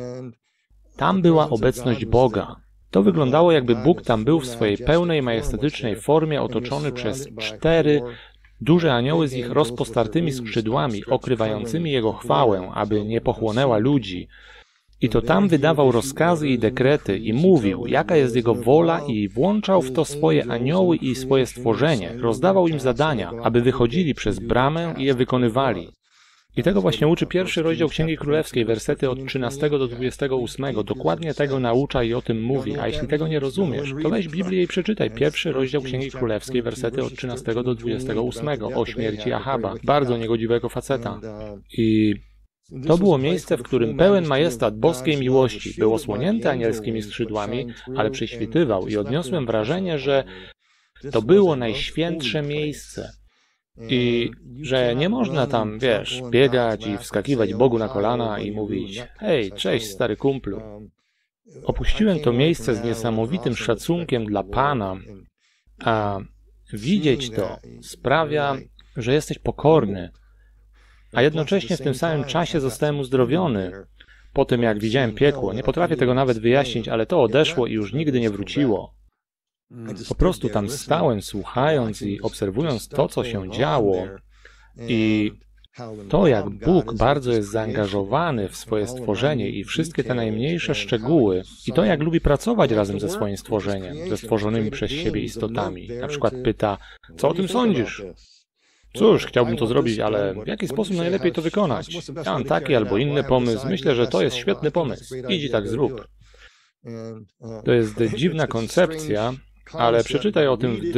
Tam była obecność Boga. To wyglądało, jakby Bóg tam był w swojej pełnej, majestatycznej formie, otoczony przez 4 duże anioły z ich rozpostartymi skrzydłami, okrywającymi Jego chwałę, aby nie pochłonęła ludzi. I to tam wydawał rozkazy i dekrety i mówił, jaka jest Jego wola i włączał w to swoje anioły i swoje stworzenie. Rozdawał im zadania, aby wychodzili przez bramę i je wykonywali. I tego właśnie uczy pierwszy rozdział Księgi Królewskiej, wersety od 13 do 28. Dokładnie tego naucza i o tym mówi. A jeśli tego nie rozumiesz, to weź Biblię i przeczytaj pierwszy rozdział Księgi Królewskiej, wersety od 13 do 28 o śmierci Ahaba, bardzo niegodziwego faceta. I to było miejsce, w którym pełen majestat boskiej miłości był osłonięty anielskimi skrzydłami, ale prześwitywał i odniosłem wrażenie, że to było najświętsze miejsce. I że nie można tam, biegać i wskakiwać Bogu na kolana i mówić: hej, cześć stary kumplu. Opuściłem to miejsce z niesamowitym szacunkiem dla Pana, a widzieć to sprawia, że jesteś pokorny, a jednocześnie w tym samym czasie zostałem uzdrowiony. Po tym, jak widziałem piekło, nie potrafię tego nawet wyjaśnić, ale to odeszło i już nigdy nie wróciło. Po prostu tam stałem, słuchając i obserwując to, co się działo i to, jak Bóg bardzo jest zaangażowany w swoje stworzenie i wszystkie te najmniejsze szczegóły i to, jak lubi pracować razem ze swoim stworzeniem, ze stworzonymi przez siebie istotami. Na przykład pyta: co o tym sądzisz? Cóż, chciałbym to zrobić, ale w jaki sposób najlepiej to wykonać? Ja mam taki albo inny pomysł, myślę, że to jest świetny pomysł. Idź i tak zrób. To jest dziwna koncepcja, ale przeczytaj o tym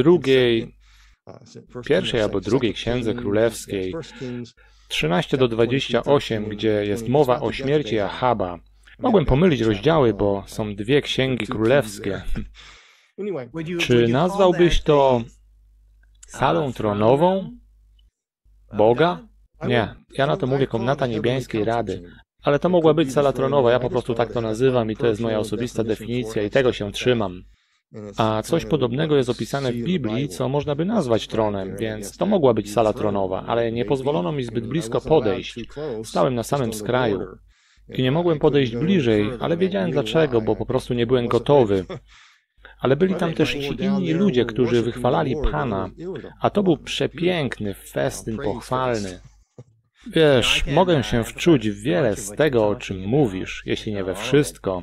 w pierwszej albo drugiej Księdze Królewskiej, 13 do 28, gdzie jest mowa o śmierci Ahaba. Mogłem pomylić rozdziały, bo są 2 księgi królewskie. Czy nazwałbyś to Salą tronową? Boga? Nie, ja na to mówię komnata niebiańskiej rady. Ale to mogła być sala tronowa, ja po prostu tak to nazywam i to jest moja osobista definicja i tego się trzymam. A coś podobnego jest opisane w Biblii, co można by nazwać tronem, więc to mogła być sala tronowa, ale nie pozwolono mi zbyt blisko podejść. Stałem na samym skraju. I nie mogłem podejść bliżej, ale wiedziałem dlaczego, bo po prostu nie byłem gotowy. Ale byli tam też ci inni ludzie, którzy wychwalali Pana, a to był przepiękny festyn pochwalny. Wiesz, mogę się wczuć w wiele z tego, o czym mówisz, jeśli nie we wszystko.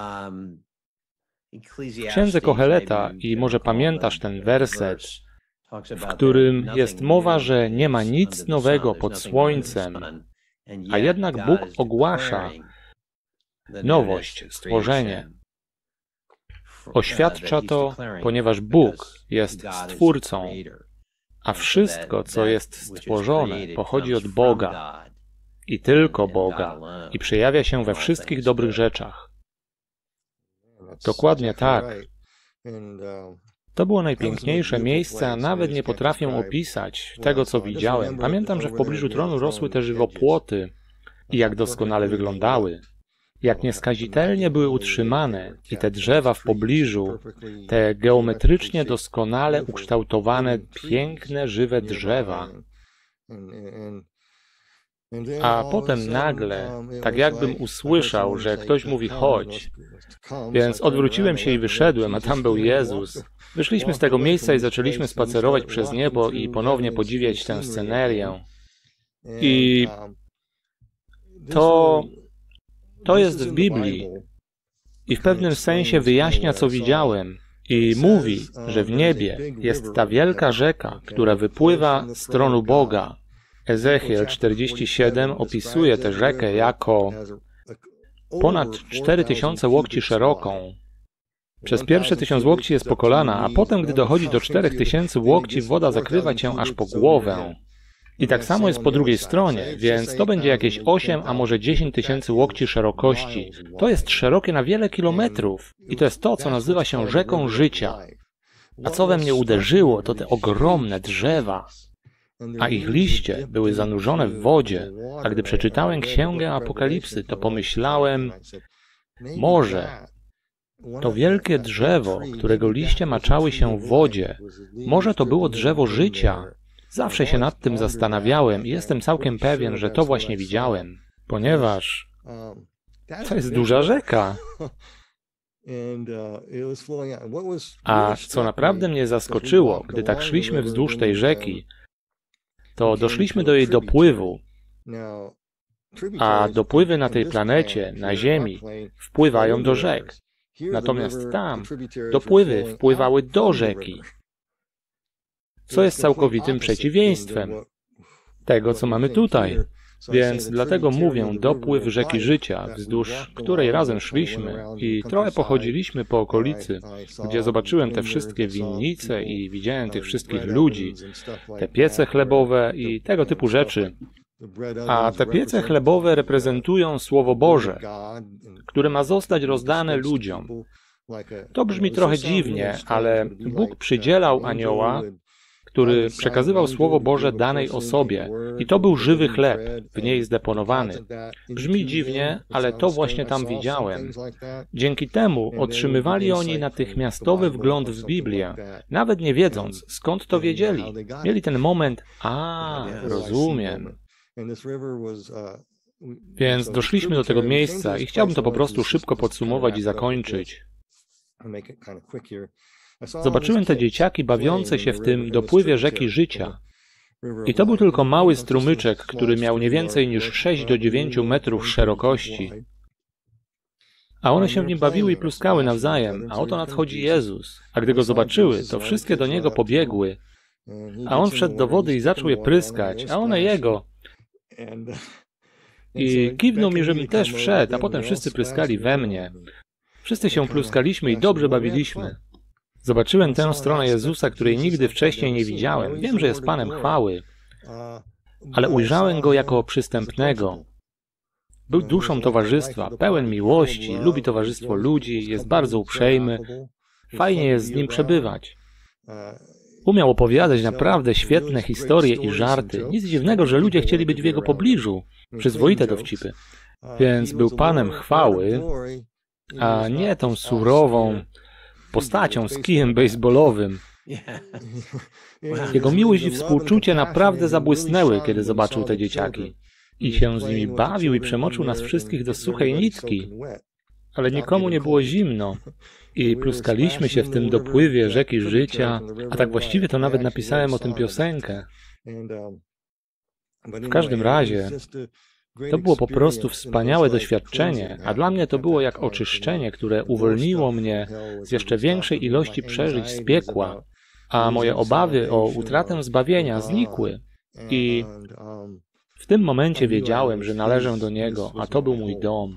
W księdze Koheleta, i może pamiętasz ten werset, w którym jest mowa, że nie ma nic nowego pod słońcem, a jednak Bóg ogłasza nowość, stworzenie. Oświadcza to, ponieważ Bóg jest Stwórcą, a wszystko, co jest stworzone, pochodzi od Boga i tylko Boga i przejawia się we wszystkich dobrych rzeczach. Dokładnie tak. To było najpiękniejsze miejsce, a nawet nie potrafię opisać tego, co widziałem. Pamiętam, że w pobliżu tronu rosły te żywopłoty i jak doskonale wyglądały. Jak nieskazitelnie były utrzymane i te drzewa w pobliżu, te geometrycznie doskonale ukształtowane, piękne, żywe drzewa. A potem nagle, tak jakbym usłyszał, że ktoś mówi chodź. Więc odwróciłem się i wyszedłem, a tam był Jezus. Wyszliśmy z tego miejsca i zaczęliśmy spacerować przez niebo i ponownie podziwiać tę scenerię. I to jest w Biblii. I w pewnym sensie wyjaśnia, co widziałem. I mówi, że w niebie jest ta wielka rzeka, która wypływa z tronu Boga. Ezechiel 47 opisuje tę rzekę jako ponad 4000 łokci szeroką. Przez pierwsze 1000 łokci jest po kolana, a potem, gdy dochodzi do 4000 łokci, woda zakrywa cię aż po głowę. I tak samo jest po drugiej stronie, więc to będzie jakieś 8, a może 10 tysięcy łokci szerokości. To jest szerokie na wiele kilometrów. I to jest to, co nazywa się rzeką życia. A co we mnie uderzyło, to te ogromne drzewa. A ich liście były zanurzone w wodzie. A gdy przeczytałem Księgę Apokalipsy, to pomyślałem, może to wielkie drzewo, którego liście maczały się w wodzie, może to było drzewo życia. Zawsze się nad tym zastanawiałem i jestem całkiem pewien, że to właśnie widziałem, ponieważ to jest duża rzeka. A co naprawdę mnie zaskoczyło, gdy tak szliśmy wzdłuż tej rzeki, to doszliśmy do jej dopływu. A dopływy na tej planecie, na Ziemi, wpływają do rzek. Natomiast tam dopływy wpływały do rzeki, co jest całkowitym przeciwieństwem tego, co mamy tutaj. Więc dlatego mówię dopływ rzeki życia, wzdłuż której razem szliśmy i trochę pochodziliśmy po okolicy, gdzie zobaczyłem te wszystkie winnice i widziałem tych wszystkich ludzi, te piece chlebowe i tego typu rzeczy. A te piece chlebowe reprezentują Słowo Boże, które ma zostać rozdane ludziom. To brzmi trochę dziwnie, ale Bóg przydzielał anioła, który przekazywał Słowo Boże danej osobie. I to był żywy chleb, w niej zdeponowany. Brzmi dziwnie, ale to właśnie tam widziałem. Dzięki temu otrzymywali oni natychmiastowy wgląd w Biblię, nawet nie wiedząc, skąd to wiedzieli. Mieli ten moment, rozumiem. Więc doszliśmy do tego miejsca i chciałbym to po prostu szybko podsumować i zakończyć. Zobaczyłem te dzieciaki bawiące się w tym dopływie rzeki życia. I to był tylko mały strumyczek, który miał nie więcej niż 6 do 9 metrów szerokości. A one się w nim bawiły i pluskały nawzajem, a oto nadchodzi Jezus. A gdy go zobaczyły, to wszystkie do niego pobiegły. A on wszedł do wody i zaczął je pryskać, a one jego. I kiwnął mi, żebym też wszedł, a potem wszyscy pryskali we mnie. Wszyscy się pluskaliśmy i dobrze bawiliśmy. Zobaczyłem tę stronę Jezusa, której nigdy wcześniej nie widziałem. Wiem, że jest Panem chwały, ale ujrzałem Go jako przystępnego. Był duszą towarzystwa, pełen miłości, lubi towarzystwo ludzi, jest bardzo uprzejmy. Fajnie jest z Nim przebywać. Umiał opowiadać naprawdę świetne historie i żarty. Nic dziwnego, że ludzie chcieli być w jego pobliżu. Przyzwoite dowcipy. Więc był Panem chwały, a nie tą surową postacią z kijem baseballowym. Jego miłość i współczucie naprawdę zabłysnęły, kiedy zobaczył te dzieciaki. I się z nimi bawił i przemoczył nas wszystkich do suchej nitki. Ale nikomu nie było zimno. I pluskaliśmy się w tym dopływie rzeki życia, a tak właściwie to nawet napisałem o tym piosenkę. W każdym razie, to było po prostu wspaniałe doświadczenie, a dla mnie to było jak oczyszczenie, które uwolniło mnie z jeszcze większej ilości przeżyć z piekła, a moje obawy o utratę zbawienia znikły. I w tym momencie wiedziałem, że należę do Niego, a to był mój dom.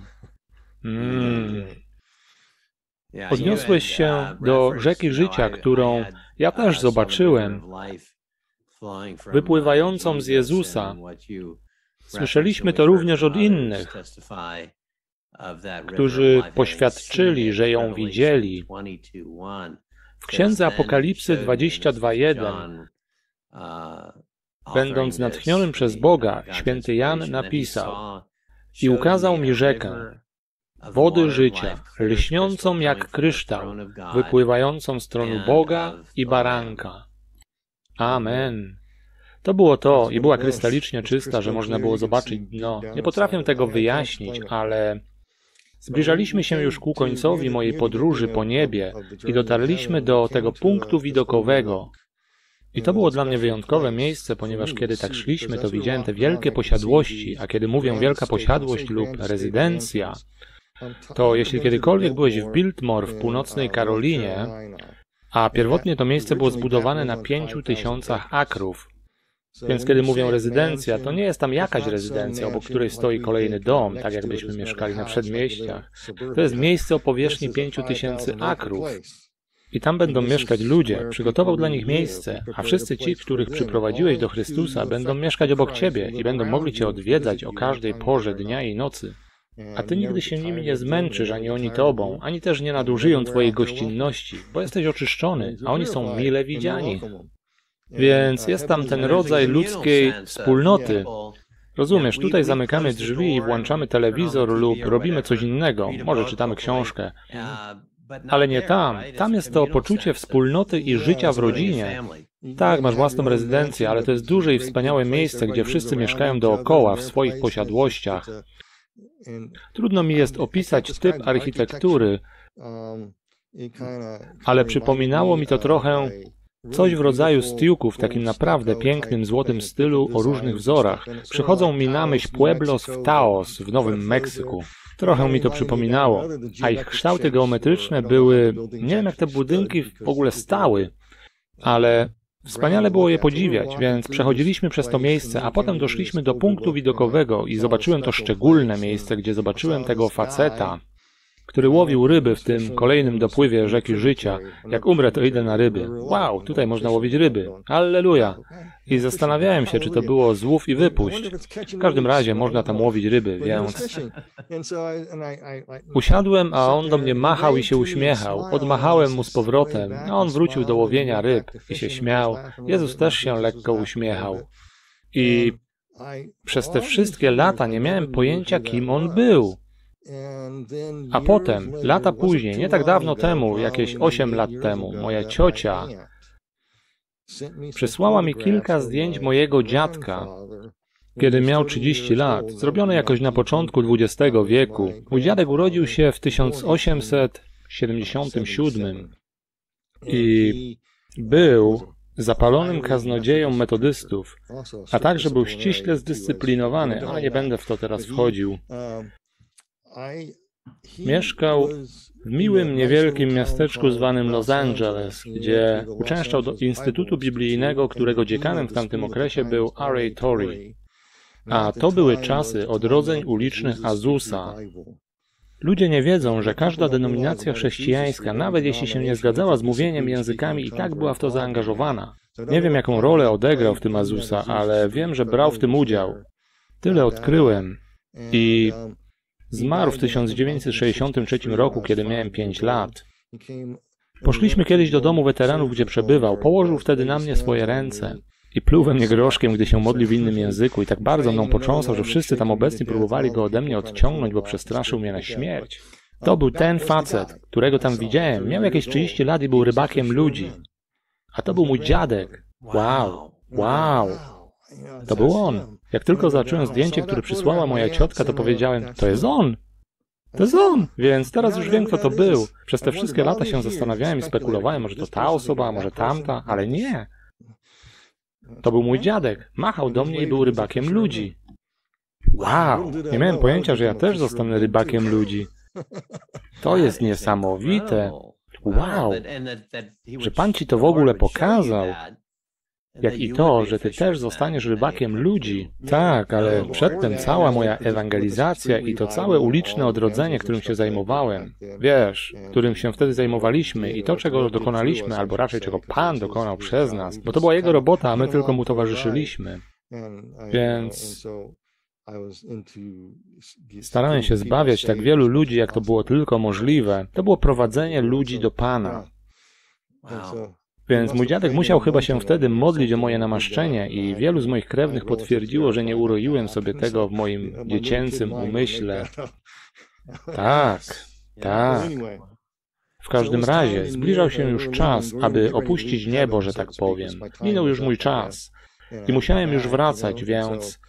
Odniosłeś się do rzeki życia, którą ja też zobaczyłem, wypływającą z Jezusa. Słyszeliśmy to również od innych, którzy poświadczyli, że ją widzieli. W Księdze Apokalipsy 22:1, będąc natchnionym przez Boga, święty Jan napisał: i ukazał mi rzekę, wody życia, lśniącą jak kryształ, wypływającą z tronu Boga i Baranka. Amen. To było to i była krystalicznie czysta, że można było zobaczyć dno. Nie potrafię tego wyjaśnić, ale zbliżaliśmy się już ku końcowi mojej podróży po niebie i dotarliśmy do tego punktu widokowego. I to było dla mnie wyjątkowe miejsce, ponieważ kiedy tak szliśmy, to widziałem te wielkie posiadłości, a kiedy mówię wielka posiadłość lub rezydencja, to jeśli kiedykolwiek byłeś w Biltmore w północnej Karolinie, a pierwotnie to miejsce było zbudowane na 5000 akrów, więc kiedy mówię rezydencja, to nie jest tam jakaś rezydencja, obok której stoi kolejny dom, tak jakbyśmy mieszkali na przedmieściach. To jest miejsce o powierzchni 5000 akrów. I tam będą mieszkać ludzie. Przygotował dla nich miejsce, a wszyscy ci, których przyprowadziłeś do Chrystusa, będą mieszkać obok Ciebie i będą mogli Cię odwiedzać o każdej porze dnia i nocy. A Ty nigdy się nimi nie zmęczysz, ani oni Tobą, ani też nie nadużyją Twojej gościnności, bo jesteś oczyszczony, a oni są mile widziani. Więc jest tam ten rodzaj ludzkiej wspólnoty. Rozumiesz, tutaj zamykamy drzwi i włączamy telewizor lub robimy coś innego, może czytamy książkę. Ale nie tam. Tam jest to poczucie wspólnoty i życia w rodzinie. Tak, masz własną rezydencję, ale to jest duże i wspaniałe miejsce, gdzie wszyscy mieszkają dookoła, w swoich posiadłościach. Trudno mi jest opisać typ architektury, ale przypominało mi to trochę coś w rodzaju stiuku w takim naprawdę pięknym, złotym stylu o różnych wzorach. Przychodzą mi na myśl pueblos w Taos w Nowym Meksyku. Trochę mi to przypominało, a ich kształty geometryczne były, nie wiem jak te budynki w ogóle stały, ale wspaniale było je podziwiać, więc przechodziliśmy przez to miejsce, a potem doszliśmy do punktu widokowego i zobaczyłem to szczególne miejsce, gdzie zobaczyłem tego faceta, który łowił ryby w tym kolejnym dopływie rzeki życia. Jak umrę, to idę na ryby. Wow, tutaj można łowić ryby. Alleluja. I zastanawiałem się, czy to było złów i wypuść. W każdym razie można tam łowić ryby, więc... Usiadłem, a on do mnie machał i się uśmiechał. Odmachałem mu z powrotem, a on wrócił do łowienia ryb i się śmiał. Jezus też się lekko uśmiechał. I przez te wszystkie lata nie miałem pojęcia, kim on był. A potem, lata później, nie tak dawno temu, jakieś 8 lat temu, moja ciocia przysłała mi kilka zdjęć mojego dziadka, kiedy miał 30 lat, zrobione jakoś na początku XX wieku. Mój dziadek urodził się w 1877 i był zapalonym kaznodzieją metodystów, a także był ściśle zdyscyplinowany, ale nie będę w to teraz wchodził. Mieszkał w miłym, niewielkim miasteczku zwanym Los Angeles, gdzie uczęszczał do Instytutu Biblijnego, którego dziekanem w tamtym okresie był R.A. Torrey. A to były czasy odrodzeń ulicznych Azusa. Ludzie nie wiedzą, że każda denominacja chrześcijańska, nawet jeśli się nie zgadzała z mówieniem językami, i tak była w to zaangażowana. Nie wiem, jaką rolę odegrał w tym Azusa, ale wiem, że brał w tym udział. Tyle odkryłem. I zmarł w 1963 roku, kiedy miałem 5 lat. Poszliśmy kiedyś do domu weteranów, gdzie przebywał. Położył wtedy na mnie swoje ręce i pluł we mnie groszkiem, gdy się modlił w innym języku i tak bardzo mną potrząsał, że wszyscy tam obecni próbowali go ode mnie odciągnąć, bo przestraszył mnie na śmierć. To był ten facet, którego tam widziałem. Miał jakieś 30 lat i był rybakiem ludzi. A to był mój dziadek. Wow, wow. To był on. Jak tylko zobaczyłem zdjęcie, które przysłała moja ciotka, to powiedziałem, to jest on. To jest on! Więc teraz już wiem, kto to był. Przez te wszystkie lata się zastanawiałem i spekulowałem, może to ta osoba, a może tamta, ale nie. To był mój dziadek. Machał do mnie i był rybakiem ludzi. Wow! Nie miałem pojęcia, że ja też zostanę rybakiem ludzi. To jest niesamowite. Wow! Że Pan ci to w ogóle pokazał. Jak i to, że ty też zostaniesz rybakiem ludzi. Tak, ale przedtem cała moja ewangelizacja i to całe uliczne odrodzenie, którym się zajmowałem, wiesz, którym się wtedy zajmowaliśmy i to, czego dokonaliśmy, albo raczej czego Pan dokonał przez nas, bo to była Jego robota, a my tylko Mu towarzyszyliśmy. Więc starałem się zbawiać tak wielu ludzi, jak to było tylko możliwe. To było prowadzenie ludzi do Pana. Więc mój dziadek musiał chyba się wtedy modlić o moje namaszczenie i wielu z moich krewnych potwierdziło, że nie uroiłem sobie tego w moim dziecięcym umyśle. Tak, tak. W każdym razie zbliżał się już czas, aby opuścić niebo, że tak powiem. Minął już mój czas i musiałem już wracać, więc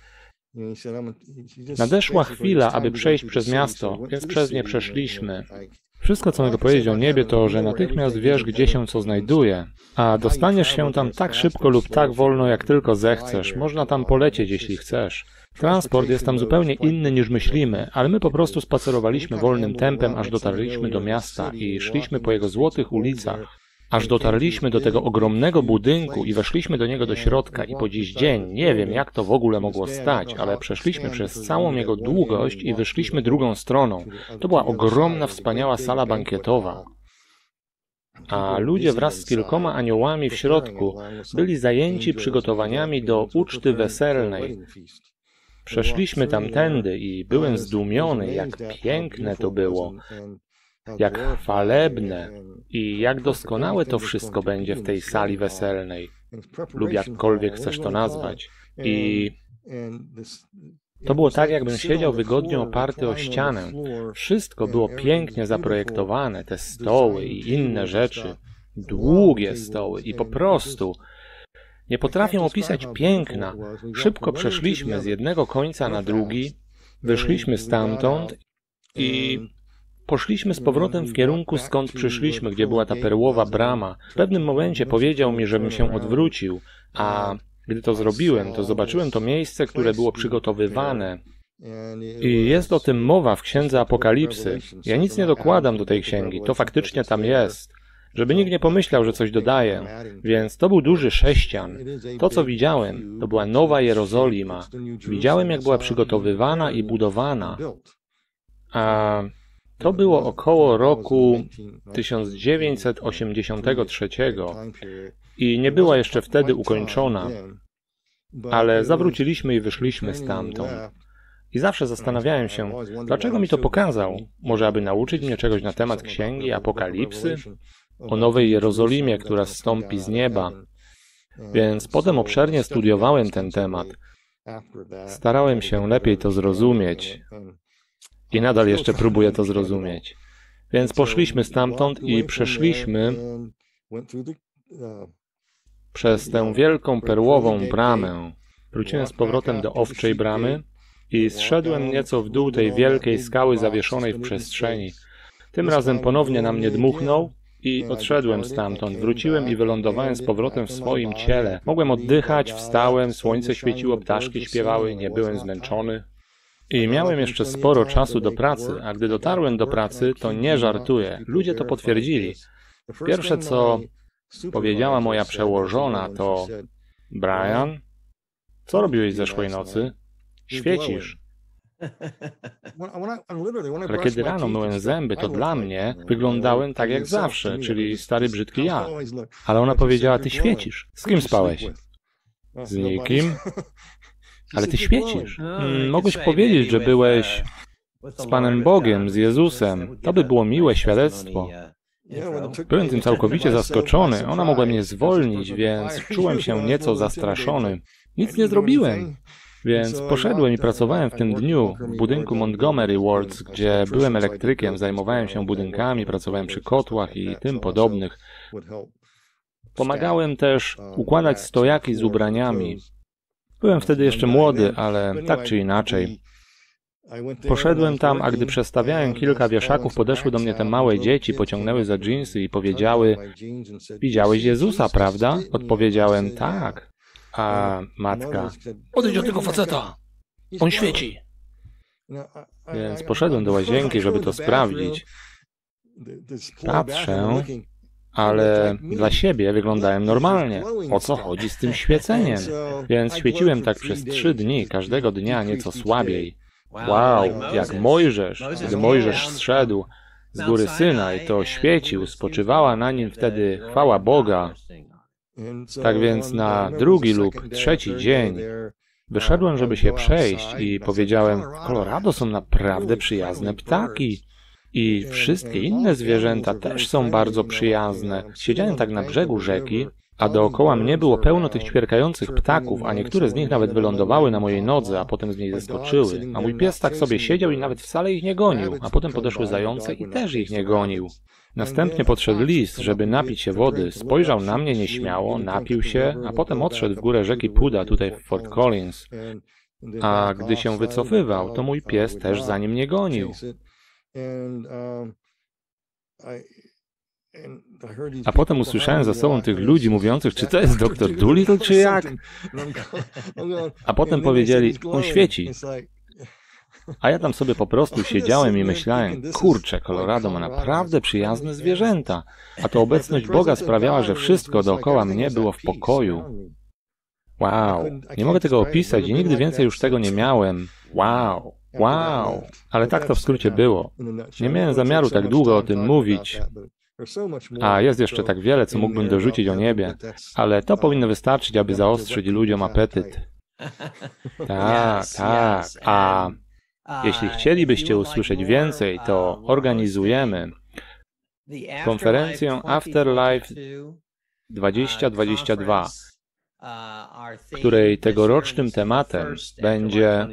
nadeszła chwila, aby przejść przez miasto, więc przez nie przeszliśmy. Wszystko, co mogę powiedzieć o niebie, to, że natychmiast wiesz, gdzie się co znajduje, a dostaniesz się tam tak szybko lub tak wolno, jak tylko zechcesz. Można tam polecieć, jeśli chcesz. Transport jest tam zupełnie inny niż myślimy, ale my po prostu spacerowaliśmy wolnym tempem, aż dotarliśmy do miasta i szliśmy po jego złotych ulicach. Aż dotarliśmy do tego ogromnego budynku i weszliśmy do niego do środka i po dziś dzień nie wiem, jak to w ogóle mogło stać, ale przeszliśmy przez całą jego długość i wyszliśmy drugą stroną. To była ogromna, wspaniała sala bankietowa. A ludzie wraz z kilkoma aniołami w środku byli zajęci przygotowaniami do uczty weselnej. Przeszliśmy tamtędy i byłem zdumiony, jak piękne to było. Jak chwalebne i jak doskonałe to wszystko będzie w tej sali weselnej, lub jakkolwiek chcesz to nazwać. I to było tak, jakbym siedział wygodnie oparty o ścianę. Wszystko było pięknie zaprojektowane, te stoły i inne rzeczy. Długie stoły i po prostu nie potrafię opisać piękna. Szybko przeszliśmy z jednego końca na drugi, wyszliśmy stamtąd i poszliśmy z powrotem w kierunku, skąd przyszliśmy, gdzie była ta perłowa brama. W pewnym momencie powiedział mi, żebym się odwrócił, a gdy to zrobiłem, to zobaczyłem to miejsce, które było przygotowywane. I jest o tym mowa w Księdze Apokalipsy. Ja nic nie dokładam do tej księgi, to faktycznie tam jest. Żeby nikt nie pomyślał, że coś dodaję. Więc to był duży sześcian. To, co widziałem, to była Nowa Jerozolima. Widziałem, jak była przygotowywana i budowana. A to było około roku 1983 i nie była jeszcze wtedy ukończona, ale zawróciliśmy i wyszliśmy stamtąd. I zawsze zastanawiałem się, dlaczego mi to pokazał? Może aby nauczyć mnie czegoś na temat Księgi Apokalipsy? O Nowej Jerozolimie, która zstąpi z nieba. Więc potem obszernie studiowałem ten temat. Starałem się lepiej to zrozumieć. I nadal jeszcze próbuję to zrozumieć. Więc poszliśmy stamtąd i przeszliśmy przez tę wielką perłową bramę. Wróciłem z powrotem do owczej bramy i zszedłem nieco w dół tej wielkiej skały zawieszonej w przestrzeni. Tym razem ponownie na mnie dmuchnął i odszedłem stamtąd. Wróciłem i wylądowałem z powrotem w swoim ciele. Mogłem oddychać, wstałem, słońce świeciło, ptaszki śpiewały, nie byłem zmęczony. I miałem jeszcze sporo czasu do pracy, a gdy dotarłem do pracy, to nie żartuję. Ludzie to potwierdzili. Pierwsze, co powiedziała moja przełożona, to Brian, co robiłeś zeszłej nocy? Świecisz. Ale kiedy rano myłem zęby, to dla mnie wyglądałem tak jak zawsze, czyli stary, brzydki ja. Ale ona powiedziała, ty świecisz. Z kim spałeś? Z nikim. Ale ty świecisz. Mogłeś powiedzieć, że byłeś z Panem Bogiem, z Jezusem. To by było miłe świadectwo. Byłem tym całkowicie zaskoczony. Ona mogła mnie zwolnić, więc czułem się nieco zastraszony. Nic nie zrobiłem. Więc poszedłem i pracowałem w tym dniu w budynku Montgomery Wards, gdzie byłem elektrykiem, zajmowałem się budynkami, pracowałem przy kotłach i tym podobnych. Pomagałem też układać stojaki z ubraniami. Byłem wtedy jeszcze młody, ale tak czy inaczej. Poszedłem tam, a gdy przestawiałem kilka wieszaków, podeszły do mnie te małe dzieci, pociągnęły za dżinsy i powiedziały: widziałeś Jezusa, prawda? Odpowiedziałem: tak. A matka: odejdź od tego faceta! On świeci! Więc poszedłem do łazienki, żeby to sprawdzić. Patrzę, ale dla siebie wyglądałem normalnie. O co chodzi z tym świeceniem? Więc świeciłem tak przez 3 dni, każdego dnia nieco słabiej. Wow, jak Mojżesz, gdy Mojżesz zszedł z góry Synaj, to świecił, spoczywała na nim wtedy chwała Boga. Tak więc na 2. lub 3. dzień wyszedłem, żeby się przejść i powiedziałem: w Colorado są naprawdę przyjazne ptaki. I wszystkie inne zwierzęta też są bardzo przyjazne. Siedziałem tak na brzegu rzeki, a dookoła mnie było pełno tych ćwierkających ptaków, a niektóre z nich nawet wylądowały na mojej nodze, a potem z niej zeskoczyły. A mój pies tak sobie siedział i nawet wcale ich nie gonił, a potem podeszły zające i też ich nie gonił. Następnie podszedł lis, żeby napić się wody. Spojrzał na mnie nieśmiało, napił się, a potem odszedł w górę rzeki Puda, tutaj w Fort Collins. A gdy się wycofywał, to mój pies też za nim nie gonił. A potem usłyszałem za sobą tych ludzi mówiących: czy to jest doktor Dolittle, czy jak? A potem powiedzieli: on świeci. A ja tam sobie po prostu siedziałem i myślałem: kurczę, Colorado ma naprawdę przyjazne zwierzęta. A to obecność Boga sprawiała, że wszystko dookoła mnie było w pokoju. Wow, nie mogę tego opisać i nigdy więcej już tego nie miałem. Wow. Wow, ale tak to w skrócie było. Nie miałem zamiaru tak długo o tym mówić, a jest jeszcze tak wiele, co mógłbym dorzucić o niebie, ale to powinno wystarczyć, aby zaostrzyć ludziom apetyt. Tak, tak, a jeśli chcielibyście usłyszeć więcej, to organizujemy konferencję Afterlife 2022, której tegorocznym tematem będzie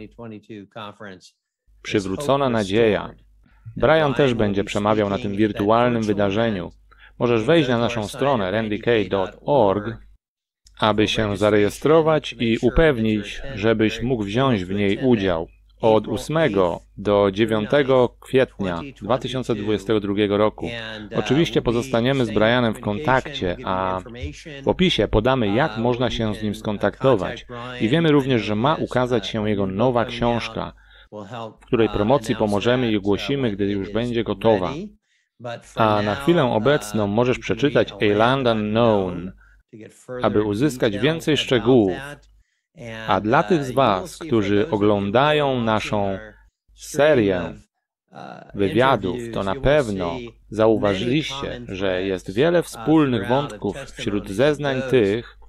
przywrócona nadzieja. Brian też będzie przemawiał na tym wirtualnym wydarzeniu. Możesz wejść na naszą stronę randyk.org, aby się zarejestrować i upewnić, żebyś mógł wziąć w niej udział. Od 8 do 9 kwietnia 2022 roku. Oczywiście pozostaniemy z Brianem w kontakcie, a w opisie podamy, jak można się z nim skontaktować. I wiemy również, że ma ukazać się jego nowa książka, w której promocji pomożemy i ogłosimy, gdy już będzie gotowa. A na chwilę obecną możesz przeczytać A Land Unknown, aby uzyskać więcej szczegółów. A dla tych z Was, którzy oglądają naszą serię wywiadów, to na pewno zauważyliście, że jest wiele wspólnych wątków wśród zeznań tych,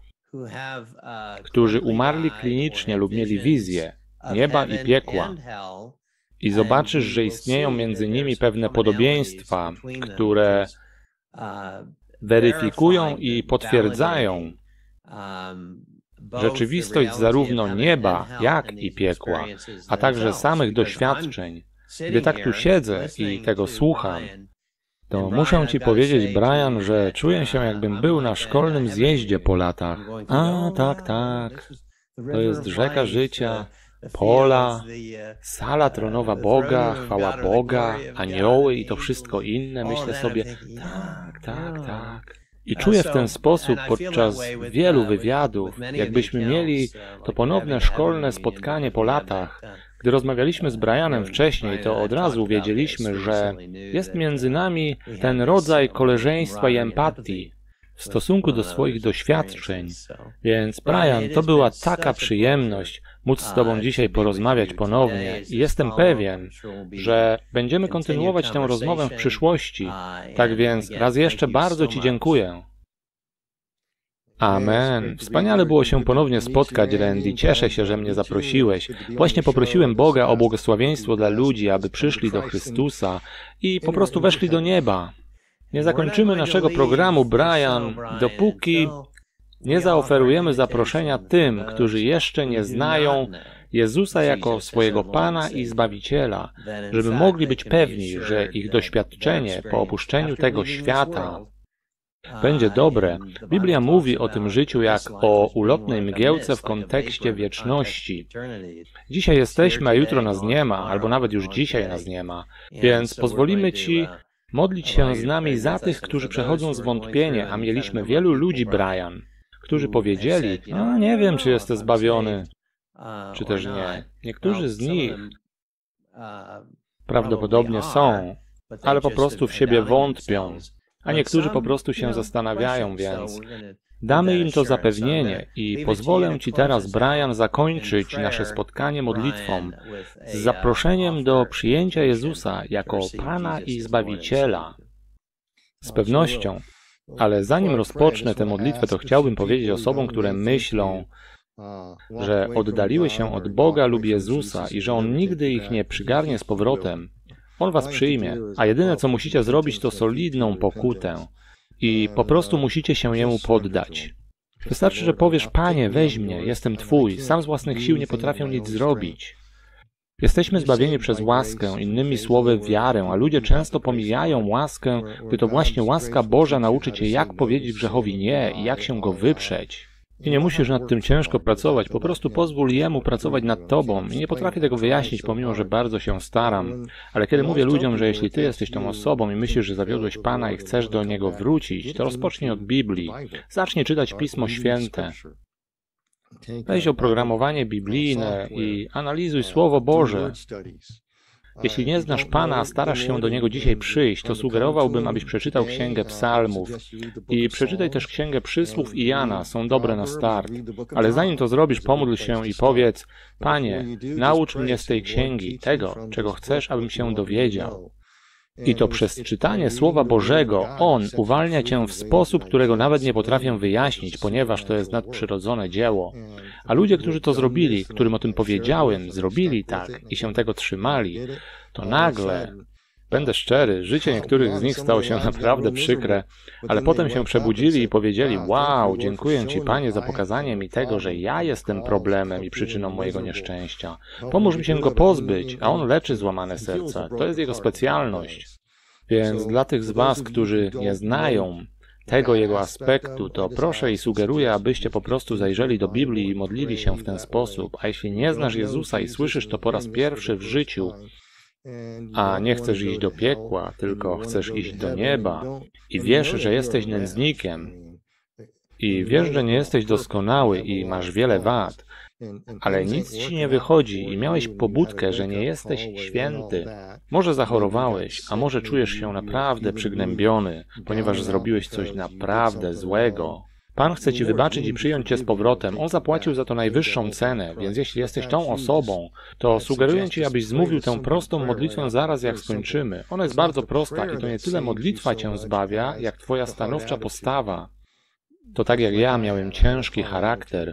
którzy umarli klinicznie lub mieli wizję nieba i piekła. I zobaczysz, że istnieją między nimi pewne podobieństwa, które weryfikują i potwierdzają rzeczywistość zarówno nieba, jak i piekła, a także samych doświadczeń. Gdy tak tu siedzę i tego słucham, to muszę Ci powiedzieć, Brian, że czuję się, jakbym był na szkolnym zjeździe po latach. A, tak, tak. To jest rzeka życia, pola, sala tronowa Boga, chwała Boga, anioły i to wszystko inne. Myślę sobie, tak, tak, tak. I czuję w ten sposób podczas wielu wywiadów, jakbyśmy mieli to ponowne szkolne spotkanie po latach. Gdy rozmawialiśmy z Brianem wcześniej, to od razu wiedzieliśmy, że jest między nami ten rodzaj koleżeństwa i empatii w stosunku do swoich doświadczeń. Więc Brian, to była taka przyjemność móc z Tobą dzisiaj porozmawiać ponownie i jestem pewien, że będziemy kontynuować tę rozmowę w przyszłości. Tak więc raz jeszcze bardzo Ci dziękuję. Amen. Wspaniale było się ponownie spotkać, Randy. Cieszę się, że mnie zaprosiłeś. Właśnie poprosiłem Boga o błogosławieństwo dla ludzi, aby przyszli do Chrystusa i po prostu weszli do nieba. Nie zakończymy naszego programu, Brian, dopóki nie zaoferujemy zaproszenia tym, którzy jeszcze nie znają Jezusa jako swojego Pana i Zbawiciela, żeby mogli być pewni, że ich doświadczenie po opuszczeniu tego świata będzie dobre. Biblia mówi o tym życiu jak o ulotnej mgiełce w kontekście wieczności. Dzisiaj jesteśmy, a jutro nas nie ma, albo nawet już dzisiaj nas nie ma, więc pozwolimy Ci modlić się z nami za tych, którzy przechodzą zwątpienie, a mieliśmy wielu ludzi, Brian, którzy powiedzieli, no nie wiem, czy jestem zbawiony, czy też nie. Niektórzy z nich prawdopodobnie są, ale po prostu w siebie wątpią, a niektórzy po prostu się zastanawiają, więc damy im to zapewnienie i pozwolę Ci teraz, Brian, zakończyć nasze spotkanie modlitwą z zaproszeniem do przyjęcia Jezusa jako Pana i Zbawiciela. Z pewnością. Ale zanim rozpocznę tę modlitwę, to chciałbym powiedzieć osobom, które myślą, że oddaliły się od Boga lub Jezusa i że On nigdy ich nie przygarnie z powrotem. On was przyjmie, a jedyne co musicie zrobić to solidną pokutę i po prostu musicie się Jemu poddać. Wystarczy, że powiesz, Panie, weź mnie, jestem Twój, sam z własnych sił nie potrafię nic zrobić. Jesteśmy zbawieni przez łaskę, innymi słowy wiarę, a ludzie często pomijają łaskę, gdy to właśnie łaska Boża nauczy cię, jak powiedzieć grzechowi nie i jak się go wyprzeć. I nie musisz nad tym ciężko pracować, po prostu pozwól Jemu pracować nad tobą. I nie potrafię tego wyjaśnić, pomimo że bardzo się staram. Ale kiedy mówię ludziom, że jeśli ty jesteś tą osobą i myślisz, że zawiodłeś Pana i chcesz do Niego wrócić, to rozpocznij od Biblii. Zacznij czytać Pismo Święte. Weź oprogramowanie biblijne i analizuj Słowo Boże. Jeśli nie znasz Pana, a starasz się do Niego dzisiaj przyjść, to sugerowałbym, abyś przeczytał Księgę Psalmów i przeczytaj też Księgę Przysłów i Jana, są dobre na start. Ale zanim to zrobisz, pomódl się i powiedz, Panie, naucz mnie z tej księgi tego, czego chcesz, abym się dowiedział. I to przez czytanie Słowa Bożego On uwalnia cię w sposób, którego nawet nie potrafię wyjaśnić, ponieważ to jest nadprzyrodzone dzieło. A ludzie, którzy to zrobili, którym o tym powiedziałem, zrobili tak i się tego trzymali, to nagle, będę szczery, życie niektórych z nich stało się naprawdę przykre, ale potem się przebudzili i powiedzieli, wow, dziękuję Ci, Panie, za pokazanie mi tego, że ja jestem problemem i przyczyną mojego nieszczęścia. Pomóż mi się go pozbyć, a On leczy złamane serca. To jest Jego specjalność. Więc dla tych z Was, którzy nie znają tego Jego aspektu, to proszę i sugeruję, abyście po prostu zajrzeli do Biblii i modlili się w ten sposób. A jeśli nie znasz Jezusa i słyszysz to po raz pierwszy w życiu, a nie chcesz iść do piekła, tylko chcesz iść do nieba i wiesz, że jesteś nędznikiem i wiesz, że nie jesteś doskonały i masz wiele wad, ale nic ci nie wychodzi i miałeś pobudkę, że nie jesteś święty. Może zachorowałeś, a może czujesz się naprawdę przygnębiony, ponieważ zrobiłeś coś naprawdę złego. Pan chce Ci wybaczyć i przyjąć Cię z powrotem. On zapłacił za to najwyższą cenę, więc jeśli jesteś tą osobą, to sugeruję Ci, abyś zmówił tę prostą modlitwę zaraz jak skończymy. Ona jest bardzo prosta i to nie tyle modlitwa Cię zbawia, jak Twoja stanowcza postawa. To tak jak ja miałem ciężki charakter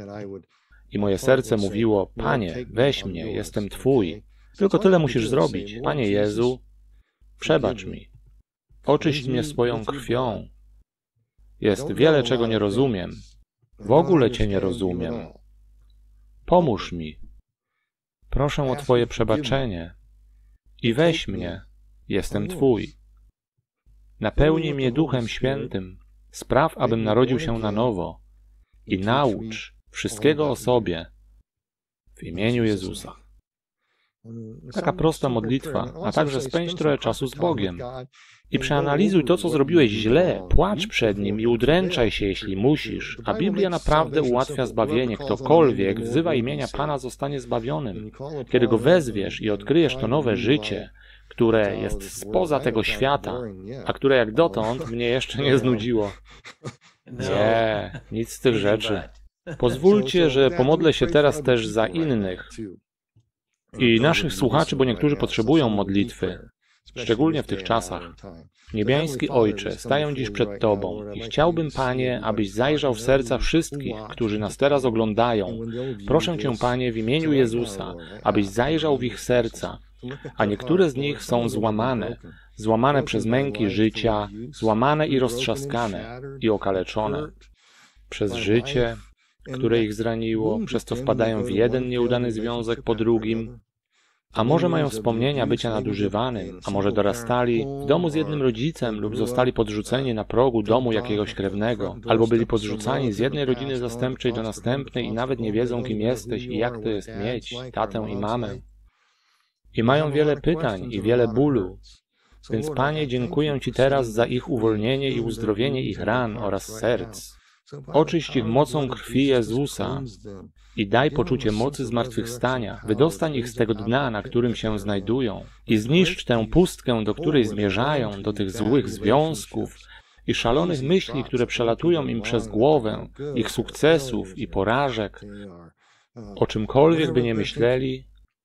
i moje serce mówiło, Panie, weź mnie, jestem Twój. Tylko tyle musisz zrobić. Panie Jezu, przebacz mi. Oczyść mnie swoją krwią. Jest wiele, czego nie rozumiem. W ogóle Cię nie rozumiem. Pomóż mi. Proszę o Twoje przebaczenie. I weź mnie. Jestem Twój. Napełnij mnie Duchem Świętym. Spraw, abym narodził się na nowo. I naucz wszystkiego o sobie. W imieniu Jezusa. Taka prosta modlitwa, a także spędź trochę czasu z Bogiem. I przeanalizuj to, co zrobiłeś źle, płacz przed Nim i udręczaj się, jeśli musisz. A Biblia naprawdę ułatwia zbawienie. Ktokolwiek wzywa imienia Pana, zostanie zbawionym. Kiedy Go wezwiesz i odkryjesz to nowe życie, które jest spoza tego świata, a które jak dotąd mnie jeszcze nie znudziło. Nie, nic z tych rzeczy. Pozwólcie, że pomodlę się teraz też za innych i naszych słuchaczy, bo niektórzy potrzebują modlitwy, szczególnie w tych czasach. Niebiański Ojcze, staję dziś przed Tobą i chciałbym, Panie, abyś zajrzał w serca wszystkich, którzy nas teraz oglądają. Proszę Cię, Panie, w imieniu Jezusa, abyś zajrzał w ich serca, a niektóre z nich są złamane złamane przez męki życia, złamane i roztrzaskane i okaleczone przez życie, które ich zraniło, przez to wpadają w jeden nieudany związek po drugim, a może mają wspomnienia bycia nadużywanym, a może dorastali w domu z jednym rodzicem lub zostali podrzuceni na progu domu jakiegoś krewnego, albo byli podrzucani z jednej rodziny zastępczej do następnej i nawet nie wiedzą, kim jesteś i jak to jest mieć tatę i mamę. I mają wiele pytań i wiele bólu. Więc Panie, dziękuję Ci teraz za ich uwolnienie i uzdrowienie ich ran oraz serc. Oczyść ich mocą krwi Jezusa i daj poczucie mocy zmartwychwstania. Wydostań ich z tego dna, na którym się znajdują i zniszcz tę pustkę, do której zmierzają, do tych złych związków i szalonych myśli, które przelatują im przez głowę, ich sukcesów i porażek, o czymkolwiek by nie myśleli,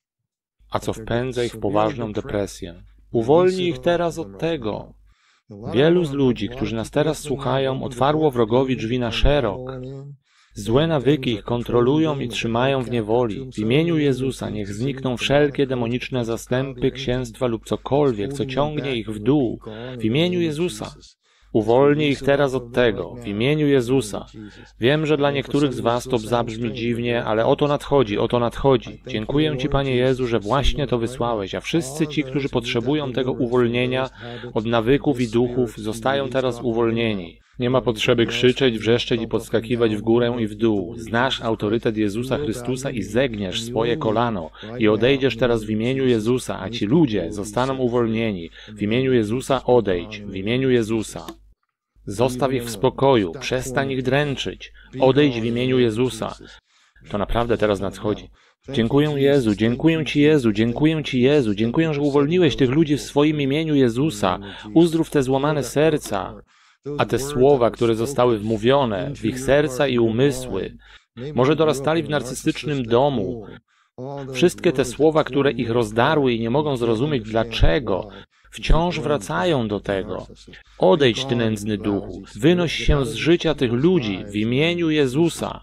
a co wpędza ich w poważną depresję. Uwolnij ich teraz od tego. Wielu z ludzi, którzy nas teraz słuchają, otwarło wrogowi drzwi na szerok. Złe nawyki ich kontrolują i trzymają w niewoli. W imieniu Jezusa niech znikną wszelkie demoniczne zastępy, księstwa lub cokolwiek, co ciągnie ich w dół. W imieniu Jezusa. Uwolnij ich teraz od tego, w imieniu Jezusa. Wiem, że dla niektórych z was to zabrzmi dziwnie, ale oto nadchodzi, oto nadchodzi. Dziękuję Ci, Panie Jezu, że właśnie to wysłałeś, a wszyscy ci, którzy potrzebują tego uwolnienia od nawyków i duchów, zostają teraz uwolnieni. Nie ma potrzeby krzyczeć, wrzeszczeć i podskakiwać w górę i w dół. Znasz autorytet Jezusa Chrystusa i zegniesz swoje kolano i odejdziesz teraz w imieniu Jezusa, a ci ludzie zostaną uwolnieni. W imieniu Jezusa odejdź, w imieniu Jezusa. Zostaw ich w spokoju, przestań ich dręczyć. Odejdź w imieniu Jezusa. To naprawdę teraz nadchodzi. Dziękuję Jezu, dziękuję Ci Jezu, dziękuję Ci Jezu, dziękuję, że uwolniłeś tych ludzi w swoim imieniu Jezusa. Uzdrów te złamane serca, a te słowa, które zostały wmówione w ich serca i umysły, może dorastali w narcystycznym domu. Wszystkie te słowa, które ich rozdarły i nie mogą zrozumieć dlaczego, wciąż wracają do tego. Odejdź, Ty nędzny duchu, wynoś się z życia tych ludzi w imieniu Jezusa.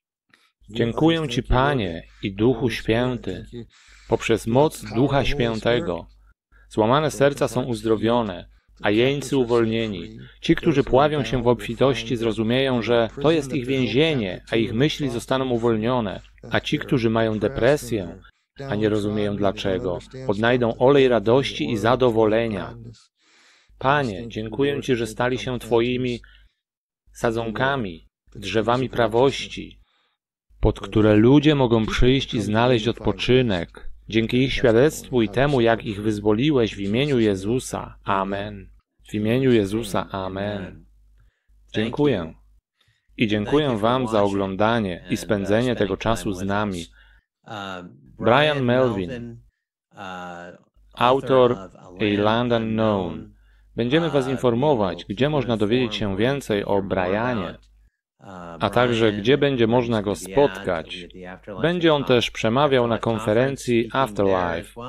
Dziękuję Ci, Panie i Duchu Święty, poprzez moc Ducha Świętego. Złamane serca są uzdrowione, a jeńcy uwolnieni. Ci, którzy pławią się w obfitości, zrozumieją, że to jest ich więzienie, a ich myśli zostaną uwolnione. A ci, którzy mają depresję, a nie rozumieją dlaczego, odnajdą olej radości i zadowolenia. Panie, dziękuję Ci, że stali się Twoimi sadzonkami, drzewami prawości, pod które ludzie mogą przyjść i znaleźć odpoczynek. Dzięki ich świadectwu i temu, jak ich wyzwoliłeś w imieniu Jezusa. Amen. W imieniu Jezusa. Amen. Dziękuję. I dziękuję Wam za oglądanie i spędzenie tego czasu z nami. Brian Melvin, autor A Land Unknown. Będziemy Was informować, gdzie można dowiedzieć się więcej o Brianie, a także gdzie będzie można go spotkać. Będzie on też przemawiał na konferencji Afterlife.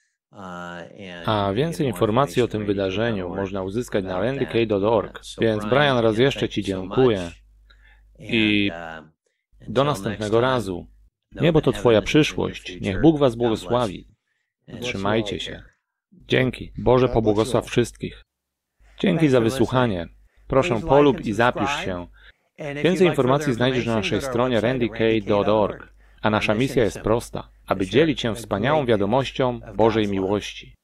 A więcej informacji o tym wydarzeniu można uzyskać na randykay.org. Więc Brian, raz jeszcze Ci dziękuję i do następnego razu. Niebo to Twoja przyszłość. Niech Bóg Was błogosławi. Trzymajcie się. Dzięki. Boże, pobłogosław wszystkich. Dzięki za wysłuchanie. Proszę polub i zapisz się. Więcej informacji znajdziesz na naszej stronie randykay.org. A nasza misja jest prosta, aby dzielić się wspaniałą wiadomością Bożej miłości.